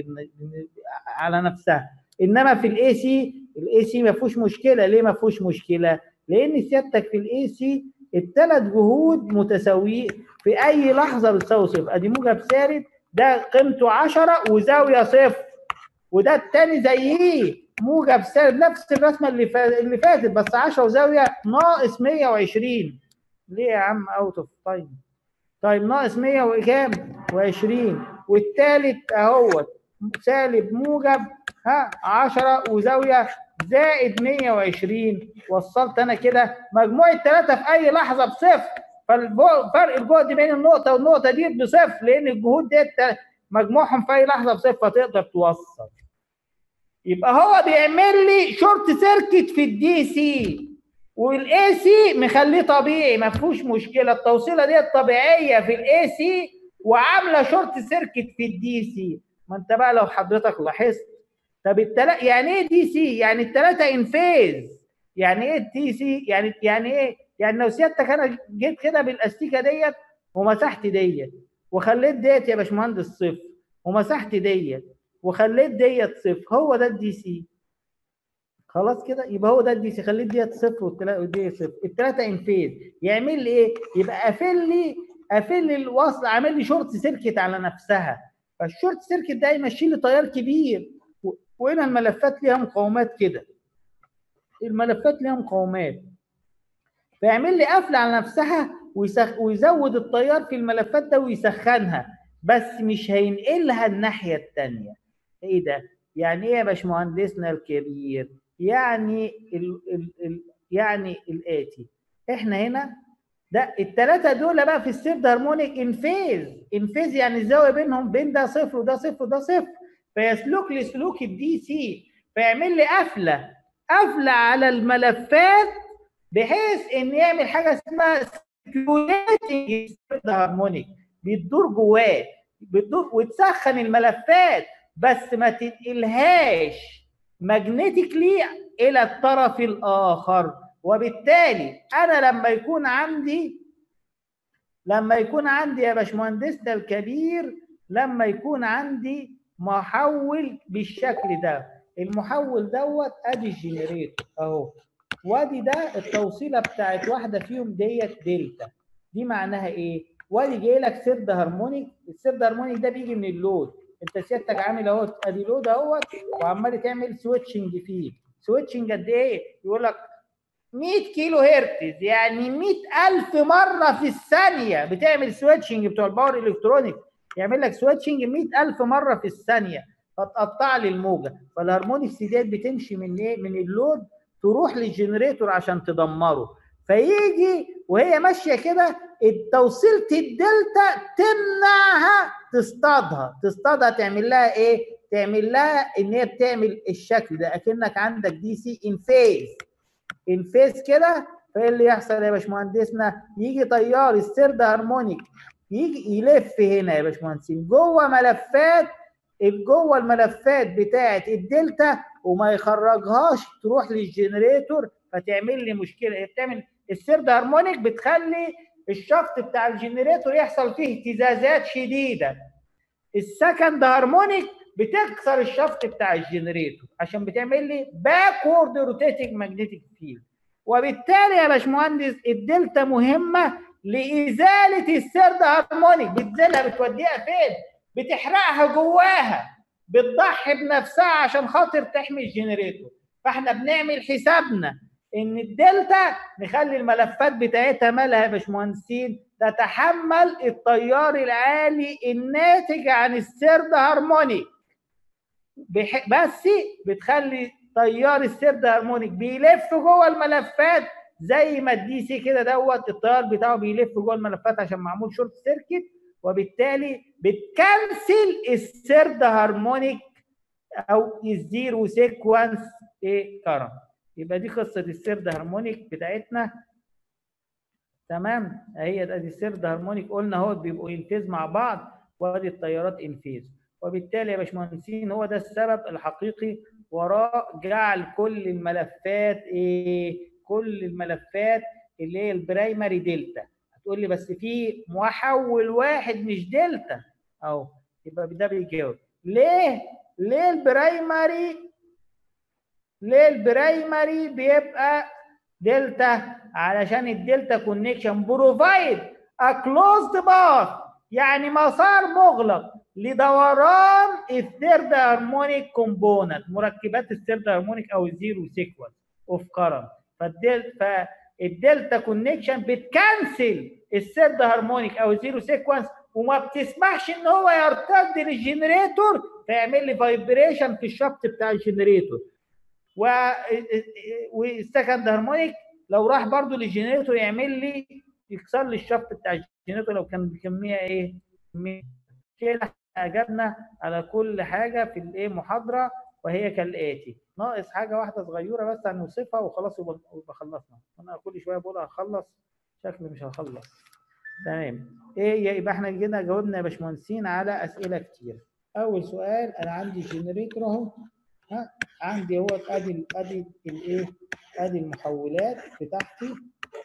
على نفسها. انما في الاي سي، الاي سي ما فيهوش مشكله. ليه ما فيهوش مشكله؟ لان سيادتك في الاي سي الثلاث جهود متساويين في اي لحظه بتساوي صفر. ادي موجب سالب ده قيمته عشرة وزاويه صفر، وده الثاني زيه موجب سالب نفس الرسمه اللي فاتت اللي فاتت بس عشرة وزاويه ناقص مية وعشرين. ليه يا عم اوت اوف تايم؟ طيب ناقص مية وكام؟ وعشرين. والثالث اهوت سالب موجب ها عشرة وزاويه زائد مية وعشرين. وصلت انا كده مجموع الثلاثه في اي لحظه بصفر. فالفرق الجهد بين النقطه والنقطه دي بصفر لان الجهود ديت مجموعهم في اي لحظه بصفر فتقدر توصل. يبقى هو بيعمل لي شورت سيركت في الدي سي والاي سي مخليه طبيعي ما فيهوش مشكله. التوصيله ديت طبيعيه في الاي سي وعامله شورت سيركت في الدي سي. ما انت بقى لو حضرتك لاحظت طب التلا يعني ايه دي سي؟ يعني الثلاثه انفاز. يعني ايه الدي سي؟ يعني يعني ايه؟ يعني لو سيادتك انا جيت كده بالاستيكه ديت ومسحت ديت وخليت ديت يا باشمهندس صفر ومسحت ديت وخليت ديت صفر، هو ده الدي سي. خلاص كده يبقى هو ده الدي سي. خليت ديت صفر وديت صفر، الثلاثه انفاز. يعمل لي ايه؟ يبقى قافل لي قافل لي الوصل، عامل لي شورت سيركت على نفسها. فالشورت سيركت ده يمشي لي تيار كبير. وهنا الملفات ليها مقاومات كده، الملفات ليها مقاومات فيعمل لي قفله على نفسها ويسخ... ويزود التيار في الملفات ده ويسخنها بس مش هينقلها الناحيه الثانيه. ايه ده؟ يعني ايه يا باشمهندسنا الكبير؟ يعني ال... ال... ال... يعني الاتي احنا هنا ده الثلاثه دول بقى في السيرد هارمونيك انفاز. انفاز يعني الزاويه بينهم بين ده صفر وده صفر وده صفر فيسلك لي سلوك الدي سي فيعمل لي قفله قفله على الملفات بحيث ان يعمل حاجه اسمها سيركيوليتنج سيرد هارمونيك بتدور جواه بتدور وتسخن الملفات بس ما تنقلهاش ماجنتيكلي الى الطرف الاخر. وبالتالي انا لما يكون عندي لما يكون عندي يا باشمهندسنا الكبير لما يكون عندي محول بالشكل ده، المحول دوت ادي الجنريتور اهو وادي ده التوصيله بتاعت واحده فيهم ديت دلتا. دي معناها ايه؟ وادي جاي لك سيرد هارمونيك. السيرد هارمونيك ده بيجي من اللود. انت سيادتك عامل اهو ادي لود اهوت وعمال تعمل سويتشنج فيه. سويتشنج قد ايه؟ يقول لك مية كيلو هرتز يعني مية ألف مره في الثانيه بتعمل سويتشنج. بتوع الباور الكترونيك يعمل لك سويتشنج مية ألف مره في الثانيه فتقطع لي الموجه. فالهارمونيكس ديت بتمشي من ايه؟ من اللود تروح للجنريتور عشان تدمره. فيجي وهي ماشيه كده توصيله الدلتا تمنعها تصطادها تصطادها تعمل لها ايه؟ تعمل لها ان هي بتعمل الشكل ده اكنك عندك دي سي انفاز انفاز كده. فايه اللي يحصل يا باشمهندسنا؟ يجي تيار السيرد هارمونيك يجي يلف هنا يا باشمهندسين جوه ملفات جوه الملفات بتاعه الدلتا وما يخرجهاش تروح للجنريتور فتعمل لي مشكله. بتعمل السيرد هارمونيك بتخلي الشفط بتاع الجنريتور يحصل فيه اهتزازات شديده. السكند هارمونيك بتكسر الشفط بتاع الجنريتور عشان بتعمل لي باكورد روتيتنج ماجنتيك فيلد. وبالتالي يا باشمهندس الدلتا مهمه لازاله السيرد هارمونيك. بتزيلها بتوديها فين؟ بتحرقها جواها بتضحي بنفسها عشان خاطر تحمي الجنريتور. فاحنا بنعمل حسابنا ان الدلتا نخلي الملفات بتاعتها مالها يا باشمهندسين؟ تتحمل التيار العالي الناتج عن السيرد هارمونيك بح... بس بتخلي تيار السيرد هارمونيك بيلف جوه الملفات زي ما الدي سي كده دوت التيار بتاعه بيلف جوه الملفات عشان معمول شورت سيركت. وبالتالي بتكنسل السيرد هارمونيك او الزيرو سيكونس ايه كرنت. يبقى دي قصه السيرد هارمونيك بتاعتنا. تمام؟ اهي ادي السيرد هارمونيك قلنا اهو بيبقوا انفاز مع بعض وادي التيارات انفاز. وبالتالي يا باشمهندسين هو ده السبب الحقيقي وراء جعل كل الملفات ايه؟ كل الملفات اللي هي البرايمري دلتا. هتقول لي بس في محول واحد مش دلتا اهو، يبقى ده بيجاوب. ليه؟ ليه البرايمري ليه البرايمري بيبقى دلتا؟ علشان الدلتا كونكشن بروفايد ا كلوزد باث، يعني مسار مغلق لدوران الثيرد هارمونيك كومبوننت، مركبات الثيرد هارمونيك او الزيرو سيكونس اوف كارنت. فالدلتا كونكشن بتكنسل الثيرد هارمونيك او الزيرو سيكونس وما بتسمحش ان هو يرتد للجنريتور فيعمل لي فايبريشن في الشفط بتاع الجنريتور. و والسكند هارمونيك لو راح برضو للجنريتور يعمل لي يكسر لي الشفط بتاع الجنريتور لو كان بكميه ايه؟ كده اجبنا على كل حاجه في الايه محاضره، وهي كالاتي. ناقص حاجه واحده صغيره بس هنوصفها وخلاص يبقى خلصنا. انا كل شويه بقول هخلص، شكلي مش هخلص. تمام. ايه يبقى احنا جينا جاوبنا يا باشمهندسين على اسئله كتير. اول سؤال، انا عندي جنريتور اهو، ها عندي هو ادي ادي الايه؟ ادي المحولات بتاعتي.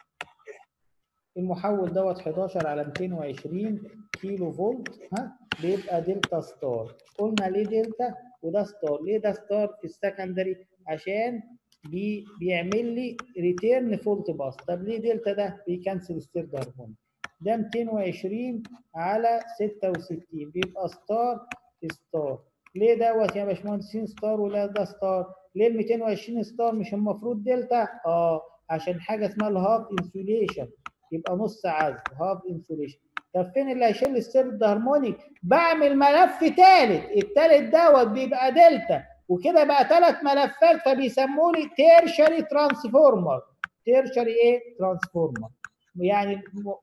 المحول دوت حداشر على مئتين وعشرين كيلو فولت، ها بيبقى دلتا ستار. قلنا ليه دلتا وده ستار؟ ليه ده ستار في السكندري؟ عشان بي بيعمل لي ريتيرن فولت باس. طب ليه دلتا؟ ده بيكنسل الثيرد هارمونيك. ده مئتين وعشرين على ستة وستين بيبقى ستار ستار. ليه دوت يا باشمهندسين ستار ولا ده ستار؟ ليه ال مئتين وعشرين ستار مش المفروض دلتا؟ اه عشان حاجه اسمها الهاف انسوليشن، يبقى نص عزل هاف انسوليشن. طب فين اللي هيشيل الثيرد هارمونيك؟ بعمل ملف ثالث، الثالث دوت بيبقى دلتا، وكده بقى ثلاث ملفات فبيسموه لي تيرشري ترانسفورمر. تيرشري ايه؟ ترانسفورمر، يعني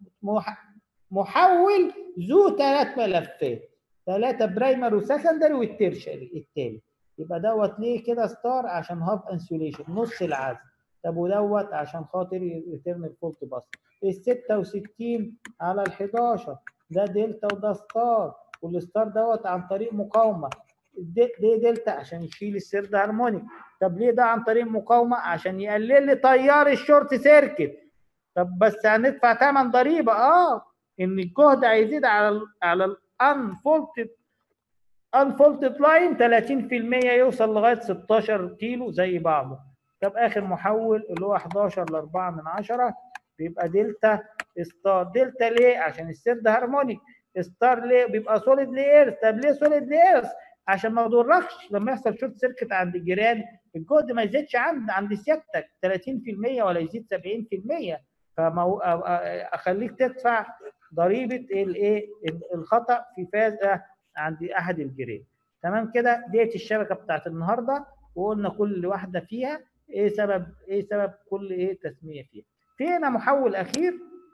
محول ذو ثلاث ملفات، ثلاثه برايمر وسكندري والتيرشري الثالث. يبقى دوت ليه كده ستار؟ عشان هاف انسوليشن نص العزل. طب ودوت عشان خاطر يترن الفولت باس. ال ستة وستين على ال حداشر ده دلتا وده ستار، والستار دوت عن طريق مقاومه. ليه دلتا؟ عشان يشيل الثيرد هارمونيك. طب ليه ده عن طريق مقاومه؟ عشان يقلل لي تيار الشورت سيركت. طب بس هندفع ثمن ضريبه اه ان الجهد هيزيد على ال على الانفولتد انفولتد لاين ثلاثين في المية يوصل لغايه ستاشر كيلو زي بعضه. طب اخر محول اللي هو حداشر ل أربعة من عشرة بيبقى دلتا ستار. دلتا ليه؟ عشان الثيرد هارمونيك. ستار ليه؟ بيبقى سوليد لايرز. طب ليه سوليد لايرز؟ عشان ما يضركش لما يحصل شورت سيركت عند الجيران الجهد ما يزيدش عند عند سيادتك ثلاثين في المية ولا يزيد سبعين في المية، فما اخليك تدفع ضريبه الايه؟ الخطا في فازه عند احد الجيران. تمام كده؟ ديت الشبكه بتاعت النهارده، وقلنا كل واحده فيها ايه سبب ايه سبب كل ايه تسميه فيها. في هنا محول اخير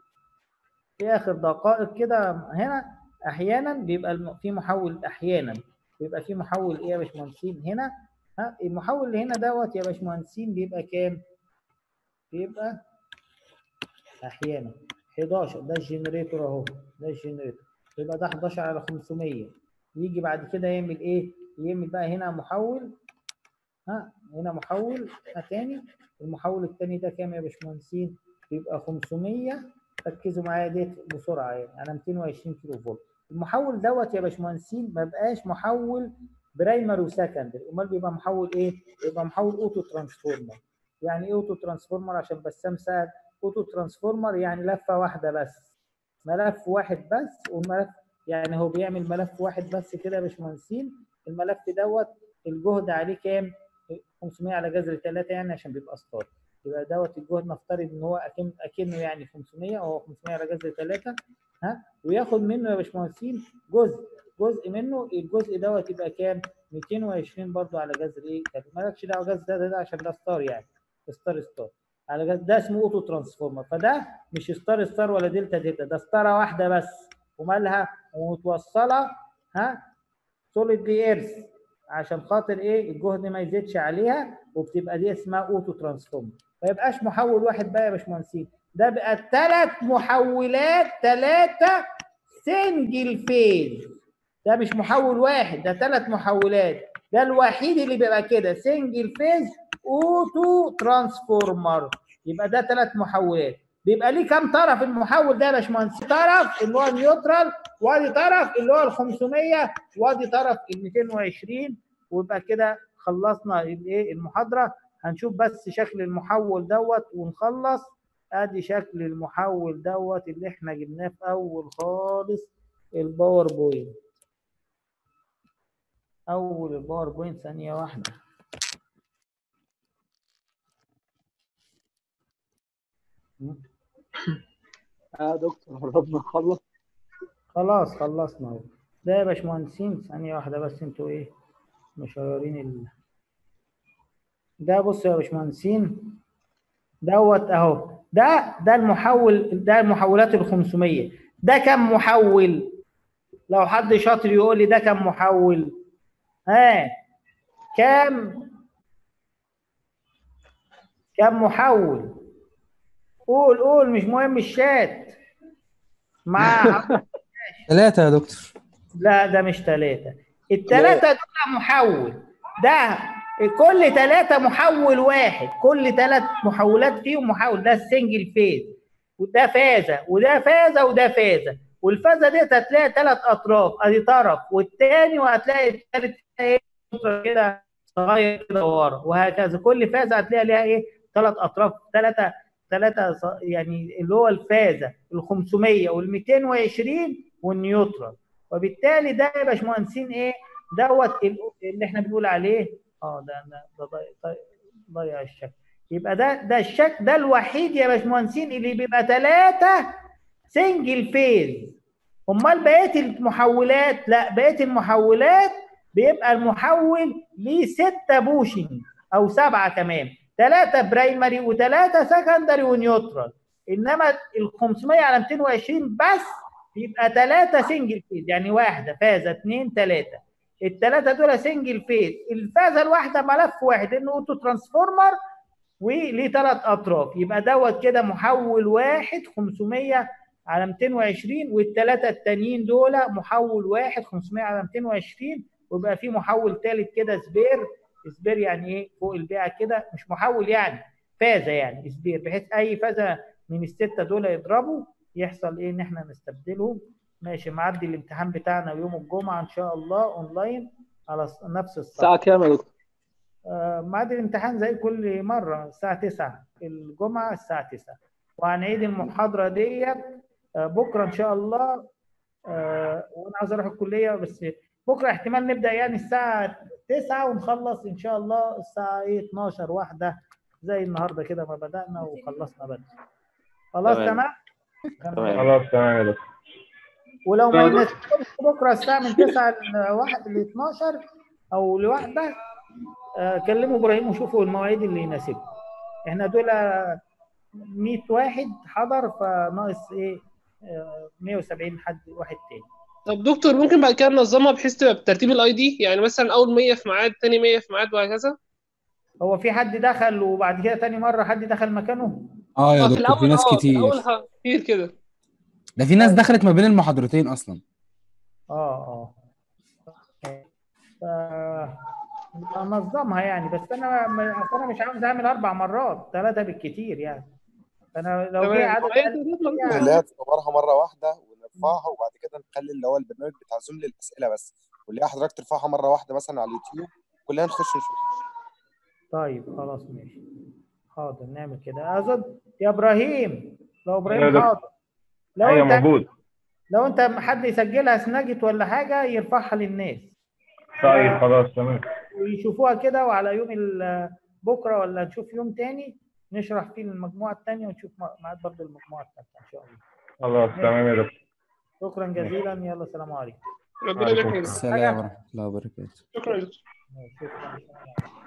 في اخر دقائق كده. هنا احيانا بيبقى في محول، احيانا بيبقى في محول ايه يا باشمهندسين هنا؟ ها المحول اللي هنا دوت يا باشمهندسين بيبقى كام؟ بيبقى احيانا حداشر. ده الجنريتور اهو، ده الجنريتور، يبقى ده حداشر على خمسمية. يجي بعد كده يعمل ايه؟ يعمل بقى هنا محول، ها هنا محول تاني. المحول الثاني ده كام يا باشمهندسين؟ بيبقى خمسمية. ركزوا معايا ديت بسرعه، يعني على مئتين وعشرين كيلو فولت. المحول دوت يا باشمهندسين ما بقاش محول برايمر وسكندري، امال بيبقى محول ايه؟ بيبقى محول اوتو ترانسفورمر. يعني ايه اوتو ترانسفورمر؟ عشان بسام سأل. اوتو ترانسفورمر يعني لفه واحده بس، ملف واحد بس، والملف يعني هو بيعمل ملف واحد بس كده يا باشمهندسين. الملف دوت الجهد عليه كام؟ خمسمية على جذر ثلاثة، يعني عشان بيبقى ستار. يبقى دوت الجهد نفترض ان هو اكن اكنه يعني خمسمية، او خمسمية على جذر ثلاثة، ها وياخد منه يا باشمهندسين جزء جزء منه. الجزء دوت يبقى كام؟ مئتين وعشرين برضه على جذر ايه؟ مالكش دعوه جذر ده, ده عشان ده ستار، يعني ستار ستار على جذر. ده اسمه اوتو ترانسفورمر. فده مش ستار ستار ولا دلتا دلتا، ده ستاره واحده بس ومالها ومتوصله ها سوليد لايرز عشان خاطر ايه؟ الجهد ما يزيدش عليها، وبتبقى دي اسمها اوتو ترانسفورمر. ما يبقاش محول واحد بقى يا باشمهندسين، ده بقى ثلاث محولات، ثلاثه سنجل فيز. ده مش محول واحد، ده ثلاث محولات. ده الوحيد اللي بيبقى كده سنجل فيز اوتو ترانسفورمر. يبقى ده ثلاث محولات. بيبقى ليه كام طرف المحول ده يا باشمهندس؟ طرف اللي هو النيوترال، وادي طرف اللي هو ال خمسمية، وادي طرف ال مئتين وعشرين. ويبقى كده خلصنا الايه المحاضره. هنشوف بس شكل المحول دوت ونخلص. ادي شكل المحول دوت اللي احنا جبناه في اول خالص الباوربوينت. اول الباوربوينت ثانيه واحده. اه دكتور قربنا نخلص. خلاص خلصنا اهو. ده يا باشمهندسين ثانيه واحده بس، انتوا ايه مشيرين ال... ده بصوا يا باشمهندسين دوت اهو. ده ده المحول، ده المحولات ال خمسمية. ده كم محول؟ لو حد شاطر يقول لي ده كم محول؟ ها كم كم محول؟ قول قول، مش مهم الشات. مع ثلاثة يا دكتور. لا ده مش ثلاثة. الثلاثة دول محول. ده كل ثلاثة محول واحد، كل ثلاث محولات فيهم محول. ده السنجل فيز، وده فازة، وده فازة، وده فازة. والفازة ديت هتلاقي ثلاث أطراف، أدي طرف والتاني، وهتلاقي الثالث إيه كده صغير كده ورا، وهكذا. كل فازة هتلاقي ليها إيه ثلاث أطراف، ثلاثة ثلاثة يعني اللي هو الفازة ال خمسمية وال مئتين وعشرين والنيوترال. وبالتالي ده يا باشمهندسين ايه دوت اللي احنا بنقول عليه. اه ده ده ضيع ضيع الشكل. يبقى ده ده الشكل ده الوحيد يا باشمهندسين اللي بيبقى ثلاثة سنجل فيز. امال بقيه المحولات لا، بقيه المحولات بيبقى المحول ليه ستة بوشنج او سبعة كمان، ثلاثة برايمري وثلاثة سكندري ونيوترال. انما ال خمسمية على مئتين وعشرين بس بيبقى ثلاثة سنجل فيز، يعني واحدة فازة اثنين ثلاثة. الثلاثة دول سنجل فيز. الفازة الواحدة ملف واحد انه اوتو ترانسفورمر وليه ثلاث اطراف. يبقى دوت كده محول واحد خمسمية على مئتين وعشرين، والثلاثة التانيين دول محول واحد خمسمية على مئتين وعشرين. ويبقى في محول ثالث كده سبير. سبير يعني ايه؟ فوق البيعة كده، مش محول يعني فازة، يعني سبير، بحيث اي فازة من الستة دول يضربوا يحصل ايه ان احنا نستبدلهم. ماشي. معدي الامتحان بتاعنا يوم الجمعه ان شاء الله اونلاين على نفس الصف. الساعه كام يا دكتور؟ آه معدي الامتحان زي كل مره الساعه تسعة الجمعه الساعه تسعة. وهنعيد المحاضره ديت آه بكره ان شاء الله. آه وانا عاوز اروح الكليه، بس بكره احتمال نبدا يعني الساعه تسعة ونخلص ان شاء الله الساعه ايه اتناشر واحدة زي النهارده كده ما بدانا وخلصنا بدري. خلاص تمام. خلاص تمام يا دكتور. ولو ما يناسبكمش بكره الساعه من تسعة ل واحد ل اتناشر او لواحدة، آه كلموا ابراهيم وشوفوا المواعيد اللي يناسبكم. احنا دول مية واحد حضر، فناقص ايه آه مية وسبعين حد واحد تاني. طب دكتور ممكن بعد كده ننظمها بحيث تبقى بترتيب الاي دي، يعني مثلا اول مية في ميعاد، ثاني مية في ميعاد، وهكذا. هو في حد دخل وبعد كده تاني مره حد دخل مكانه؟ اه يا دكتور في ناس كتير. الاول كتير كده. ده في ناس دخلت ما بين المحاضرتين اصلا. اه اه فنظمها يعني. بس انا انا مش عاوز اعمل اربع مرات، ثلاثه بالكتير يعني. انا لو جه عدد خليها تصورها مره واحده ونرفعها، وبعد كده نخلي اللي هو البرنامج بتاع زوم للاسئله بس، واللي حضرتك ترفعها مره واحده مثلا على اليوتيوب كلنا نخش نشوف. طيب خلاص ماشي. حاضر نعمل كده. اظن يا ابراهيم، لو ابراهيم حاضر، لو ايوه انت موجود. لو انت حد يسجلها سناجت ولا حاجه يرفعها للناس. طيب خلاص تمام. ويشوفوها كده، وعلى يوم بكره ولا نشوف يوم تاني نشرح فيه المجموعه الثانيه، ونشوف ميعاد برضه المجموعه الثالثه ان شاء الله. خلاص تمام يا دكتور. شكرا جزيلا. يلا سلام عليكم. ربنا يبارك فيك. السلام ورحمه الله وبركاته. شكرا. شكرا.